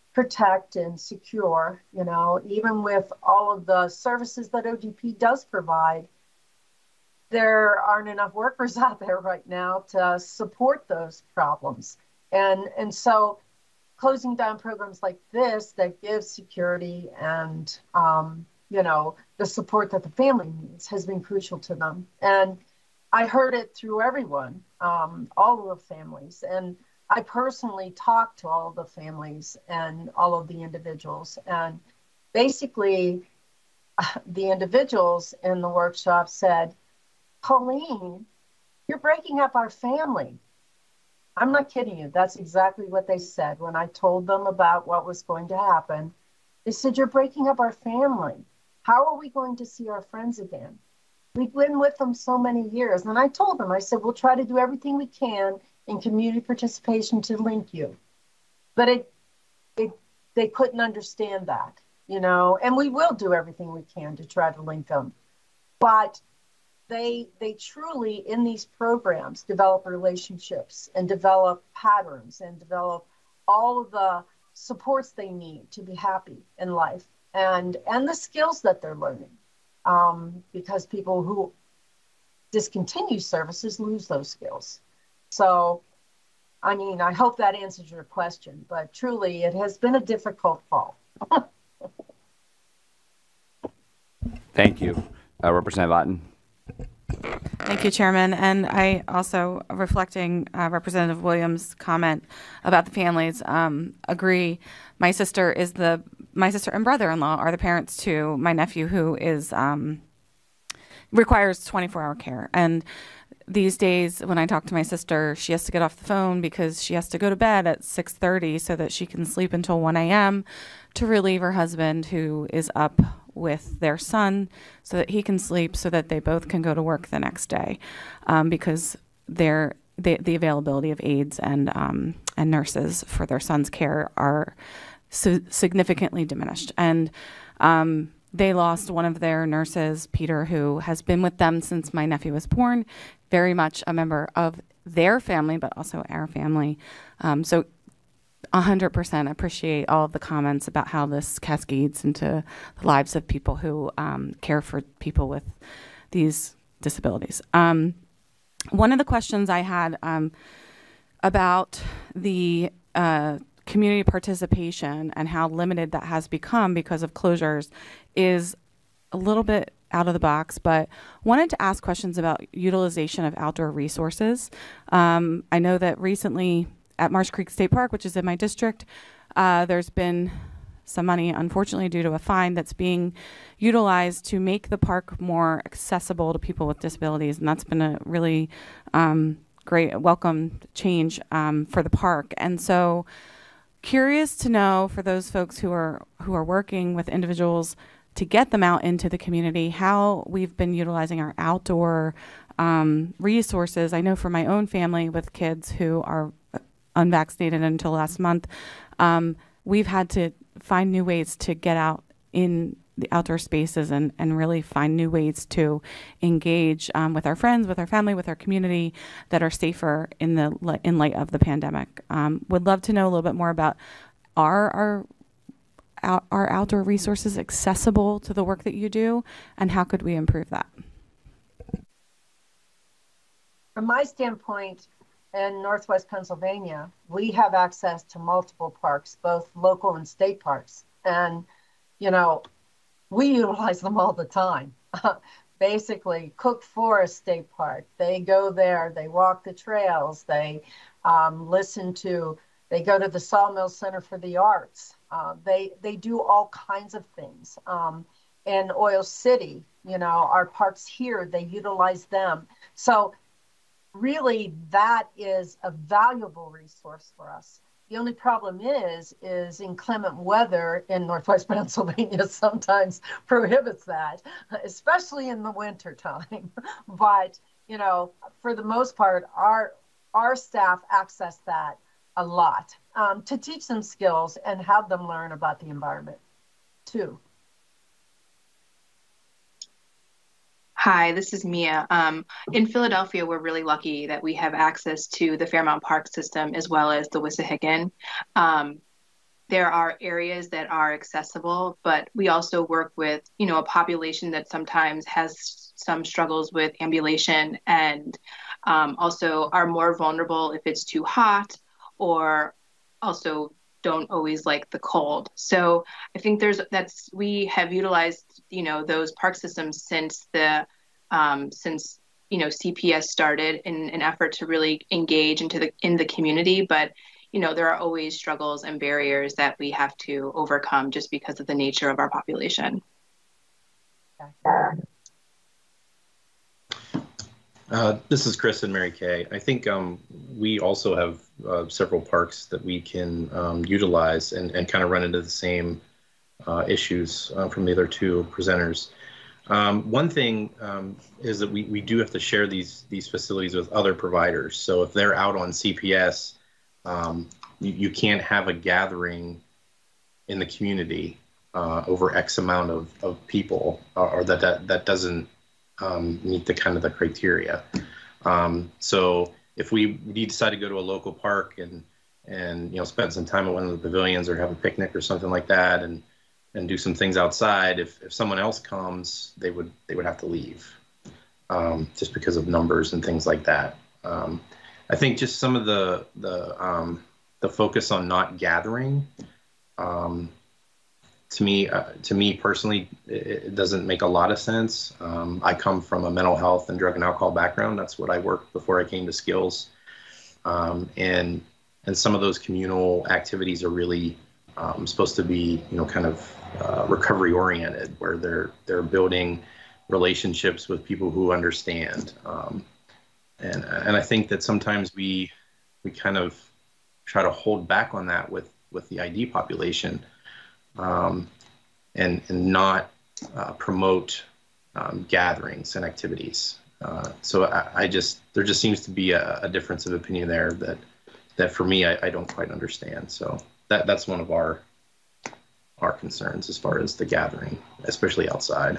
protect and secure. You know, even with all of the services that O D P does provide, there aren't enough workers out there right now to support those problems. And, and so closing down programs like this that give security and, um, you know, the support that the family needs has been crucial to them. And I heard it through everyone, um, all of the families. And I personally talked to all of the families and all of the individuals. And basically, the individuals in the workshop said, Colleen, you're breaking up our family. I'm not kidding you. That's exactly what they said when I told them about what was going to happen. They said, you're breaking up our family. How are we going to see our friends again? We've been with them so many years. And I told them, I said, we'll try to do everything we can in community participation to link you. But it, it, they couldn't understand that, you know, and we will do everything we can to try to link them. But they, they truly, in these programs, develop relationships and develop patterns and develop all of the supports they need to be happy in life and, and the skills that they're learning. Um, because people who discontinue services lose those skills. So, I mean, I hope that answers your question, but truly it has been a difficult fall. Thank you. Uh, Representative Otten. Thank you, Chairman. And I also, reflecting uh, Representative Williams' comment about the families, um, agree. My sister is the, my sister and brother-in-law are the parents to my nephew who is, um, requires twenty-four hour care. And these days, when I talk to my sister, she has to get off the phone because she has to go to bed at six thirty so that she can sleep until one a.m. to relieve her husband who is up with their son so that he can sleep so that they both can go to work the next day, um, because they're, they, the availability of aides and, um, and nurses for their son's care are so significantly diminished. And um, they lost one of their nurses, Peter, who has been with them since my nephew was born, very much a member of their family, but also our family. Um, so one hundred percent appreciate all of the comments about how this cascades into the lives of people who um, care for people with these disabilities. Um, one of the questions I had um, about the uh, community participation and how limited that has become because of closures is a little bit out of the box, but wanted to ask questions about utilization of outdoor resources. Um, I know that recently at Marsh Creek State Park, which is in my district, uh, there's been some money, unfortunately, due to a fine that's being utilized to make the park more accessible to people with disabilities. And that's been a really um, great, welcome change um, for the park. And so curious to know, for those folks who are who are working with individuals to get them out into the community, how we've been utilizing our outdoor um, resources. I know for my own family with kids who are unvaccinated until last month, um, we've had to find new ways to get out in the outdoor spaces and, and really find new ways to engage um, with our friends, with our family, with our community that are safer in the in light of the pandemic. Um, would love to know a little bit more about are our out, our outdoor resources accessible to the work that you do, and how could we improve that? From my standpoint, in Northwest Pennsylvania, we have access to multiple parks, both local and state parks. And, you know, we utilize them all the time. Basically, Cook Forest State Park, they go there, they walk the trails, they um, listen to, they go to the Sawmill Center for the Arts. Uh, they, they do all kinds of things. Um, in Oil City, you know, our parks here, they utilize them. So really, that is a valuable resource for us. The only problem is, is inclement weather in Northwest Pennsylvania sometimes prohibits that, especially in the winter time. But, you know, for the most part, our, our staff access that a lot um, to teach them skills and have them learn about the environment too. Hi, this is Mia. Um, in Philadelphia, we're really lucky that we have access to the Fairmount Park system as well as the Wissahickon. Um, there are areas that are accessible, but we also work with, you know, a population that sometimes has some struggles with ambulation and um, also are more vulnerable if it's too hot, or also don't always like the cold. So I think there's that's we have utilized, you know, those park systems since the um, since you know C P S started in an effort to really engage into the in the community, but you know there are always struggles and barriers that we have to overcome just because of the nature of our population. Uh, this is Chris and Mary Kay. I think um, we also have uh, several parks that we can um, utilize and, and kind of run into the same uh, issues uh, from the other two presenters. Um, one thing um, is that we, we do have to share these these facilities with other providers. So if they're out on C P S, um, you, you can't have a gathering in the community uh, over X amount of, of people, or, or that, that that doesn't Um, meet the kind of the criteria. Um, so if we, we decide to go to a local park and and you know spend some time at one of the pavilions or have a picnic or something like that and and do some things outside, if, if someone else comes, they would they would have to leave um, just because of numbers and things like that. Um, I think just some of the the um, the focus on not gathering. Um, To me, uh, to me personally, it, it doesn't make a lot of sense. Um, I come from a mental health and drug and alcohol background. That's what I worked before I came to Skills, um, and and some of those communal activities are really um, supposed to be, you know, kind of uh, recovery oriented, where they're they're building relationships with people who understand. Um, and and I think that sometimes we we kind of try to hold back on that with with the I D population. Um, and, and not uh, promote um, gatherings and activities. Uh, so I, I just, there just seems to be a, a difference of opinion there that, that for me, I, I don't quite understand. So that, that's one of our, our concerns as far as the gathering, especially outside.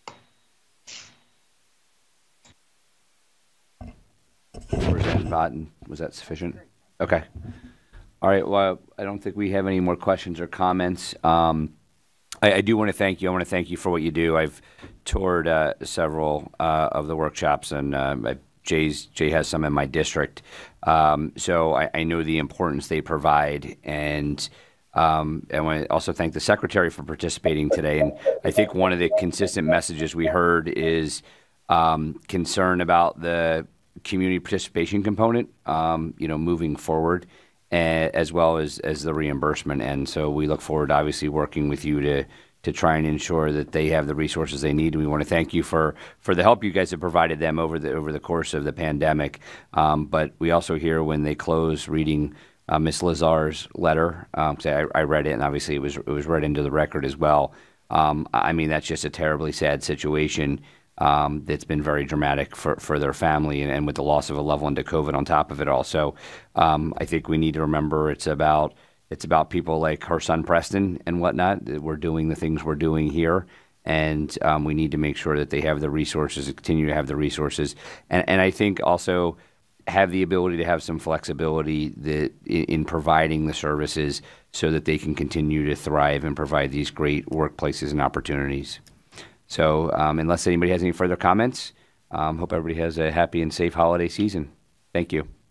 Representative Otten, was that sufficient? Okay. All right, well, I don't think we have any more questions or comments. Um, I, I do want to thank you. I want to thank you for what you do. I've toured uh, several uh, of the workshops, and uh, Jay's, Jay has some in my district. Um, so I, I know the importance they provide, and um, I want to also thank the Secretary for participating today. And I think one of the consistent messages we heard is um, concern about the community participation component, um, you know, moving forward, as well as, as the reimbursement. And so we look forward to obviously working with you to to try and ensure that they have the resources they need. And we want to thank you for, for the help you guys have provided them over the over the course of the pandemic. Um, but we also hear when they close reading uh, Miz Lazar's letter, um, I, I read it, and obviously it was it was read into the record as well. Um, I mean, that's just a terribly sad situation. Um, that's been very dramatic for, for their family, and, and with the loss of a loved one to COVID on top of it all. So um, I think we need to remember it's about it's about people like her son Preston and whatnot. That we're doing the things we're doing here, and um, we need to make sure that they have the resources, continue to have the resources, and, and I think also have the ability to have some flexibility that in, in providing the services so that they can continue to thrive and provide these great workplaces and opportunities. So um, unless anybody has any further comments, um, hope everybody has a happy and safe holiday season. Thank you.